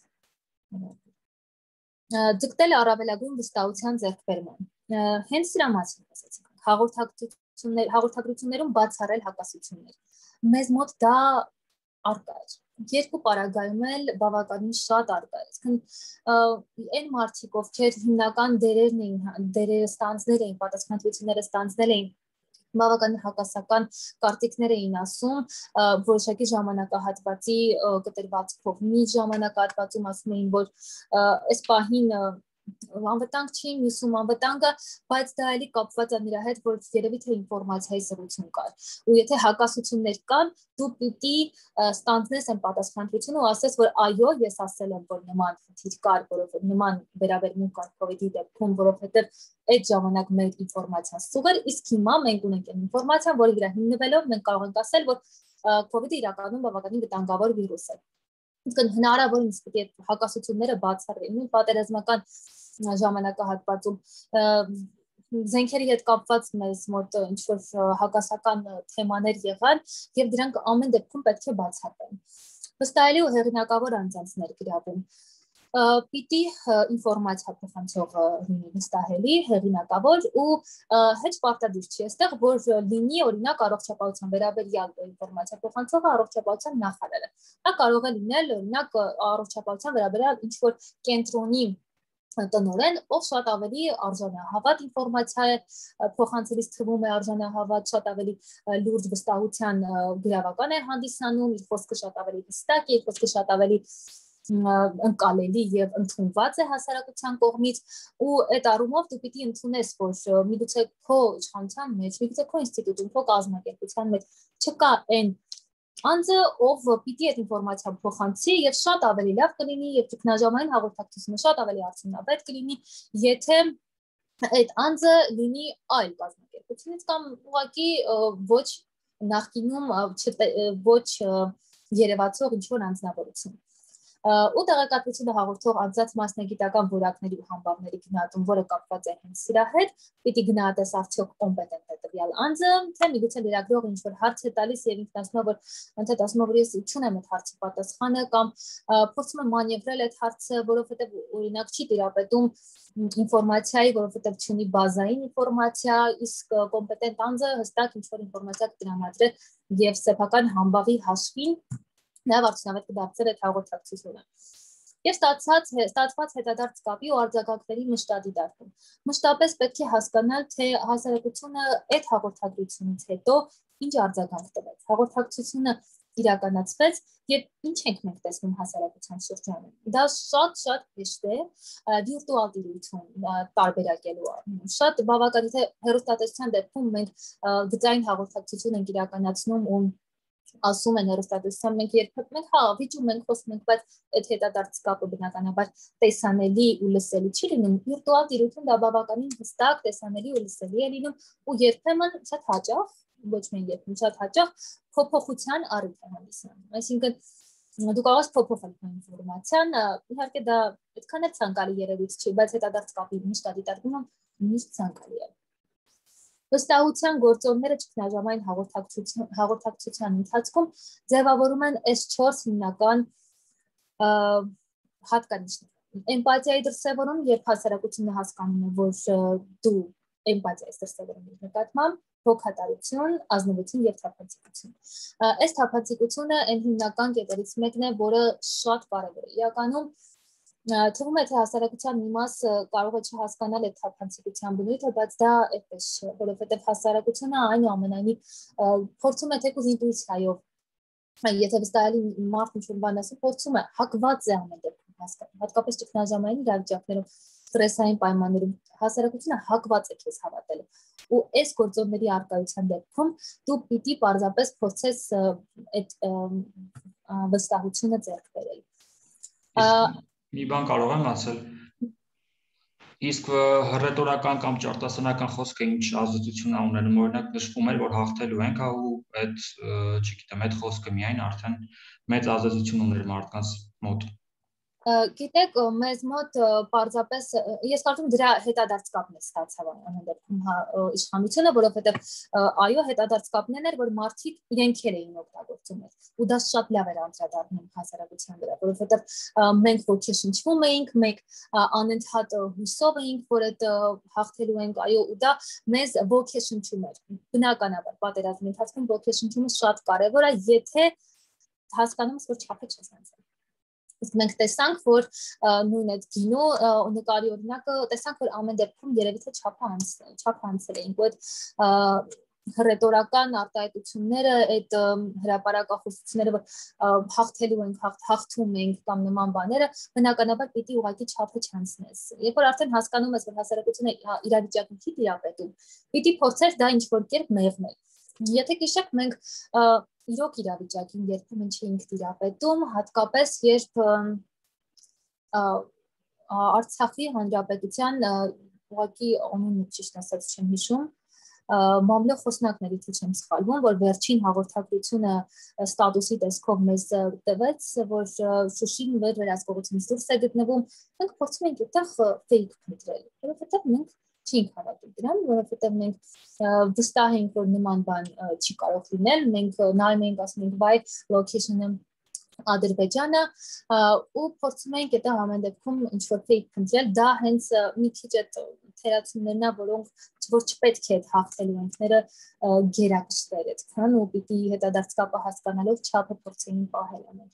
ձգտել առավելագույն վստահության ձեռքբերման հենց դրա մասին ասացինք հաղորդակցություններում բացառել հակասություններ մեզ մոտ դա արկա է երկու պարագայում էլ բավականին շատ արկա է այսինքն այն մարդիկ ովքեր հիմնական դերերը ստանձնել էին պատասխանատվությունները ստանձնել էին բավականին հակասական կարտիկներ էին ասում որոշակի ժամանակահատվածի կտրվածքով մի ժամանակահատվածում ասում էին որ այս պահին անվտանգ չի մյուսում անվտանգը բայց դա էլի կապված է նրա հետ որ երևի թե ինֆորմացիայի սրություն կար ու եթե հակասություններ կան դու պիտի ստանձնես այն պատասխանատվությունը ու ասես որ այո ես ասել եմ որ նման խնդիր կար որովհետև նման վերաբերմունք կար կոവിഡ്ի դեպքում որովհետև այդ ժամանակ մեր ինֆորմացիան սուղ էր իսկ հիմա մենք ունենք այն ինֆորմացիան որի վրա հիմնվելով մենք կարող ենք ասել որ կոവിഡ്ը իրականում բավականին վտանգավոր վիրուս է իսկ հնարավորինս պիտի այդ հակասությունները բացառվեն պատերազմական ժամանակահատվածում զենքերի հետ կապված մեզ մոտ ինչ որ հակասական թեմաներ եղան եւ դրանք ամեն դեպքում պետք է բացառվեն վստահելի ու հեղինակավոր անձանց ներգրավում պիտի ինֆորմացիա փոխանցող լինի վստահելի հեղինակավոր ու հեչ պարտադիր չի այստեղ որ լինի օրինակ առողջապահության վերաբերյալ ինֆորմացիա փոխանցողը առողջապահության նախարարը դա կարող է լինել օրինակ առողջապահության վերաբերյալ ինչ որ կենտրոնի տնօրեն ով շատ ավելի արժանահավատ ինֆորմացիա է փոխանցելիս թվում է արժանահավատ շատ ավելի լուրջ վստահության գրավական է հանդիսանում իր խոսքը շատ ավելի հստակ է իր խոսքը շատ ավելի ընկալելի եւ ընդունված է հասարակության կողմից ու այդ առումով դու պիտի ընդունես որ միգուցե քո իշխանության մեջ միգուցե քո ինստիտուտում քո կազմակերպության մեջ չկա այն անձը ով պիտի այդ ինֆորմացիան փոխանցի եւ շատ ավելի լավ կլինի եւ ճգնաժամային հաղորդակցությունը շատ ավելի արդյունավետ կլինի եթե այդ անձը լինի այլ կազմակերպությունից կամ ուղղակի ոչ նախկինում ոչ երևացող ինչ որ անձնավորություն ու տեղեկատվությունը հաղորդող անձած մասնագիտական որակների ու համբավների գնահատում, որը կապված է հենց սրա հետ, պիտի գնահատես արդյոք կոմպետենտ է տվյալ անձը, թե միգուցե լրագրողը ինչ որ հարց է տալիս եւ ինքն ասում է որ ասում է որ ես չունեմ այդ հարցի պատասխանը կամ փորձում եմ մանևրել այդ հարցը, որովհետեւ օրինակ չի տիրապետում ինֆորմացիայի, որովհետեւ չունի բազային ինֆորմացիա, իսկ կոմպետենտ անձը հստակ ինչ որ ինֆորմացիա կտրամադրի եւ սեփական համբավի հաշվին Նա արդյունավետ կդարձել այդ հաղորդակցությունը։ Եվ ստացված հետադարձ կապի ու արձագանքների մշտադիտարկում։ Մշտապես պետք է հասկանալ, թե հասարակությունը այդ հաղորդագրությունից հետո ինչ արձագանք տվեց։ Հաղորդակցությունը իրականացվեց եւ ինչ ենք մենք տեսնում հասարակության շրջանում։ Դա շատ հեշտ է վիրտուալ տիրույթում տարբերակելու։ Շատ բավականին թե հեռուստատեսության դեպքում մենք գծային հաղորդակցություն ենք իրականացնում ու ասում են հեռուստատեսության մենք երբեք վիճում ենք խոսում ենք բայց այդ հետադարձ կապը բնականաբար տեսանելի ու լսելի չի լինում վիրտուալ տիրույթում դա բավականին հստակ տեսանելի ու լսելի է լինում ու երբեմն շատ հաճախ ոչ միայն երբեմն շատ հաճախ փոփոխության առիթ է հանդիսանում այսինքն դու կարող ես փոփոխել ինֆորմացիան իհարկե դա այդքան էլ ցանկալի երևույթ չի բայց հետադարձ կապի մշտադիտարկումը միշտ ցանկալի է Վստահության գործոնները ճգնաժամային հաղորդակցության ընթացքում ձևավորում են S4 հիմնական հատկանիշներ։ Էմպաթիայի դրսևորում, երբ հասարակությունը հասկանում է, որ դու էմպաթիա ես դրսևորում իր նկատմամբ, հոգատարություն, ազնվություն եւ թափանցիկություն։ Այս թափանցիկությունը այն հիմնական կետերից մեկն է, որը շատ կարևոր է։ Իրականում թվում է թե հասարակության մի մասը կարող է չհասկանալ այդ թափանցիկության բնույթը, բայց դա այդպես չէ, որովհետեւ հասարակությունը այնուամենայնիվ փորձում է թեկուզ ինտուիցիայով, եթե վստահելի մարդ ինչ-որ բան ասի, փորձում է հակված է ամեն դեպքում հասկանալ, հատկապես ճգնաժամային իրավիճակներում, ստրեսային պայմաններում հասարակությունը հակված է քեզ հավատել։ Ու այս գործոնների արկայության դեպքում դու պիտի պարզապես փորձես այդ վստահությունը ձեռք բերել։ Մի բան կարող եմ ասել։ Իսկ հռետորական կամ ճարտասանական խոսքը ինչ ազդեցություն է ունենում, օրինակ նշվում էր, որ հաղթելու ենք, ու այդ, չգիտեմ, այդ խոսքը միայն արդեն մեծ ազդեցություն ուներ մարդկանց մոտ։ Գիտեք, մեզ մոտ պարզապես ես կարծում դրա հետադարձ կապն է ստացավ ամեն դեպքում իշխանությունը, որովհետև այո, հետադարձ կապն էր, որ մարդիկ իրենքեր էին օգտագործում ու դա շատ լավ էր անդրադառնում հասարակության վրա, որովհետև մենք ոգեշնչվում էինք, մենք անընդհատ հուսով էինք, որ այդ հաղթելու ենք, այո, ու դա մեզ ոգեշնչում էր։ Բնականաբար պատերազմի ընթացքում ոգեշնչումը շատ կարևոր է, եթե հասկանում ես, որ չափը չես անցել։ Իսկ մենք տեսանք, որ նույն այդ գինու նկարի օրինակը տեսանք, որ ամեն դեպքում երևի թե չափը անցել էին, ու այդ հռետորական արտահայտությունները, այդ հրապարակախոսությունները, որ հաղթելու ենք, հաղթում ենք կամ նման բաները, բնականաբար պիտի ուղղակի չափը չանցնես։ Երբ որ արդեն հասկանում ես, որ հասարակությունը իրավիճակին չի տիրապետում, պիտի փորձես դա ինչ-որ կերպ մեղմել։ Եթե գիշեք մենք իրոք իրավիճակին երբեմն չէինք տիրապետում, հատկապես երբ Արցախի հանրապետության ուղղակի անունը ճիշտ ասած չեմ հիշում, մամլո խոսնակներից չեմ սխալվում, որ վերջին հաղորդակցությունը ստատուսի տեսքով մեզ տվեց, որ Շուշին վերահսկողությունից դուրս է գտնվում, մենք փորձում ենք այդտեղ fake փնտրել, որովհետև մենք չենք հավատում դրան, որովհետև մենք վստահ ենք, որ նման բան չի կարող լինել, մենք նայում ենք, ասում ենք, վայ, location-ը Ադրբեջանը ու փորձում ենք այդ ամեն դեպքում ինչ-որ fake փնտրել, դա հենց մի քիչ այդ թերացումներն է, որոնք որ չպետք է հաղթելու ընկները գերակշռել այդքան ու պիտի հետադարձ կապը հասկանալով չափը փորձեին պահել ամեն։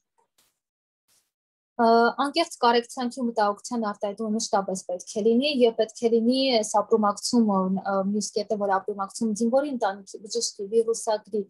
Անկեղծ կարեկցանքի ու մտահոգության արտահայտումը մշտապես պետք է լինի եւ պետք է լինի ապրոմակցումը, մյուս կետը, որ ապրոմակցում զինվորի ընտանիքի, բժշկի, վիրուսագրի,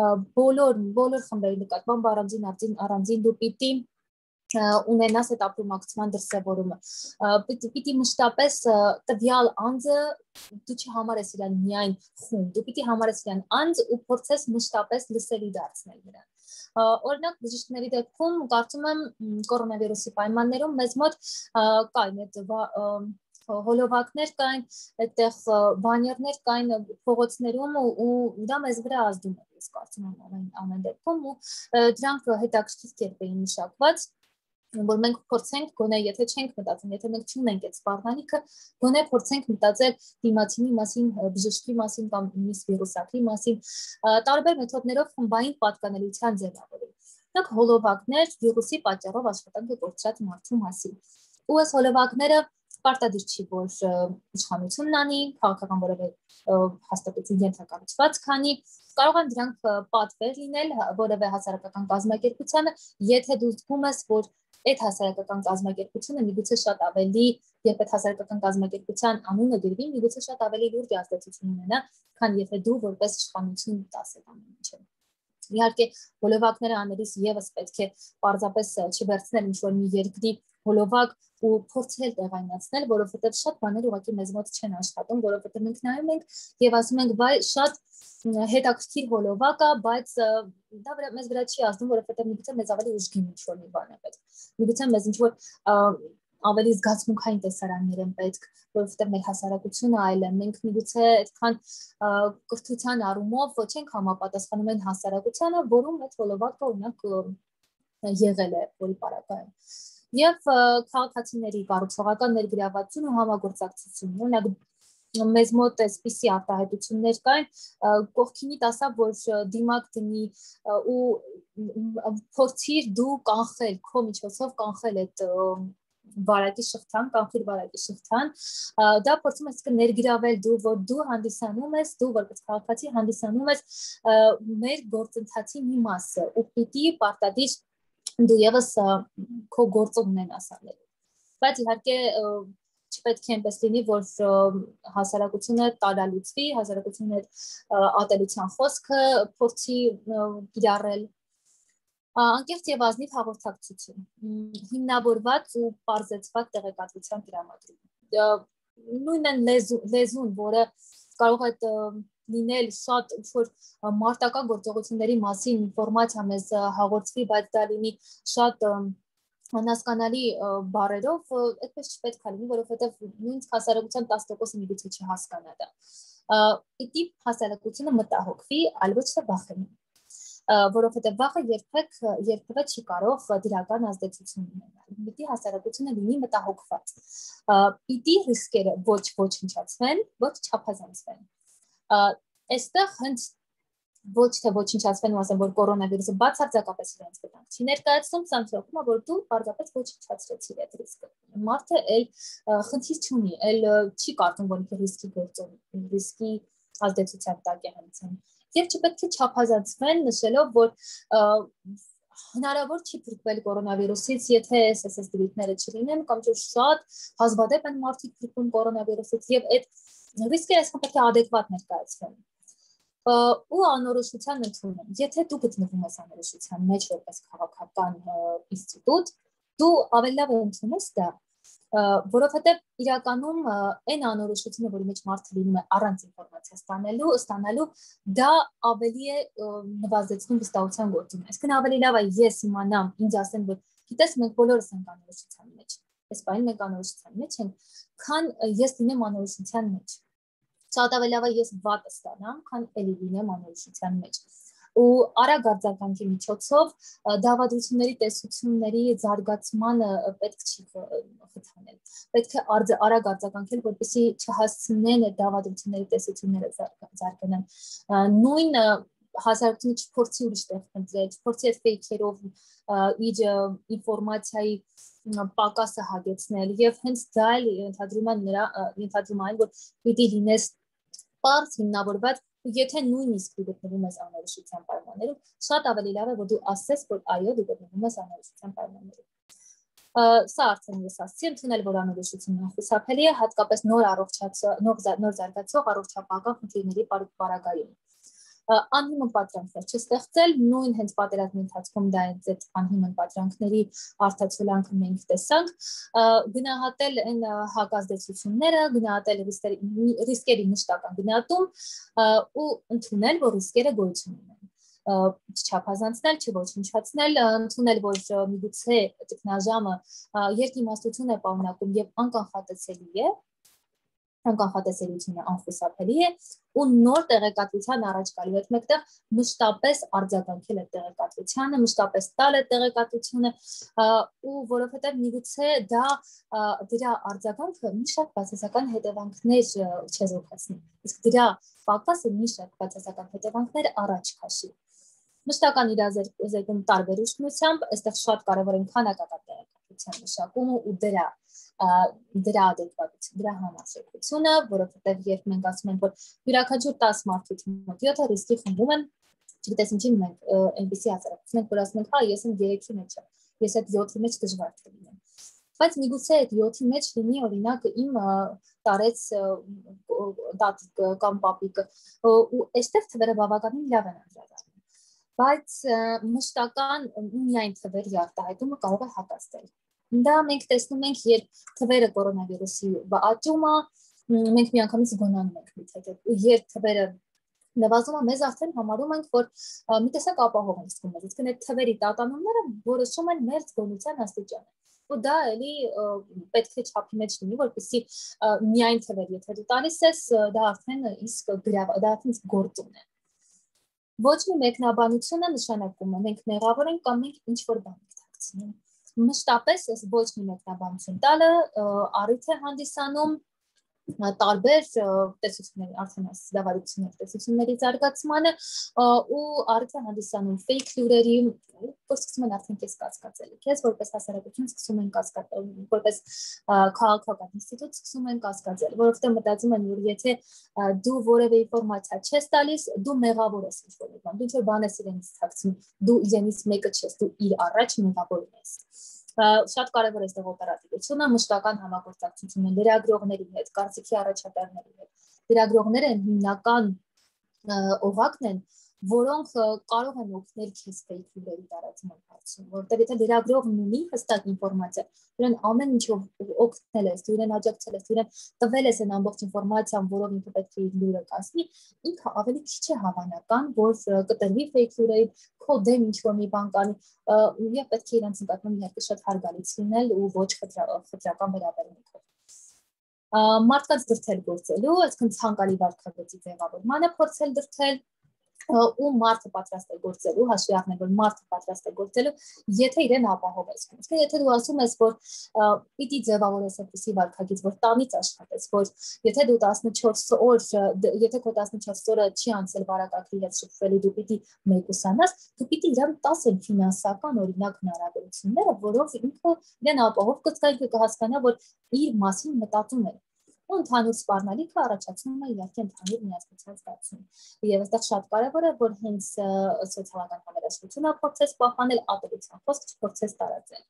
բոլոր խմբերի նկատմամբ առանձին դու պիտի ունենաս այդ ապրոմակցման դրսևորումը։ Պիտի մշտապես տվյալ անձը դու չհամարես իրան միայն խումբ, դու պիտի համարես իրան անձ ու փորձես մշտապես լսելի դարձնել նրան։ Օրինակ բժիշկների դեպքում կարծում եմ կորոնավիրուսի պայմաններում մեզ մոտ կային այդ հոլովակներ կային, այդտեղ բաներներ կային փողոցներում ու դա մեզ վրա ազդում էր, ես կարծում եմ ամեն դեպքում ու դրանք հետաքրքիր կերպ էին մշակված, որ մենք փորձենք գոնե եթե չենք մտածում, եթե մենք չունենք այդ սպառնալիքը, գոնե փորձենք մտածել դիմացինի մասին, բժշկի մասին կամ նույնիսկ վիրուսակրի մասին, տարբեր մեթոդներով խմբային պատկանելիության ձևավորել։ Դրանք հոլովակներ վիրուսի պատճառով աշխատանքը կորցրած մարդու մասին։ Ու այս հոլովակները պարտադիր չի, որ իշխանությունն անի, քաղաքական որևէ հաստատություն ենթակառուցված քանի, կարող են դրանք պատվեր լինել որևէ հասարակական կազմակերպությանը, եթե դու զգում ես, որ այդ հասարակական կազմակերպությունը միգուցե շատ ավելի, երբ այդ հասարակական կազմակերպության անունը գրվի, միգուցե շատ ավելի լուրջ ազդեցություն ունենա, քան եթե դու որպես իշխանություն տաս այդ ամեն ինչը։ Իհարկե, հոլովակները անելիս եւս պետք է պարզապես չվերցնել ինչ-որ մի երկրի հոլովակ ու փորձել տեղայնացնել, որովհետև շատ բաներ ուղղակի մեզ մոտ չեն աշխատում, որովհետև մենք նայում ենք եւ ասում ենք, վայ, շատ հետաքրքիր հոլովակ է, բայց դա մեզ վրա չի ազդում, որովհետև միգուցե մեզ ավելի ուժգին ինչ-որ մի բան է պետք։ Միգուցե մեզ ինչ-որ ավելի զգացմունքային տեսարաններ են պետք, որովհետև մեր հասարակությունը այլ է, մենք միգուցե այդքան կրթության առումով չենք համապատասխանում այն հասարակությանը, որում այդ հոլովակը օրինակ եղել է որի պարագայում։ Եվ քաղաքացիների կառուցողական ներգրավվածություն ու համագործակցություն, օրինակ մեզ մոտ այսպիսի արտահայտություններ կային, կողքինի ասա, որ դիմակ դնի ու փորձիր դու կանխել, քո միջոցով կանխել այդ վարակի շղթան, կանխիր վարակի շղթան, դա փորձում ես ներգրավել դու, որ դու հանդիսանում ես, դու որպես քաղաքացի հանդիսանում ես մեր գործընթացի մի մասը, ու պիտի պարտադիր դու եւս քո գործը ունենաս անելու։ Բայց իհարկե չպետք է այնպես լինի, որ հասարակությունը տարալուծվի, հասարակությունը ատելության խոսքը փորձի կիրառել։ Անկեղծ եւ ազնիվ հաղորդակցություն, հիմնավորված ու պարզեցված տեղեկատվության տրամադրում։ Նույնն լեզուն, որը կարող է լինել շատ ինչ-որ մարտական գործողությունների մասին ինֆորմացիա մեզ հաղորդվի, բայց դա լինի շատ անհասկանալի բառերով, այդպես չպետք է լինի, որովհետև նույն հասարակության 10%-ը միգուցե չհասկանա դա։ Պիտի հասարակությունը մտահոգվի, այլ ոչ թե վախենի, որովհետև վախը երբևէ չի կարող դրական ազդեցություն ունենալ։ Պիտի հասարակությունը լինի մտահոգված։ Պիտի ռիսկերը ոչ ոչնչացվեն, ոչ չափազանցվեն։ Այստեղ հենց ոչ թե ոչնչացվեն ու ասեմ, որ կորոնավիրուսը բացարձակապես իրենց վտանգ չի ներկայացնում, սա նշանակում է, որ դու պարզապես ոչնչացրեցիր այդ ռիսկը։ Մարդը էլ խնդիր չունի, էլ չի կարծում, որ ինքը ռիսկի ազդեցության տակ է հնցել։ Եվ չպետք է չափազանցվեն, նշելով, որ հնարավոր չի փրկվել կորոնավիրուսից, եթե SSS դրույթները չլինեն, կամ չէ շատ հազվադեպ են մարդիկ փրկվում կորոնավիրուսից, եւ այդ ռիսկերը այսքան պետք է adekvat ներկայացվեն։ Ու անորոշության ընդունում։ Եթե դու գտնվում ես անորոշության մեջ որպես քաղաքական ինստիտուտ, դու ավելի լավ ընդունես դա, որովհետև իրականում այն անորոշությունը, որի մեջ մարդը լինում է առանց ինֆորմացիա ստանալու, դա ավելի է նվազեցնում վստահության գործում։ Այսինքն ավելի լավ է ես իմանամ, ինձ ասեն, որ գիտես, մենք բոլորս ենք անորոշության մեջ, այս բանը մենք անորոշության մեջ ենք, քան ես լինեմ անորոշության մեջ։ Շատ ավելի լավ է ես վատը ստանամ, քան էլի լինեմ անորոշության մեջ։ Ու արագ արձագանքի միջոցով դավադրությունների տեսությունների զարգացմանը պետք չի խթանել։ Պետք է արագ արձագանքել, որպեսզի չհասցնեն այդ դավադրությունների տեսությունները զարգանան։ Նույն հասարակությունը չփորձի ուրիշ տեղ փնտրել, չփորձի այդ ֆեյքերով իր ինֆորմացիայի պակասը հագեցնել, եւ հենց դա էլ ենթադրում այն, որ պիտի լինես պարզ հիմնավորված, եթե նույնիսկ դու գտնվում ես անորոշության պայմաններում, շատ ավելի լավ է, որ դու ասես, որ այո, դու գտնվում ես անորոշության պայմաններում։ Սա արդեն ես ասացի, ընդունել, որ անորոշությունն անխուսափելի է, հատկապես նոր զարգացող առողջապահական խնդիրների պարագայում։ Անհիմն պատրանքներ չստեղծել, նույն հենց պատերազմի ընթացքում դա այդ անհիմն պատրանքների արտացոլանքը մենք տեսանք, գնահատել այն հակազդեցությունները, գնահատել ռիսկերի մշտական գնահատում ու ընդունել, որ ռիսկերը գոյություն ունեն։ Չափազանցնել, չոչնչացնել, ընդունել, որ միգուցե ճգնաժամը երկիմաստություն է պարունակում եւ անկանխատեսելիությունը անխուսափելի է ու նոր տեղեկատվության առաջ գալու հետ մեկտեղ մշտապես արձագանքել այդ տեղեկատվությանը, մշտապես տալ այդ տեղեկատվությունը ու որովհետեւ միգուցե դրա արձագանքը մի շարք բացասական հետևանքներ չեզոքացնի, իսկ դրա պակասը մի շարք բացասական հետևանքներ առաջ քաշի։ Մշտական իրազեկում տարբեր ուշքնությամբ, այստեղ շատ կարևոր է քանակական տեղեկատվության մշակումը ու դրա adekvatությունը, դրա համարժեքությունը, որովհետև երբ մենք ասում ենք, որ յուրաքանչյուր 10 մարդուց մոտ 7-ը ռիսկի խմբում են, չգիտես ինչի մենք այնպեսի հասարակություն ենք, որ ասում ենք, հա, ես եմ 3-ի մեջ եմ, ես այդ 7-ի մեջ դժվար կլինեմ։ Բայց միգուցե այդ 7-ի մեջ լինի օրինակ իմ տարեց տատիկ կամ պապիկը, ու այստեղ թվերը բավականին լավ են անդրադառնում։ Բայց մշտական միայն թվերի արտահայտումը կարող է հակասել։ Դա մենք տեսնում ենք, երբ թվերը կորոնավիրուսի աճումը, մենք միանգամից գոնանում ենք մի թեթև, ու երբ թվերը նվազում է, մեզ արդեն համարում ենք, որ մի տեսակ ապահով են զգում մեզ, իսկ այդ թվերի տատանումները որոշում են մեր զգոնության աստիճանը։ Ու դա էլի պետք է չափի մեջ լինի, որպեսզի միայն թվեր, եթե դու տալիս ես, դա արդեն իսկ գործուն է։ Ոչ մի մեկնաբանությունը նշանակում է մենք մեղավոր ենք կամ մենք ինչ-որ բան ենք թաքցնում։ Մշտապես այս ոչ մի մեկնաբանություն տալը առիթ է հանդիսանում տարբեր տեսությունների արդեն դավարությունների տեսությունների զարգացմանը ու առիթ է հանդիսանում fake լուրերի որ սկսում են արդեն քեզ կասկածել քեզ որպես հասարակություն սկսում են կասկածել որպես քաղաքական ինստիտուտ սկսում են կասկածել որովհետև մտածում են որ եթե դու որևէ ինֆորմացիա չես տալիս դու մեղավոր ես ինչ-որ բան դու ինչ-որ բան ես իրենից ցածում դու իրենից մեկը չես դու իր առաջ մեղավորն ես շատ կարևոր է այստեղ օպերատիվությունը, մշտական համագործակցությունը լրագրողների հետ, կարծիքի առաջատարների հետ։ Լրագրողները հիմնական օղակն են, որոնք կարող են օգնել քեզ fake լուրերի տարածման հարցում, որտեղ եթե լրագրողն ունի հստակ ինֆորմացիա, իրեն ամեն ինչով օգնել ես, դու իրեն աջակցել ես, իրեն տվել ես այն ամբողջ ինֆորմացիան, որով ինքը պետք է իր լուրը կասի, ինքը ավելի քիչ է հավանական, որ կտրվի fake լուրերին, քո դեմ ինչ-որ մի բան կանի, եւ պետք է իրենց նկատմամբ իհարկե շատ հարգալից լինել ու ոչ խտրական վերաբերմունքով։ Մարդկանց դրթել գործելու, այսինքն ցանկալի վարքագծի ձևավորմանը փորձել դրթել ու մարդը պատրաստ է գործելու, հաշվի առնել, որ մարդը պատրաստ է գործելու, եթե իրեն ապահովես։ Իսկ եթե դու ասում ես, որ պիտի ձևավորես այդպիսի վարքագիծ, որ տանից աշխատես, որ եթե դու 14 օր, եթե քո 14 օրը չի անցել վարակագրի հետ շփվելու, դու պիտի մեկուսանաս, դու պիտի իրեն տաս այն ֆինանսական օրինակ հնարավորությունները, որով ինքը իրեն ապահով կզգա, կհասկանա, որ իր մասին մտածում է։ ու ընդհանուր սպառնալիքը առաջացնում է իհարկե ընդհանուր միասնության զգացում։ Եվ այստեղ շատ կարևոր է, որ հենց սոցիալական համերաշխությունը փորձես պահպանել ատելության խոսք չփորձես տարածել։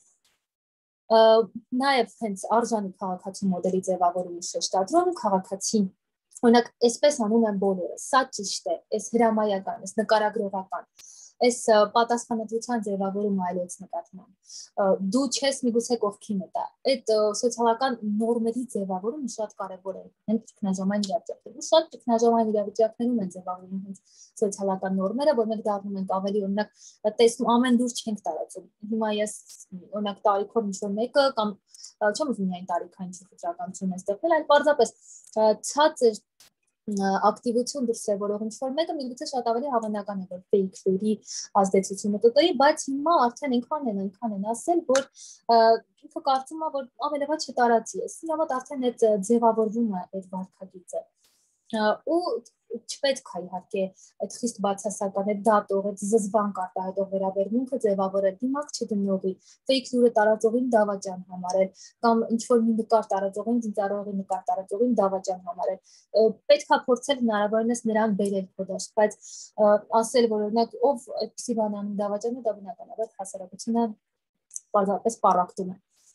Նաև հենց արժանի քաղաքացու մոդելի ձևավորումը շեշտադրում քաղաքացին օրինակ այսպես անում են բոլորը, սա ճիշտ է, այս հրամայական, այս նկարագրողական այս պատասխանատվության ձևավորումը այլոց նկատմամբ դու չես միգուցե կողքի մտա այդ սոցիալական նորմերի ձևավորումը շատ կարևոր է հենց ճգնաժամային իրավիճակներում շատ ճգնաժամային իրավիճակներում են ձևավորվում հենց սոցիալական նորմերը որ մենք դառնում ենք ավելի օրինակ տեսնում ամեն դուրս չենք տարածում հիմա ես օրինակ տարիքով ինչ-որ մեկը կամ չեմ ուզում միայն տարիքային խտրականություն է ստեղծել այլ պարզապես ցածր ակտիվություն դրսևորող ինչ-որ մեկը միգուցե շատ ավելի հավանական է որ fake լուրի ազդեցությունը կկրի, բայց հիմա արդեն այնքան են ասել, որ ինքը կարծում է, որ ամենավա չտարածի է։ Սրա մոտ արդեն այդ ձևավորվում է այդ վարքագիծը։ Ու չպետք է իհարկե այդ խիստ բացասական այդ դատող, այդ զզվանք արտահայտող վերաբերմունքը ձևավորել դիմակ չդնողի, fake լուրը տարածողին դավաճան համարել կամ ինչ-որ մի նկար տարածողին, ծնծառողի նկար տարածողին դավաճան համարել։ Պետք է փորձել հնարավորինս նրան բերել կոդաշ, բայց ասել, որ օրինակ ով այդպիսի բան անում դավաճանը, դա բնականաբար հասարակությունը պարզապես պառակտում է։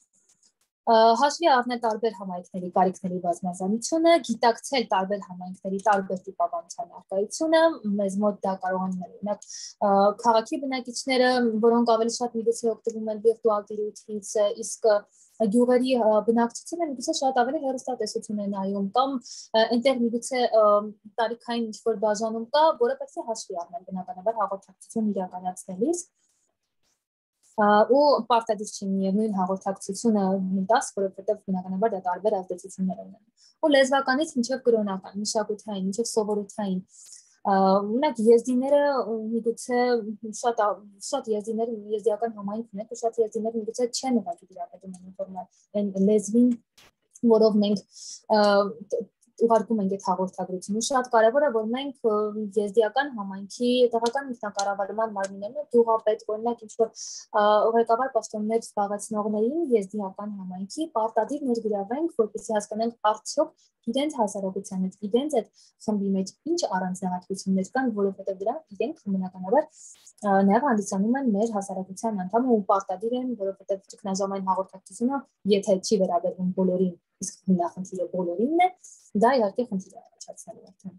Հաշվի առնել տարբեր համայնքների կարիքների բազմազանությունը, գիտակցել տարբեր համայնքների տարբեր տիպաբանության առկայությունը, մեզ մոտ դա կարող են օրինակ քաղաքի բնակիչները, որոնք ավելի շատ միգուցե օգտվում են վիրտուալ տիրույթից, իսկ գյուղերի բնակչությունը միգուցե շատ ավելի հեռուստատեսություն է նայում կամ այնտեղ միգուցե տարիքային ինչ-որ բաժանում կա, որը պետք է հաշվի առնել բնականաբար հաղորդակցություն իրականացնելիս ու պարտադիր չի միևնույն հաղորդակցությունը տաս, որովհետև բնականաբար դա տարբեր ազդեցություններ ունեն։ Ու լեզվականից մինչև կրոնական, մշակութային, մինչև սովորութային։ Օրինակ եզդիները միգուցե շատ եզդիական համայնքն է, շատ եզդիներ միգուցե չեն ուղղակի դիապետում են լեզվին, որով մենք ուղարկում ենք այդ հաղորդագրությունը։ Շատ կարևոր է, որ մենք եզդիական համայնքի տեղական ինքնակառավարման մարմիններն գյուղապետ, օրինակ ինչ-որ ղեկավար պաշտոններ զբաղեցնողներին եզդիական համայնքի պարտադիր ներգրավենք, որպեսզի հասկանանք արդյոք իրենց հասարակության հետ, իրենց այդ խմբի մեջ ինչ առանձնահատկություններ կան, որովհետև դրանք իրենք բնականաբար նաև հանդիսանում են մեր հասարակության անդամ ու պարտադիր են, որովհետև ճգնաժամային հաղորդակցությունը, եթե չի վերաբերվում բոլորին, իսկ հիմնախնդիրը բոլորինն է, դա իհարկե խնդիր է առաջացնելու արդեն։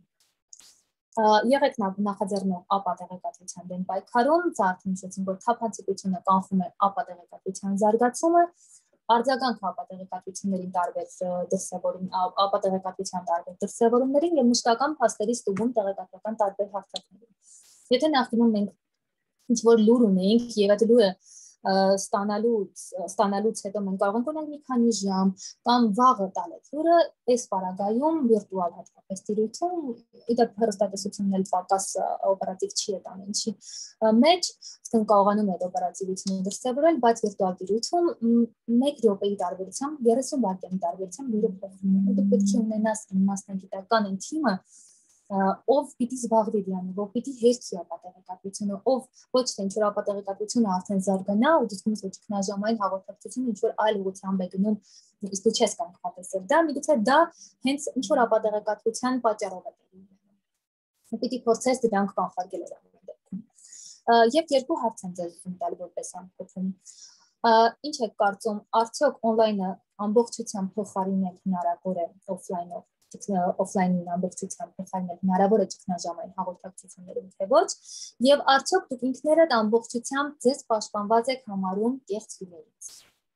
Եղեք նախաձեռնող ապատեղեկատվության դեմ պայքարում, արդեն նշեցինք, որ թափանցիկությունը կանխում է ապատեղեկատվության զարգացումը, արձագանք ապատեղեկատվություններին տարբեր դրսևորում, ապատեղեկատվության տարբեր դրսևորումներին եւ մշտական փաստերի ստուգում տեղեկատվական տարբեր հարթակներում։ Եթե նախկինում մենք ինչ-որ լուր ունեինք եւ այդ լուրը ստանալուց հետո մենք կարող ենք ունենալ մի քանի ժամ կամ վաղը տալ այդ լուրը այս պարագայում վիրտուալ հատկապես տիրույթում իդեպ հեռուստատեսությունն էլ պակաս օպերատիվ չի այդ ամենի մեջ ասենք կարողանում է այդ օպերատիվությունը դրսևորել բայց վիրտուալ տիրույթում 1 րոպեի տարբերությամբ 30 վայրկյանի տարբերությամբ լուրը փոխվում է դու պետք է ունենաս մասնագիտական այն թիմը ով պիտի զբաղվի դրանով, ով պիտի հերթի ապատեղեկատվությունը, ով ոչ թե ինչ-որ ապատեղեկատվությունը արդեն զարգանա ու դիտումից ոչ քնաժամային հաղորդակցությունը ինչ-որ այլ ուղղությամբ է գնում, իսկ դու չես կանխատեսել դա, միգուցե դա հենց ինչ-որ ապատեղեկատվության պատճառով է տեղի ունենում։ Պիտի փորձես դրանք կանխարգելել ամեն դեպքում։ Եվ երկու հարց եմ ձեզ ուզում տալ որպես ամփոփում։ Ինչ եք կարծում, արդյոք on-line-ը ամբողջությամբ փոխարինել հնարավոր է off-line-ով օֆլայնին ամբողջությամբ փոխարինել հնարավոր է ճգնաժամային հաղորդակցություններում թե ոչ եւ արդյոք դուք ինքներդ ամբողջությամբ ձեզ պաշտպանված եք համարում կեղծ լուրերից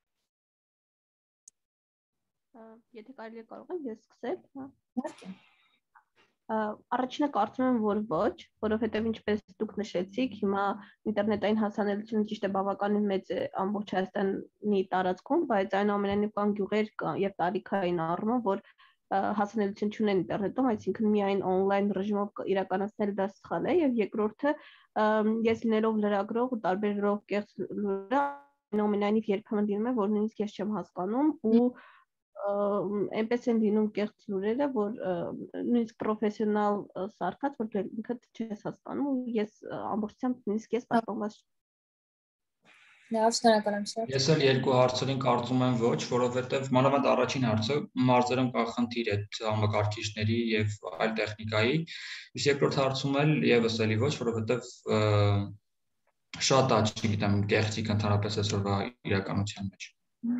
Եթե կարելի է կարող եմ ես սկսել Առաջինը կարծում եմ որ ոչ, որովհետև ինչպես դուք նշեցիք, հիմա ինտերնետային հասանելիությունը ճիշտ է բավականին մեծ է ամբողջ Հայաստանի տարածքում, բայց այնուամենայնիվ կան գյուղեր եւ տարիքային առումով, որ հասանելիություն չունեն ինտերնետում, այսինքն միայն on-line ռեժիմով իրականացնել դա սխալ է եւ երկրորդը ես լինելով լրագրող ու տարբերելով կեղծ լուրերը այնուամենայնիվ երբեմն լինում է որ նույնիսկ ես չեմ հասկանում ու այնպես են լինում կեղծ լուրերը, որ նույնիսկ պրոֆեսիոնալ սարքած, որ դու ինքդ չես հասկանում ու ես ամբողջությամբ նույնիսկ ես պաշտպանված Լավ, շնորհակալ եմ շատ։ Ես էլ երկու հարցերին կարծում եմ ոչ, որովհետև մանավանդ առաջին հարցը մարզերում կա խնդիր այդ համակարգիչների եւ այլ տեխնիկայի, իսկ երկրորդ հարցում էլ եւս էլի ոչ, որովհետև շատ աճ, չգիտեմ, կեղծիք ընդհանրապես այսօրվա իրականության մեջ։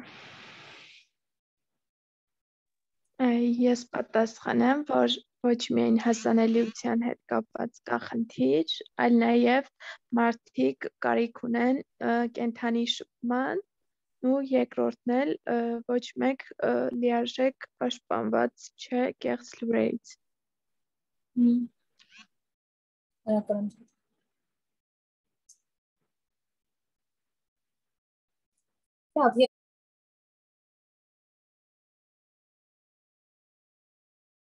Ես պատասխանեմ, որ ոչ միայն հասանելիության հետ կապված կա խնդիր, այլ նաև մարդիկ կարիք ունեն կենթանի շփման ու երկրորդն էլ ոչ մեկ լիարժեք պաշտպանված չէ կեղծ լուրերից։ Լավ,